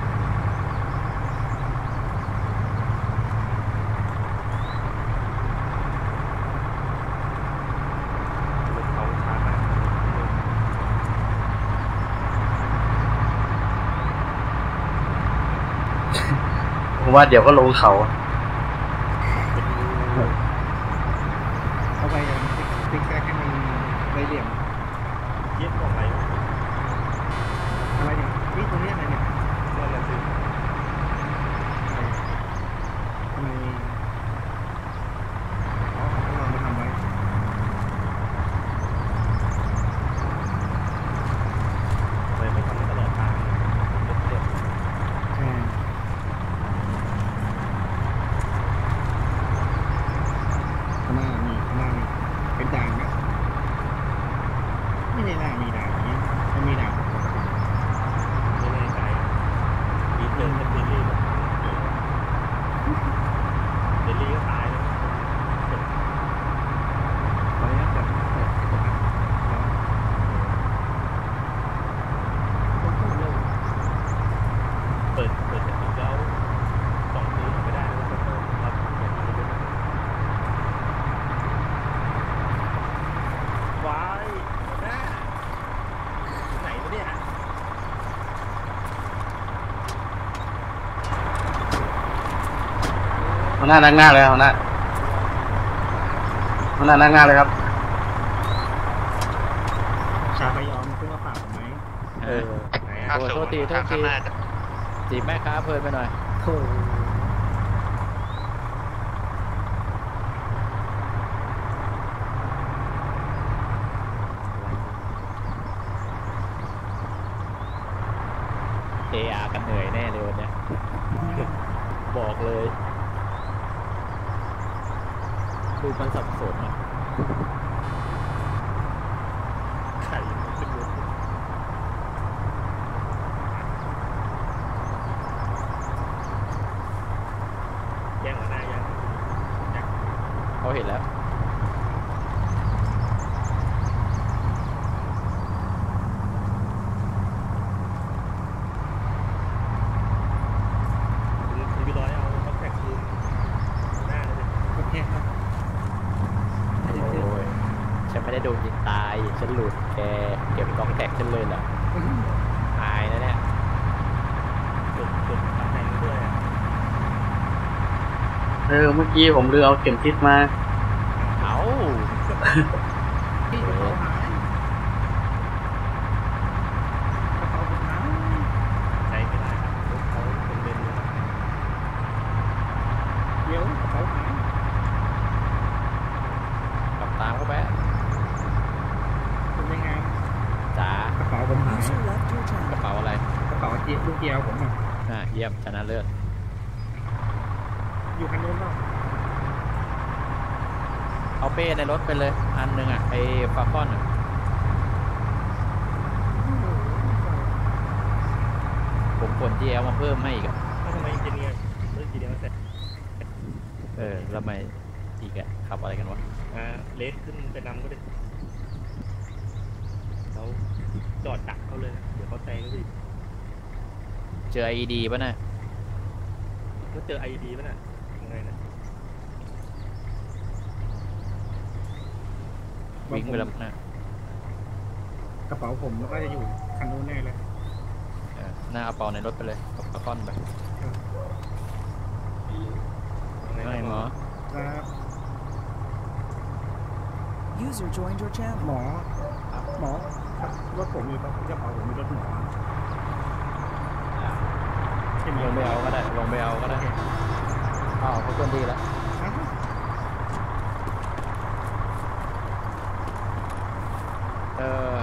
รถเขาช้ามากผมว่าเดี๋ยวก็ลงเขาเข้าไปยังติ๊กแซกให้มันได้เหลี่ยมเย็บออกไปอะไรเนี่ยนี่ตรงนี้อะไรเนี่ยนั่นแหละสิทำไมอ๋อต้องลองมาทำไว้ทำไมไม่ทำให้ตลอดทางรถเร็วใช่ข้างหน้ามีข้างหน้ามีเป็นด่านนะไม่ได้น่ามีด่านอย่างนี้มันมีด่านไม่แน่ใจมีเจอเป็นเดลี่แบบเดลี่ก็ตายแล้วตอนนี้แบบเปิดกดอัดแล้วเปิดเปิดเสร็จแล้วส่องปืนออกไปได้แล้วก็ครับอย่างนี้เลยว้ายหน้าไหนวะเนี่ยหัวหน้านั่งหน้าเลยหัวหน้าหัวหน้านั่งหน้าเลยครับชาไปยอมขึ้นมาฝากผมไหมเออไหนโอ้โทษทีโทษทีจีบแม่ค้าเพลินไปหน่อยโถ่เออากันเหนื่อยแน่เลยวันเนี้ยบอกเลยดูมันสับสนอ่ะไข่มันขึ้นรถแย่งหัวหน้ายังเขาเห็นแล้วคุณพี่ร้อยเอาท็อปแท็กคืนหัวหน้าเลยโอเคครับโอ้ยฉันไม่ได้โดนยิงตายฉันหลุดแกเก็บกองแท็กฉันเลยเหรออายนะเนี่ยจุดจุดตำแหน่งด้วยอ่ะเออเมื่อกี้ผมลืมเอาเข็มทิศมาเอาพี่กระเป๋าหายกระเป๋าผมหายใช้ไม่ได้ครับรถเขาเป็นเลนเลยครับเดี๋ยวกระเป๋าหายขับตามเข้าไปเป็นยังไงจ๋ากระเป๋าผมหาย User left your กระ channel. เป๋าอะไรกระเป๋าเจี๊ยบลูกเกียวผมอ่ะอ่ะเยี่ยมชนะเลิศอยู่คันนู้นเปล่าเอาเป้ในรถไปเลย อันหนึ่งอ่ะไอ้ฟาคอนอ่ะผมกด จี แอล มาเพิ่มให้อีกอ่ะถ้าทำไมอินเจเนียร์เรื่องอินเจเนียร์เสร็จเออแล้วทำไมอีกอ่ะขับอะไรกันวะอ่าเลสขึ้นไปนำก็ได้เขาจอดดักเขาเลยนะเดี๋ยวเขาแซงก็ดิเจอ ไอ ดี ป่ะน่ะก็เจอไอดีป่ะน่ะยังไงนะวิ่งไปแล้วนะกระเป๋าผมแล้วก็จะอยู่คันนู้นแน่เลยเออหน้าเอาเปาในรถไปเลยเอาฟาคอนไปไม่หมอครับ User joined your channel. หมอหมอรถผมมีกระเป๋าผมมีรถหมอใช่ไหมลงไปเอาก็ได้ลงไปเอาก็ได้อ้าวเขาเคลื่อนที่แล้ว เออ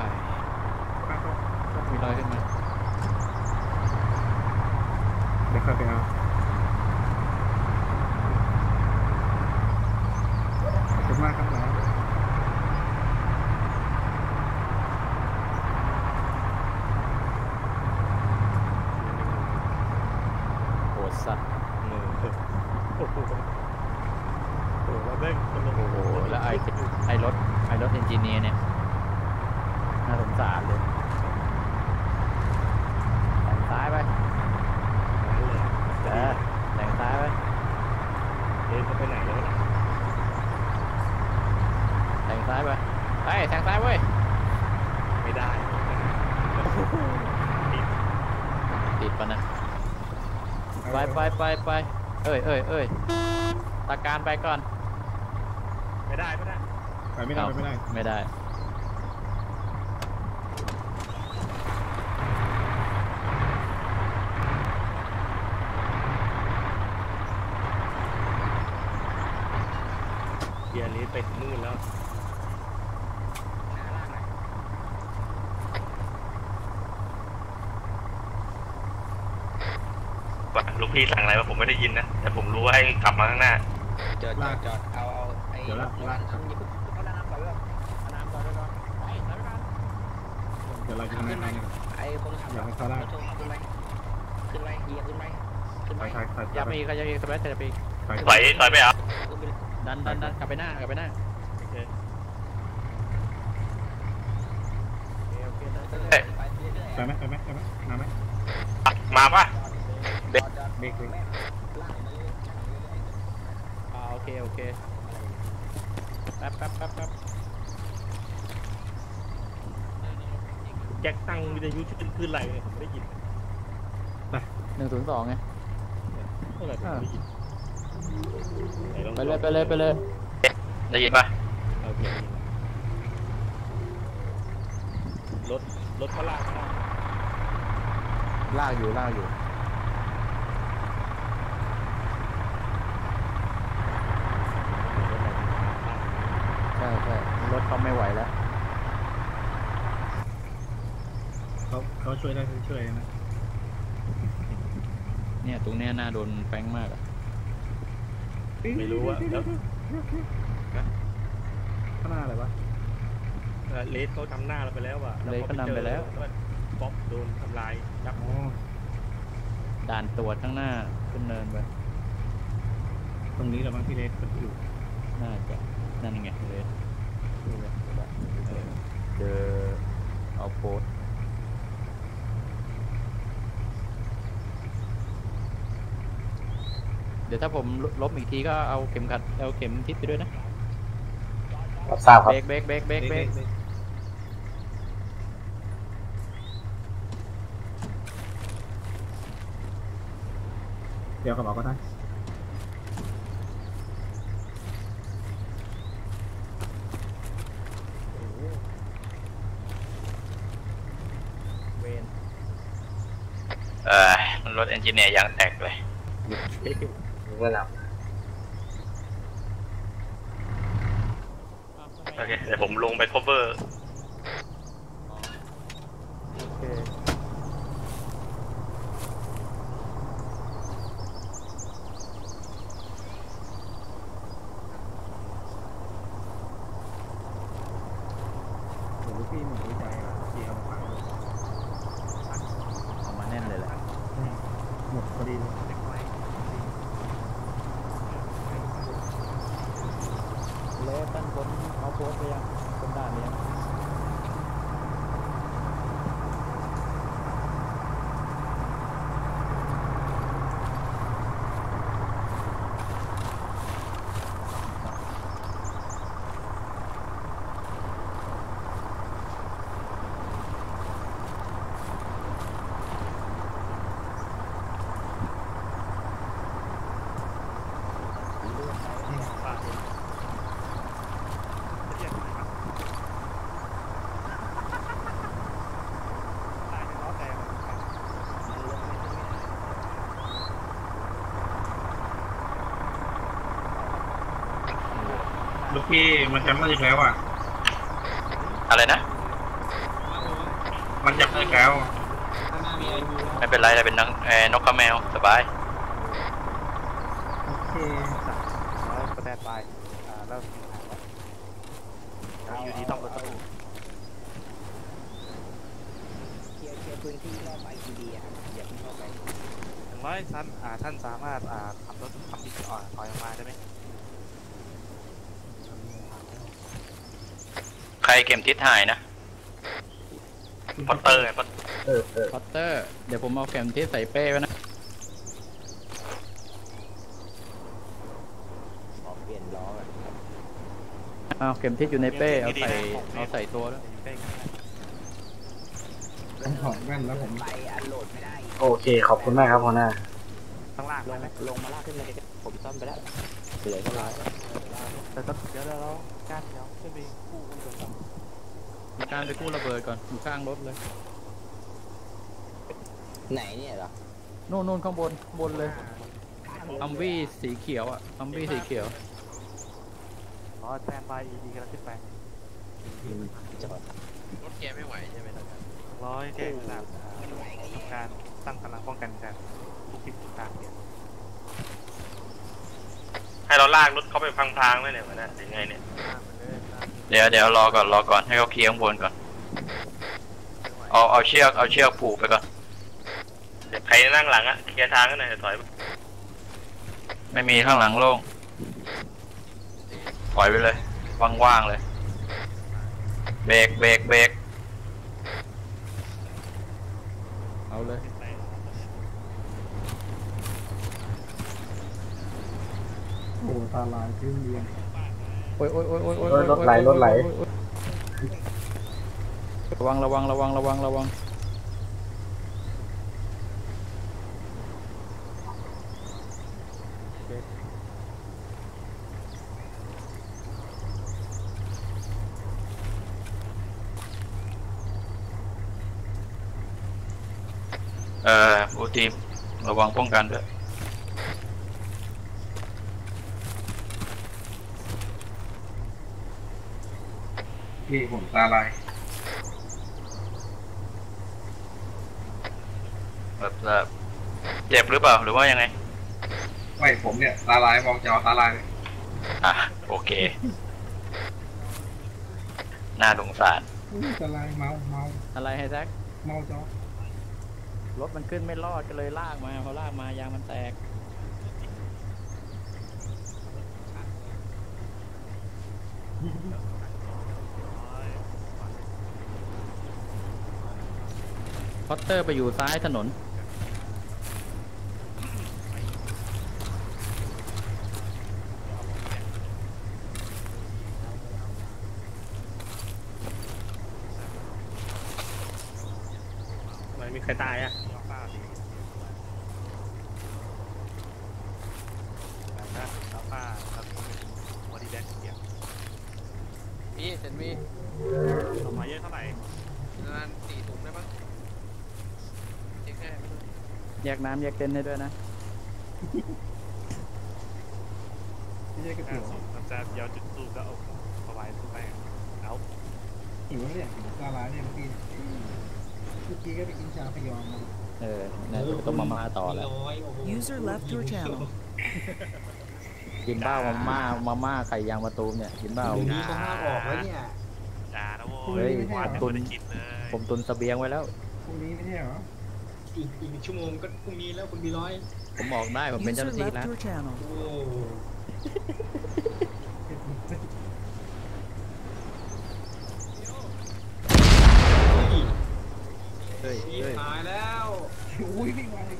มีรอยขึ้นมาเดี๋ยวค่อยไปเอาสัตว์มือโอ้โหโอ้โหแล้วแม่งมันลงโอ้โหแล้วไอ้ไอ้รถไอ้รถเอนจิเนียร์เนี่ยน่าสงสารเลยแซงซ้ายไปเออแซงซ้ายไปเดินไปไหนแล้วนะแซงซ้ายไปเฮ้ยแซงซ้ายเว้ยไม่ได้ติดติดปะนะไปไปไปไปเอ้ยเอ้ยเอ้ยตาการไปก่อนไม่ได้ไม่ได้ไปไม่ได้ไปไม่ได้ไม่ได้เบียร์นี้ไปนู่นแล้วลูกพี่สั่งอะไรวะผมไม่ได้ยินนะแต่ผมรู้ว่าให้ขับมาข้างหน้าจอดจอดจอดเอาเอาไอ้เดี๋ยวละลากน้ำยิบเอาน้ำก่อนด้วยน้ำก่อนด้วยไอ้น้ำก่อนเดี๋ยวเราจะทำอะไรกันไอ้คนขับอยากให้เขาลากขึ้นไปขึ้นไปเหยียบขึ้นไปขึ้นไปไปท้ายท้ายอย่ามีก็อย่ามีสเปซจะไปไปถอยถอยไปอ่ะดันดันดันกลับไปหน้ากลับไปหน้าโอเคโอเคโอเคได้ได้ไปไหมไปไหมไปไหมมาไหมมาป่ะเบรกเบรกเบรกอ่าโอเคโอเคแป๊บแป๊บแป๊บแป๊บแจ็คตั้งวิทยุขึ้นขึ้นไรเนี่ยผมไม่ได้ยินหนึ่งศูนย์สองไงเท่าไหร่ผมไม่ได้ยินไหนลองไปเลยไปเลยไปเลยได้ยินป่ะโอเครถรถเขาลากมาลากอยู่ลากอยู่ใช่ใช่รถเขาไม่ไหวแล้วเขาเขาช่วยได้เขาช่วยนะเนี่ยตรงเนี้ยน่าโดนแป้งมากอะไม่รู้ว่าแล้วข้างหน้าอะไรวะเลสเขาทำหน้าเราไปแล้วว่ะเลยก็นำไปแล้วป๊อปโดนทำลายยับอ๋อด่านตรวจข้างหน้าขึ้นเนินไปตรงนี้เราบางที่เลสมันอยู่น่าจะนั่นไงเลยเจอเอาโพสเดี๋ยวถ้าผมลบอีกทีก็เอาเข็มขัดเอาเข็มทิศไปด้วยนะรับทราบครับเบรกเบรกเบรกเบรกเบรกเดี๋ยวกระเป๋าก็ได้เวนเออมันรถเอนจิเนียร์ยางแตกเลยเมื่อไหร่โอเคเดี๋ยวผมลงไป cover โอเคโอ้โหพี่หนุ่มดีใจอ่ะที่เอามาขายเอามาแน่นเลยแหละหมดพอดีเลยเลยตั้งคนเอาโพสไปยังคนด่านไปยังลูกพี่มันจำได้อีกแล้วอ่ะอะไรนะมันจำได้อีกแล้วไม่เป็นไรเราเป็นนักเอ่อนกกระแมวสบายโอเคแล้วสแตนบายอ่าแล้วอยู่ดีต้องรถตู้เคลียร์เคลียร์พื้นที่รอบไปทีดีอ่ะอย่าเพิ่งเข้าไปข้างร้อยท่านอ่าท่านสามารถอ่าขับรถทำบินอ่อนถอยออกมาได้ไหมใครเข็มทิศหายนะพอตเตอร์พอตเออเออพอตเตอร์เดี๋ยวผมเอาแกมที่ใส่เป้ไว้นะขอเปลี่ยนล้อก่อนครับเอาเข็มทิศอยู่ในเป้เอาใส่เอาใส่ตัวแล้วผมถอดแว่นแล้วผมไปอันโหลดไม่ได้โอเคขอบคุณมากครับหัวหน้าข้างล่างลงลงมาลากขึ้นเลยผมซ่อมไปแล้วเหลือแค่ร้อยแต่ต้องเดี๋ยวเราการเดี๋ยวขึ้นไปคู่กันก่อนมีการไปกู้ระเบิดก่อนอยู่ข้างรถเลยไหนเนี่ยเหรอโน่นโน่นข้างบนบนเลยอัมวี่สีเขียวอ่ะอัมวี่สีเขียวอ๋อแซนบายอีดีกันแล้วขึ้นไปจอดรถแกไม่ไหวใช่ไหมล่ะครับร้อยแก้ขนาดการตั้งกำลังป้องกันกันทุกทิศทุกทางเนี่ยให้เราลากรถเขาไปพังๆเลยเนี่ยวะเนี่ยหรือไงเนี่ยเดี๋ยวเดี๋ยวรอก่อนรอก่อนให้เขาเคลียร์ข้างบนก่อนเอาเอาเชือกเอาเชือกผูกไปก่อนใครนั่งหลังอะเคลียร์ทางกันหน่อยถอยไม่มีข้างหลังโล่งปล่อยไปเลยว่างๆเลยเบรกเบรกเบรกเอาเลยโอ้ตาลายขึ้นเรียนโอ้ยโอ้ยโอ้ยโอ้ยโอ้ยรถไหลรถไหลระวังระวังระวังระวังระวังเอ่อบูทีมระวังป้องกันด้วยพี่ผมตาลายแบบแบบเจ็บหรือเปล่าหรือว่ายังไงไม่ผมเนี่ยตาลายมองจอตาลายอ่ะโอเคน่าสงสารตาลายเมาเมาอะไรให้แซกเมาจอรถมันขึ้นไม่รอดก็เลยลากมาพอลากมายางมันแตกพอตเตอร์ไปอยู่ซ้ายถนนมันมีใครตายอ่ะป้าแล้วก็บอดี้แบ็กเกี่ยวมีเซนมีออกมาเยอะเท่าไหร่ประมาณสี่ถุงได้มั้งเช็คให้ไม่รู้แยกน้ำแยกเต็นท์ให้ด้วยนะไม่ใช่กระเป๋ามันจะยาวจุดสูบแล้วเอาเอาไว้ทุกไปเอาหิวแล้วเนี่ยตาลายเนี่ยเมื่อกี้เมื่อกี้ก็ไปกินชาพยองมาเออน่าจะต้องมาม่าต่อแล้ว User left your channel. กินบ้ามาม่ามาม่าไข่ยางมะตูมเนี่ยกินบ้ามีก็ห้าออกแล้วเนี่ยจ่าแล้วโว้เฮ้ยหวานผมไม่ตุนได้กินเลยผมตุนเสบียงไว้แล้วพรุ่งนี้ไม่ใช่เหรออีกอีกชั่วโมงก็พรุ่งนี้แล้วคุณบีร้อยผมบอกได้ผมเป็นเจ้าห User น้าที่ left แล้ว your channel. โอ้เฮ้ยชีเฮ้ยตายแล้วอุ้ยวิ่งมาเลย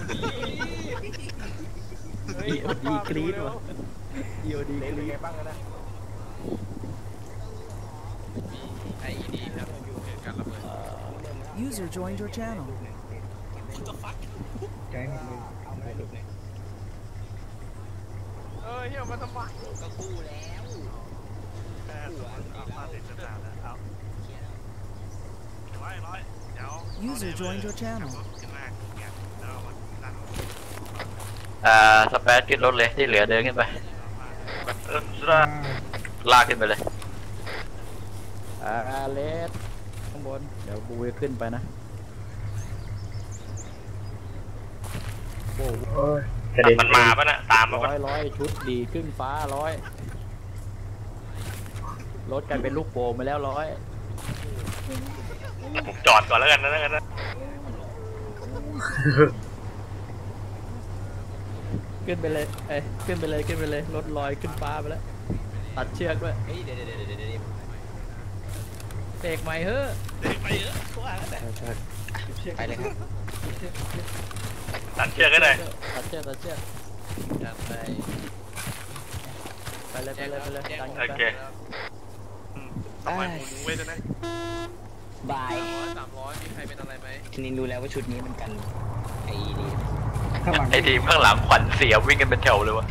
อีโอดีกรี๊ดว่ะอีโอดีกเป็นรี๊ไงดบ้างนะมีไอดีครับอยู่ในการระเบิด User joined your channel. ใจหมดเลยเออเฮียมาทำไมก็คู่แล้วแค่สองเอาผ้าเสร็จจะหนาวแล้วเอาร้อยร้อยเดี๋ยว User joined your channel. ขึ้นมาเนี่ยแล้วเอามาตั้งอ่าสเปซขึ้นรถเลยที่เหลือเดินขึ้นไปเออลากขึ้นไปเลยอ่าเลสข้างบนเดี๋ยวบูจะขึ้นไปนะโอ้โหกระเด็นมันมาปะน่ะตามมาร้ปะอยร้อยชุดดีขึ้นฟ้าร้อยรถกันเป็นลูกโป่งไปแล้วร้อยผมจอดก่อนแล้วกันนะแล้วกันนะขึ้นไปเลยเอ้ยขึ้นไปเลยขึ้นไปเลยรถลอยขึ้นฟ้าไปแล้วตัดเชือกด้วยเฮ้ยเดี๋ยวเดี๋ยวเดี๋ยวเดี๋ยวเดี๋ยวเบรกใหม่เฮ้อเด็กไปเยอะกว่าแล้วแต่ไปเลยครับตัดเชือกก็ได้ตัดเชือกตัดเชือกจัดไปไปเลยไปเลยไปเลยดันโอกันเคไปทำไมผมรู้ไว้ด้วยนะบายสามร้อยสามร้อยมีใครเป็นอะไรไหมทีนี้รู้แล้วว่าชุดนี้มันกันไอ้นี่ข้างหลังไอทีมข้างหลังขวัญเสียวิ่งกันเป็นแถวเลยวะ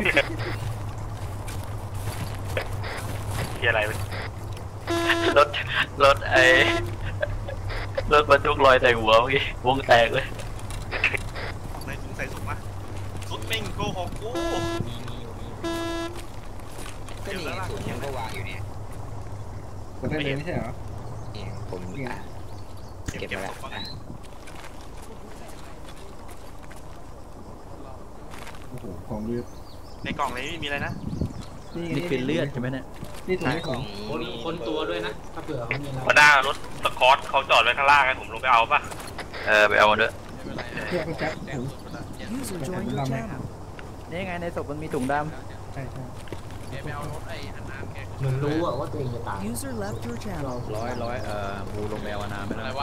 ที่อะไรรถรถไอรถบรรทุกลอยใส่หัวเมื่อกี้วงแตกเลยใส่ถุงใส่ถุงมาสุดเม่งโกหกกูมีมีอยู่มีก็นี่สูตรยังก็วางอยู่เนี่ยกดได้เลยไม่ใช่เหรอเนี่ยผมอ่ะเก็บมาแล้วอ่ะโอ้โหของเลือดในกล่องนี้มีอะไรนะนี่คือเลือดใช่ไหมเนี่ยนี่ถุงของคนคนตัวด้วยนะ ถ้าเผื่อเขามีอะไรหัวหน้ารถสกอตเขาจอดไว้ข้างล่างให้ผมลงไปเอาป่ะเออไปเอาด้วยเทียบกับแจ็คถุง User joined your channel. นี่ไงในศพมันมีถุงดใช่ใช่แกไปเอารถไอ้อันน้ำแกเหมือนรู้อะว่าตัวเองจะตาย User left your channel. ำร้อยร้อยเอ่อบูลงแมวน้ำไปอะไรแล้ววะ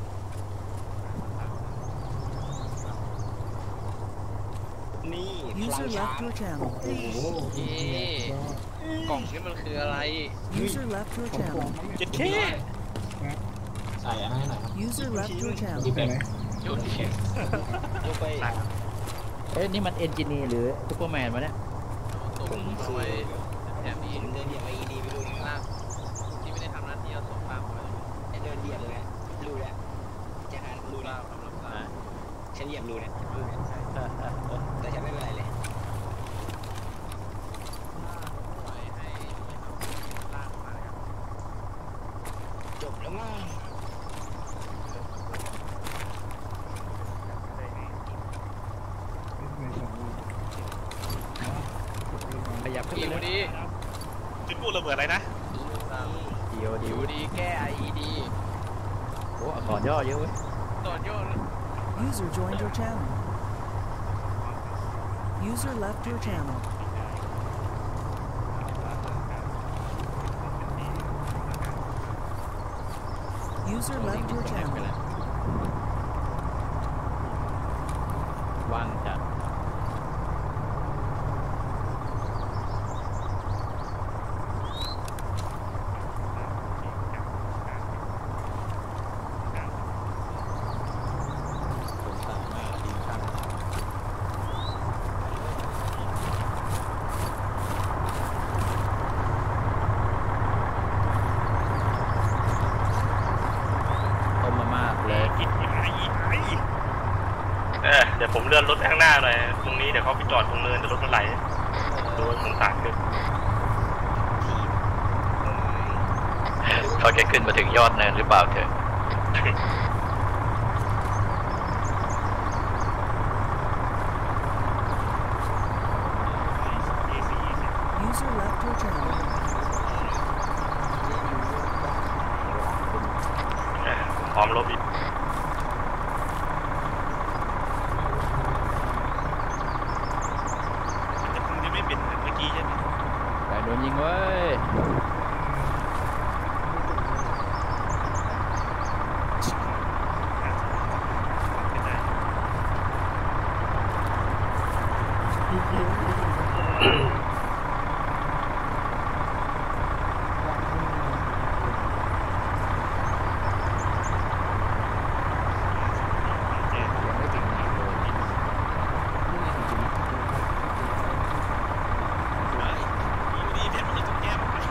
นี่ User left your channel. เอ๊ะกล่องนี้มันคืออะไร User left your channel. เจ็ดแค่ใส่อันนั้นให้หน่อยครับ User left your ที่ channel. เป็นจุดเข็มยกไปเอ้ยนี่มันเอนจิเนียร์หรือซูเปอร์แมนวะเนี่ยส่งเอาไว้แถมนี้ผมเดินเหยียบไอ้ดีไปดูนี่ล่างที่ไม่ได้ทำหน้าที่เอาส่งตามไปไอ้เดินเหยียบเลยรู้แล้วจะหารู้ล่าแล้วงกำลังล่างฉันเหยียบรู้เนี่ยรู้เนี่ยแต่ฉันไม่เป็นไรเลยปล่อยให้ล่างมาครับจบแล้วมั้งขยับขึ้นดีไปวเลยดีจุดพูดระเบิดอะไรนะเดียวดีเดียววดีแก้ไอดีโอ้อักษรย่อเยอะเว้ยตอนโยน User joined your channel. User left your channel. User left your channel. ว่างจัด ต้มมาม่าเลยอีกอีกอีกอีกเออเดี๋ยวผมเลื่อนรถข้างหน้าหน่อยตรงนี้เดี๋ยวเขาไปจอดตรงเนินเดี๋ยวรถมันไหลดูว่าสงสารขึ้นเขาจะขึ้นมาถึงยอดเนินหรือเปล่าเถอะ User left your channel. เออพร้อมลบอีกมันจะไม่เป็นเหมือนเมื่อกี้ใช่ไหมแต่โดนยิงเว้ยดีเพชรมันจะแก้มไป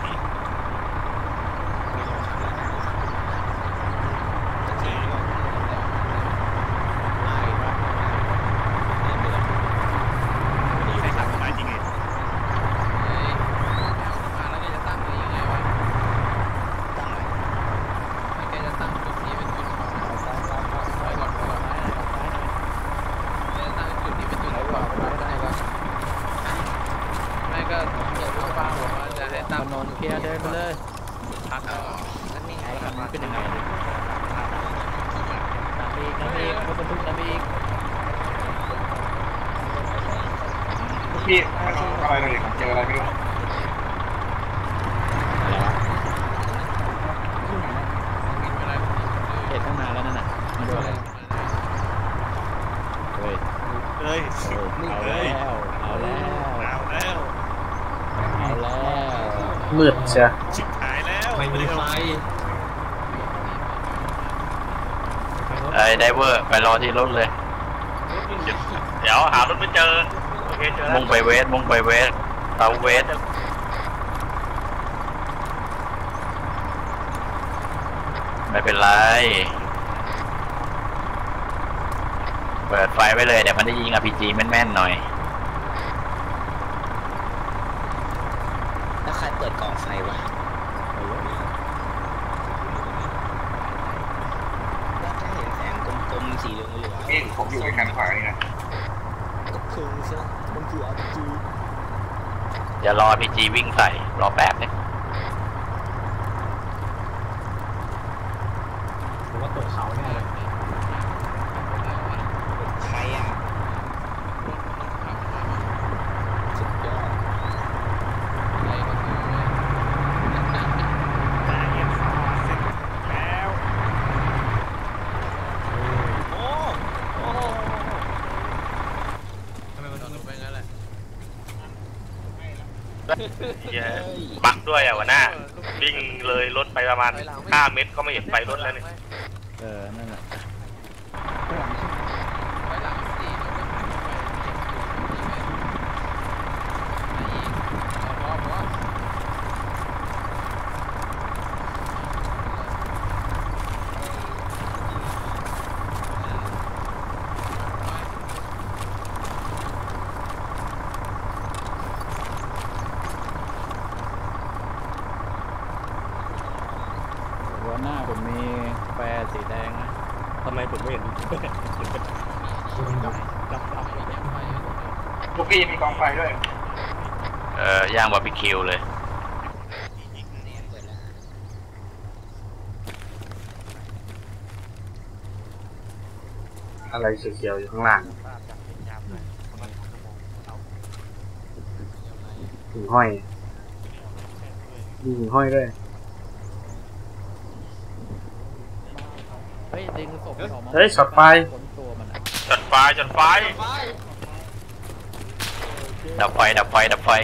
ใครขับมาจริงไงเฮ้ยมาแล้วแกจะตั้งเลยยังไงวะตั้งไหนไม่แกจะตั้งจุดนี้เป็นจุดถอยก่อนถอยก่อนแกจะตั้งจุดนี้เป็นจุดถอยก่อนได้ปะไม่ก็เดี๋ยวฟ้าผมว่าจะให้ตั้งถนนเคลียร์เดินไปเลยพักแล้วนั่นนี่ไงไอ้คันนี้เป็นยังไงดินำไปอีกนำไปอีกรถบรรทุกนำไปอีกพี่อะไรหน่อยผมเจออะไรไม่รู้อะไรวะเห็นตั้งนานแล้วนั่นน่ะมาดูอะไรเฮ้ยเฮ้ยเอาแล้วเอาแล้วเอาแล้วเอาแล้วมืดเชียชิบหายแล้วไม่มีไฟไอ้ไดเวอร์ไปรอที่รถเลย เดี๋ยวหารถไม่เจอโอเคเจอแล้วมุ่งไปเวสมุ่งไปเวสเตาเวสไม่เป็นไรเปิดไฟไว้เลยเดี๋ยวมันได้ยิงอ พี จี แม่นๆหน่อยแล้วใครเปิดกล่องไฟวะแล้วจะเห็นแสงกลมๆสีเหลืองเหลืองนี่ผมอยู่ในกันขวานี่นะก็คือซะมันคือ อาร์ พี จีอย่ารอ พี จี วิ่งใส่รอแป๊บนึงผมว่าตกเขาแน่เลยใครอ่ะสุดยอดแล้วโอ้โอ้ทำไมมันถึงเป็นงั้นแหละเย้บักด้วยอ่ะวะหน้าวิ่งเลยรถไปประมาณห้าเมตรก็ไม่เห็นไฟรถแล้วนี่เออนั่นแหละไปหลังสี่เดี๋ยวไปหาไปเจ็บอยู่นี่ไหมพอพอหัวหน้าผมมีแฟร์สีแดงนะทำไมผมไม่เห็นลูกพี่มีกองไฟด้วยเออย่างบาร์บีคิวเลยอะไรเขียวๆอยู่ข้างล่างหิ่งห้อยมีหิ่งห้อยด้วยเฮ้ยดึงศพมันออกมาเฮ้ยช็อตไฟขนตัวมันอะจัดไฟจัดไฟดับไฟดับไฟดับไฟ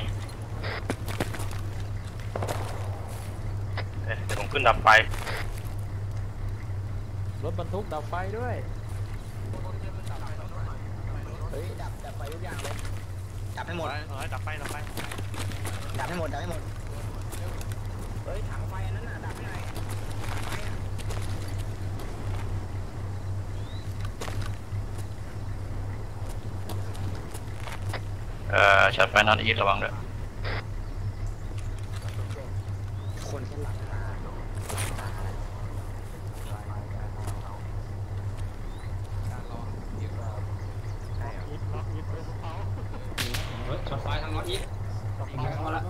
เอ๊ะเดี๋ยวผมขึ้นดับไฟรถบรรทุกดับไฟด้วยเฮ้ยดับดับไฟทุกอย่างเลยดับให้หมดเออดับไฟดับไฟดับให้หมดดับให้หมดเฮ้ยถังไฟอันนั้นน่ะดับให้หน่อยถังไฟอ่ะเอ่อช็อตไฟนอนอีทระวังด้วยคนข้างหลังตาเฮ้ยช็อตไฟทางน็อตอีทมาละ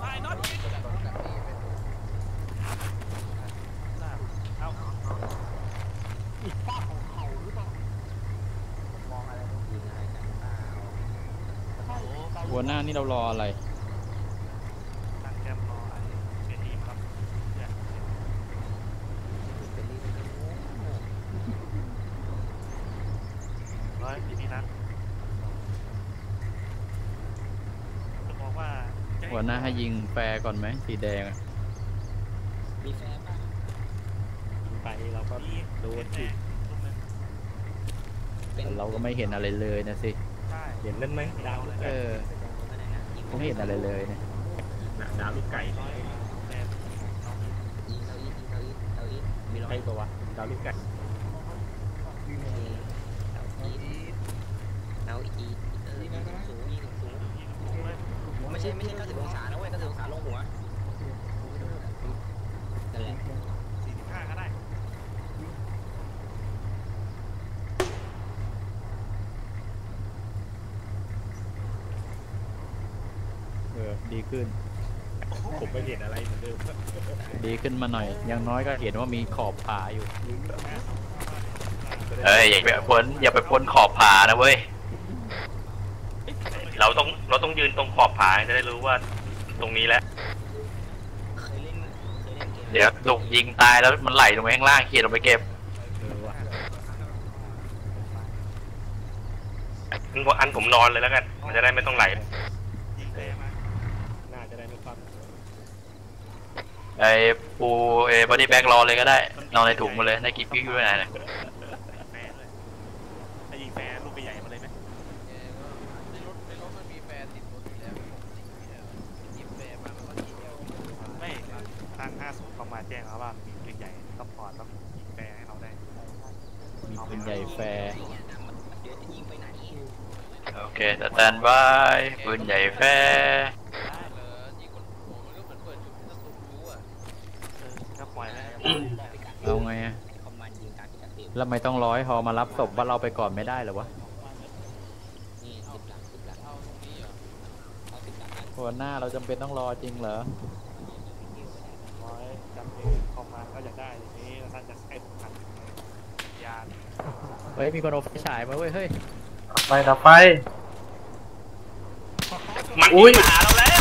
อีกฝากของเขาหรือเปล่ามองอะไรต้องยิงอะไรกันเปล่าหัวหน้านี่เรารออะไรตั้งแคมป์รอไอ้เบียร์ทีมครับเนี่ยร้อยพี่นัทจะบอกว่าหัวหน้าให้ยิงแฟร์ก่อนไหมสีแดงอะมีแฟนป่ะไปเราก็โดนสิเป็นเราก็ไม่เห็นอะไรเลยนะสิเห็นเล่นไหมดาวเออผมไม่เห็นอะไรเลยนะดาวลูกไก่ยิงเราอีทยิงเราอีทเราอีทมีรอยใครตัววะดาวลูกไก่เราอีทเออยิงสูงยิงสูงไม่ใช่ไม่ใช่เก้าสิบองศานะเว้ยเก้าสิบองศาลงหัวนั่นแหละสี่สิบห้าก็ได้เออดีขึ้นผมไม่เห็นอะไรเหมือนเดิมดีขึ้นมาหน่อยอย่างน้อยก็เห็นว่ามีขอบผาอยู่เอ้ยอย่าไปพ้นอย่าไปพ้นขอบผานะเว้ยไเราต้องเราต้องยืนตรงขอบผาจะได้รู้ว่าตรงนี้แหละเดี๋ยวถูกยิงตายแล้วมันไหลลงไปข้างล่างเขียดลงไปเก็บอันผมนอนเลยแล้วกันมันจะได้ไม่ต้องไหลน่าจะได้ไม่ความไอ้ปูเอบอดี้แบ็กรอเลยก็ได้นอนในถุงมาเลยในกิ๊บกิ๊บอยู่ไหนเนี่ยถ้ายิงแฟร์ลูกไปใหญ่มาเลยไหมในรถในรถมันมีแฟร์ติดรถอยู่แล้วหยิบแฟร์มามันก็ทีเดียวไม่ทางห้าศูนย์เขามาแจ้งแล้วว่ามีปืนใหญ่ซัพพอร์ตแล้วยิงแฟร์ให้เราได้มีปืนใหญ่แฟร์โอเคแต่แตนบายปืนใหญ่แฟร์ก็ปล่อยแล้วเอาไงอะแล้วไม่ต้องรอให้ฮอมารับศพว่าเราไปก่อนไม่ได้เหรอวะหัวหน้าเราจำเป็นต้องรอจริงเหรอร้อยจำเป็นคอมมานด์ก็อยากได้อย่างนี้แล้วท่านจะให้ผมทำยานเฮ้ยมีคนเอาไฟฉายมาเว้ยเฮ้ยไปต่อไปมันอุ้ยมาหาเราแล้ว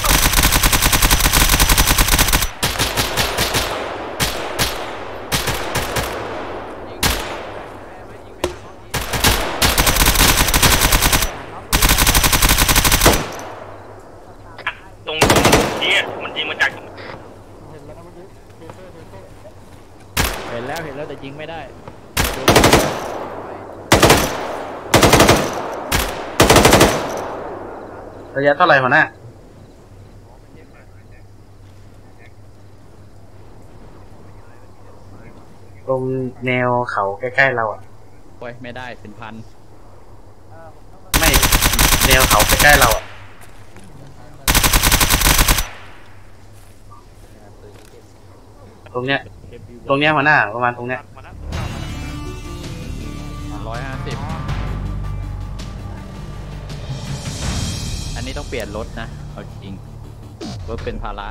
ตรงนี้มันยิงมาจากเห็นแล้วเห็นแล้วแต่ยิงไม่ได้ระยะเท่าไหร่หัวหน้าตรงแนวเขาใกล้ๆเราอ่ะโอ้ยไม่ได้เป็นพันไม่แนวเขาใกล้ๆเราอ่ะตรงเนี้ยตรงเนี้ยหัวหน้าประมาณตรงเนี้ยร้อยห้าสิบอันนี้ต้องเปลี่ยนรถนะเอาจริงรถเป็นภาระ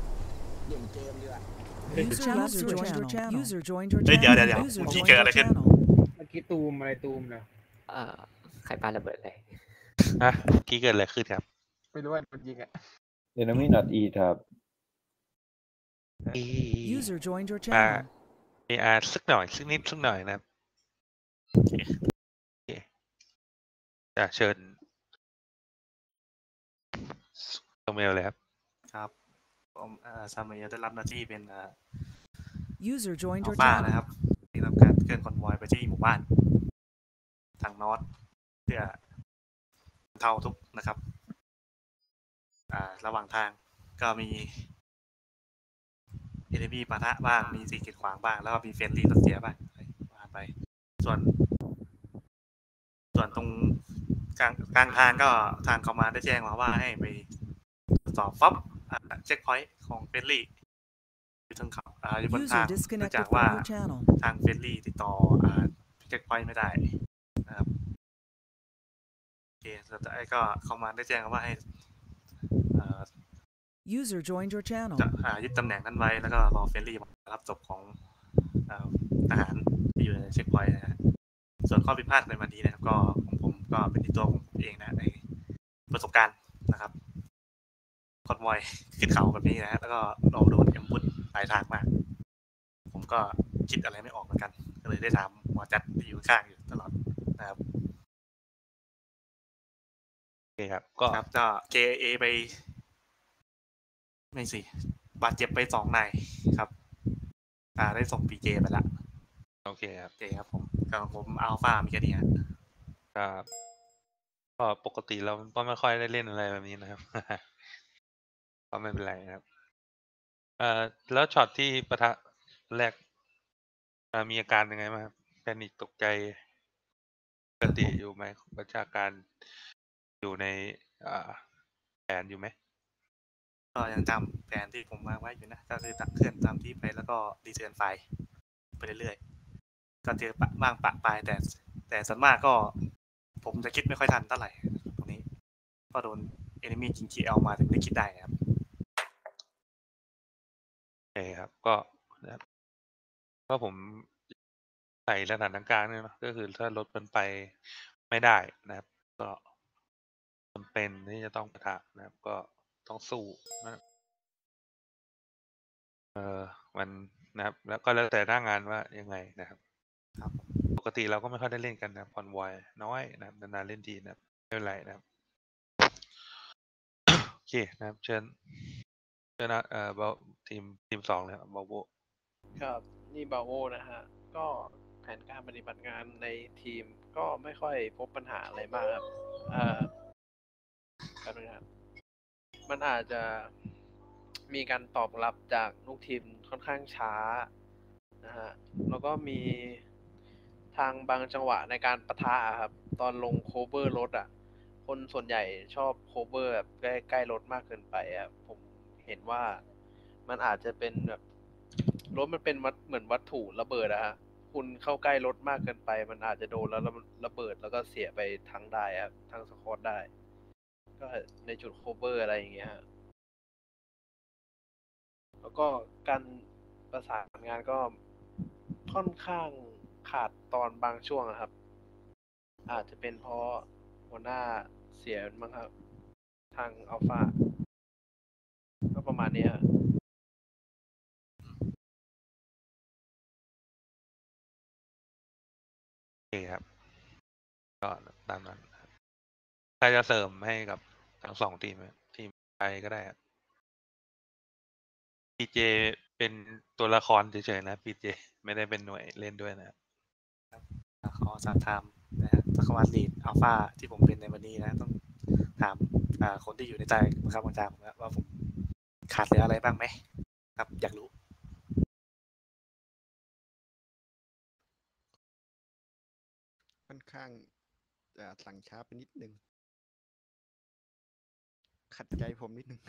User left your channel. User joined your เฮ้ย channel. เดี๋ยวเดี๋ยวเดี๋ยว User เมื่อกี้ joined เกิด your อะไรขึ้น channel. เมื่อกี้ตูมอะไรตูมนะเอ่อใครปาระเบิดเลยฮะกี้เกิดอะไรขึ้นครับไม่รู้ว่ามันยิงอ่ะ Enemy not eat ครับ User joined your อ่า channel. มีอาสักหน่อยสักนิดสักหน่อยนะครับโอเคโอเคจะเชิญตรงเมลเลยครับครับผมเอ่อซามิเอลได้รับหน้าที่เป็นเอ่อ User joined อั your ลฟา channel. นะครับที่ทำการเคลื่อนคอนวอยไปที่หมู่บ้านทางนอร์ทเพื่อบรรเทาทุกข์นะครับอ่าระหว่างทางก็มีเอเนมีปะทะบ้างมีสิ่งกีดขวางบ้างแล้วก็มีเฟรนลี่รัสเซียบ้างผ่านไปส่วน ส่วนตรงกลางกลางทางก็ทางคอมมานด์ได้แจ้งมาว่าให้ไปตรวจสอบฟ็อบเช็คพอยต์ของเฟรนลี่อยู่ทางเขาอ่าอยู่บน User ทางเนื่อง disconnected จาก from ว่า your channel. ทางเฟรนลี่ติดต่ออ่าเช็คพอยต์ไม่ได้นะครับโอเคสุดท้ายก็คอมมานด์ได้แจ้งมาว่าให้อ่า User joined your channel. จะอ่ายึดตำแหน่งนั้นไว้แล้วก็รอเฟรนลี่มารับศพของอ่าทหารที่อยู่ในเช็คพอยต์นะฮะส่วนข้อผิดพลาดในวันนี้นะครับก็ของผมก็เป็นที่ตัวของผมเองนะในประสบการณ์นะครับคอนวอยขึ้นเขาแบบนี้นะฮะแล้วก็ลองโดนเอ็มบุญหลายทางมากผมก็คิดอะไรไม่ออกเหมือนกันก็เลยได้ถามหมอจัดที่อยู่ข้างอยู่ตลอดนะครับโอเคครับก็ครับก็ เค เอ ไปไม่สิบาดเจ็บไปสองนายครับอ่าได้ส่ง พี เจ ไปละโอเคครับโอเคครับผมก็ผมอัลฟามีแค่นี้ฮะครับก็ปกติเราก็ไม่ค่อยได้เล่นอะไรแบบนี้นะครับ ก็ไม่เป็นไรนะครับเอ่อแล้วช็อตที่ปะทะแรกเอ่อมีอาการยังไงบ้างครับแพนิคตกใจปกติอยู่ไหมประชาการอยู่ในอ่าแผนอยู่ไหมก็ยังจำแผนที่ผมวางไว้อยู่นะก็คือตัดเคลื่อนตามที่ไปแล้วก็รีเทิร์นไฟล์ไปเรื่อยๆก็เจอปะบ้างปะปลายแต่แต่ส่วนมากก็ผมจะคิดไม่ค่อยทันเท่าไหร่ตรงนี้ก็โดนเอนิมีจิงจีเอลมาถึงได้คิดได้ครับโอเคครับก็นะครับก็ผมใส่สถานการณ์เนี่ยเนาะก็คือถ้ารถมันไปไม่ได้นะครับ ก็จำเป็นที่จะต้องปะทะนะครับ ก็ต้องสู้นะเออมันนะครับ แล้วก็แล้วแต่หน้างานว่ายังไงนะครับครับปกติเราก็ไม่ค่อยได้เล่นกันนะคอนวอยน้อยนะครับนานๆเล่นทีนะครับไม่เป็นไรนะครับ โอเคนะครับเชิญเชิญนะเอ่อทีมทีมสองเลยครับบาโวครับนี่บาโวนะฮะก็แผนการปฏิบัติงานในทีมก็ไม่ค่อยพบปัญหาอะไรมากครับเอ่อครับนะครับมันอาจจะมีการตอบรับจากลูกทีมค่อนข้างช้านะฮะแล้วก็มีทางบางจังหวะในการปะทะครับตอนลงโคเวอร์รถอ่ะคนส่วนใหญ่ชอบโคเวอร์แบบใกล้ใกล้รถมากเกินไปอ่ะผมเห็นว่ามันอาจจะเป็นแบบรถมันเป็นวัตเหมือนวัตถุระเบิดอะฮะคุณเข้าใกล้รถมากเกินไปมันอาจจะโดนแล้วระเบิดแล้วก็เสียไปทั้งได้ครับทั้งสควอตได้ก็ในจุดโคเวอร์อะไรอย่างเงี้ยฮะแล้วก็การประสานงานก็ค่อนข้างขาดตอนบางช่วงครับอาจจะเป็นเพราะหัวหน้าเสียมั้งครับทางอัลฟาก็ประมาณนี้ฮะโอเคครับก็ตามนั้นใครจะเสริมให้กับทั้งสองทีมทีมใครก็ได้ครับพีเจเป็นตัวละครเฉยๆนะพีเจไม่ได้เป็นหน่วยเล่นด้วยนะครับขอสอบถามนะฮะสควอตลีดอัลฟาที่ผมเป็นในวันนี้นะต้องถามคนที่อยู่ในใจบังคับบัญชาผมนะว่าผมขาดเหลืออะไรบ้างไหมครับอยากรู้ค่อนข้างจะสั่งช้าไปนิดนึงขัดใจผมนิดนึง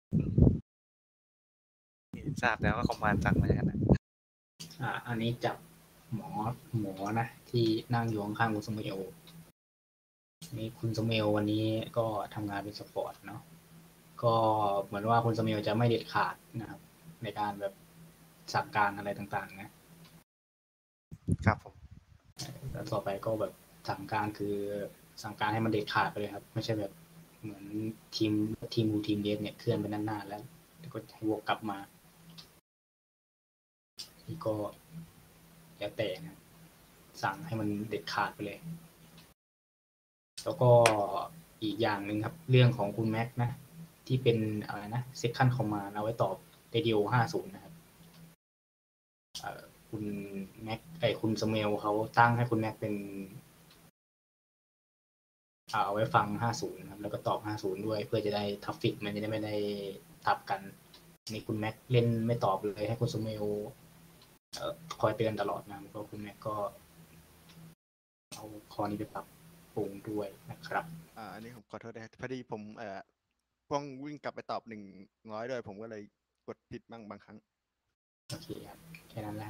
ทราบแล้วว่าคอมมานด์สั่งมาอย่างนั้นนะอ่าอันนี้จับหมอหมอนะที่นั่งอยู่ข้างๆคุณสมเอลนี่คุณสมเอลวันนี้ก็ทำงานเป็นสปอร์ตเนาะก็เหมือนว่าคุณสมเอลจะไม่เด็ดขาดนะครับในการแบบสั่งการอะไรต่างๆนะครับผมแล้วต่อไปก็แบบสั่งการคือสั่งการให้มันเด็ดขาดไปเลยครับไม่ใช่แบบเหมือนทีมทีมบูทีมเดสเนี่ยเคลื่อนไปนานๆแล้วแล้วก็ให้วกกลับมานี่ก็แล้วแต่นะสั่งให้มันเด็ดขาดไปเลยแล้วก็อีกอย่างหนึ่งครับเรื่องของคุณแม็กนะที่เป็นอะไรนะเซคันด์คอมมานด์เอาไว้ตอบเรดิโอห้าสิบนะครับเอ่อคุณแม็กไอคุณสเมลเขาตั้งให้คุณแม็กเป็นเอาไว้ฟังห้าสิบนะครับแล้วก็ตอบห้าสิบด้วยเพื่อจะได้ทัฟฟิกมันจะได้ไม่ได้ทับกันนี่คุณแม็กเล่นไม่ตอบเลยให้คุณสเมลเอ่อคอยเตือนตลอดนะก็คุณแม็กก็เอาข้อนี้ไปปรับปรุงด้วยนะครับอ่าอันนี้ผมขอโทษนะครับพอดีผมเอ่อต้องวิ่งกลับไปตอบหนึ่งร้อยด้วยผมก็เลยกดผิดบ้างบางครั้งโอเคครับแค่นั้นแหละ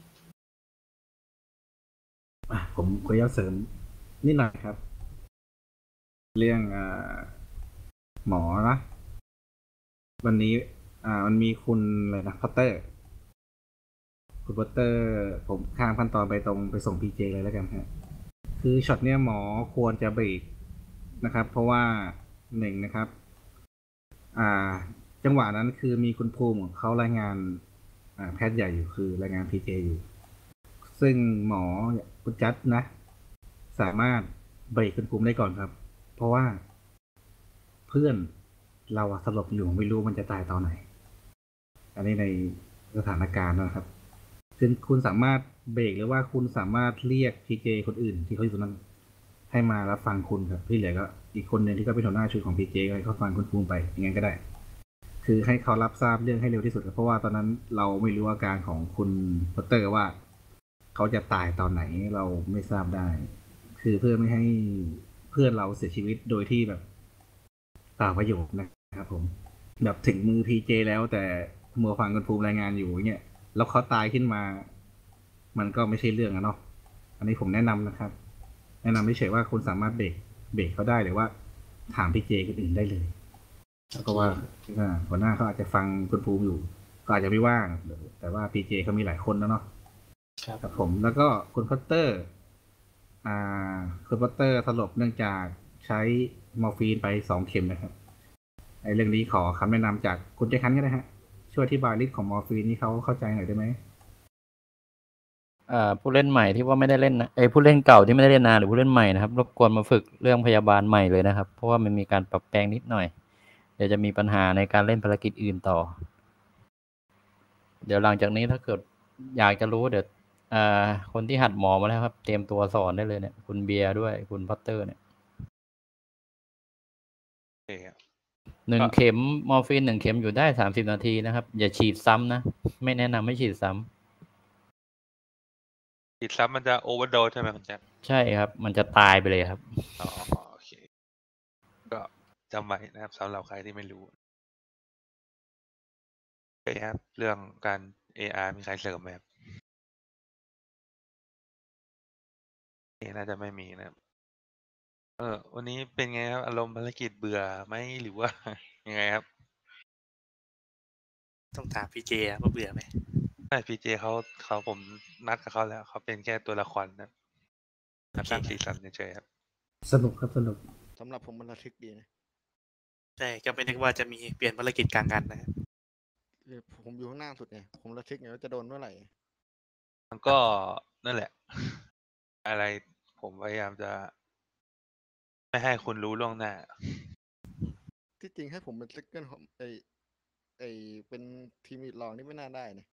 อ่ะผมขออนุญาตเสริมนิดหน่อยครับเรื่องอ่าหมอนะวันนี้อ่ามันมีคุณอะไรนะพัตเตอร์คุณพัตเตอร์ผมข้ามขั้นตอนไปตรงไปส่ง พี เจ เลยแล้วกันฮะคือช็อตเนี้ยหมอควรจะเบรกนะครับเพราะว่าหนึ่งนะครับอ่าจังหวะนั้นคือมีคุณภูมิเขารายงานอ่าแพทย์ใหญ่อยู่คือรายงาน พี เจ อยู่ซึ่งหมอคุณจัดนะสามารถเบรกคุณภูมิได้ก่อนครับเพราะว่าเพื่อนเราสลบอยู่ไม่รู้มันจะตายตอนไหนอันนี้ในสถานการณ์นะครับซึ่งคุณสามารถเบรกหรือว่าคุณสามารถเรียก พี เจ คนอื่นที่เขาอยู่ตรงนั้นให้มารับฟังคุณครับที่เหลือก็อีกคนหนึ่งที่ก็เป็นหัวหน้าชุดของ พี เจ ให้เขาฟังคุณภูมิไปอย่างงั้นก็ได้คือให้เขารับทราบเรื่องให้เร็วที่สุดครับเพราะว่าตอนนั้นเราไม่รู้อาการของคุณพัตเตอร์ว่าเขาจะตายตอนไหนเราไม่ทราบได้คือเพื่อไม่ให้เพื่อนเราเสียชีวิตโดยที่แบบเปล่าประโยชน์นะครับผมแบบถึงมือ พี เจ แล้วแต่มัวฟังคุณภูมิรายงานอยู่เนี่ยแล้วเขาตายขึ้นมามันก็ไม่ใช่เรื่องอะเนาะอันนี้ผมแนะนำนะครับแนะนำไม่เฉยว่าคุณสามารถเบรกเบรกเขาได้หรือว่าถาม พี เจ คนอื่นได้เลยแล้วก็ว่าหัวหน้าเขาอาจจะฟังคุณภูมิอยู่ก็อาจจะไม่ว่างแต่ว่า พี เจ เขามีหลายคนแล้วเนาะครับผมแล้วก็คุณพัตเตอร์อ่าคุณพัตเตอร์สลบเนื่องจากใช้มอร์ฟีนไปสองเข็มนะครับไอ้เรื่องนี้ขอคำแนะนำจากคุณเจคันก็ได้ฮะช่วยอธิบายฤทธิ์ของมอร์ฟีนนี้เขาเข้าใจหน่อยได้ไหมอ่าผู้เล่นใหม่ที่ว่าไม่ได้เล่นนะเอ้ยผู้เล่นเก่าที่ไม่ได้เล่นนานหรือผู้เล่นใหม่นะครับรบกวนมาฝึกเรื่องพยาบาลใหม่เลยนะครับเพราะว่ามันมีการปรับแปลงนิดหน่อยเดี๋ยวจะมีปัญหาในการเล่นภารกิจอื่นต่อเดี๋ยวหลังจากนี้ถ้าเกิดอยากจะรู้เดี๋ยวอ่าคนที่หัดหมอมาแล้วครับเตรียมตัวสอนได้เลยเนี่ยคุณเบียร์ด้วยคุณพัตเตอร์เนี่ยโอเคครับหนึ่งเข็มมอร์ฟีนหนึ่งเข็มอยู่ได้สามสิบนาทีนะครับอย่าฉีดซ้ำนะไม่แนะนำไม่ฉีดซ้ำฉีดซ้ำมันจะโอเวอร์โดสใช่ไหมคุณแจ็คใช่ครับมันจะตายไปเลยครับอ๋อโอเคก็จำไว้นะครับสำหรับใครที่ไม่รู้โอเคครับเรื่องการ เอ อาร์ มีใครเสริมไหมครับนี่น่าจะไม่มีนะครับเออวันนี้เป็นไงครับอารมณ์ภารกิจเบื่อไหมหรือว่า ยังไงครับต้องถามพีเจว่าเบื่อไหมใช่พีเจเขาเขาผมนัดกับเขาแล้วเขาเป็นแค่ตัวละครนะนับสร้างสีสันเฉยๆครับสนุกครับสนุกสำหรับผมมันระทึกดีนะใช่ก็ไม่นึกว่าจะมีเปลี่ยนภารกิจกลางกันนะเออผมอยู่ข้างหน้าสุดไงผมระทึกไงว่าจะโดนเมื่อไหร่มันก็นั่นแหละ อะไรผมพยายามจะ ไม่ให้คุณรู้ล่วงหน้าที่จริงให้ผมเป็นซิกเกิลของไอไอเป็นทีมลีดรองนี่ไม่น่าได้นะ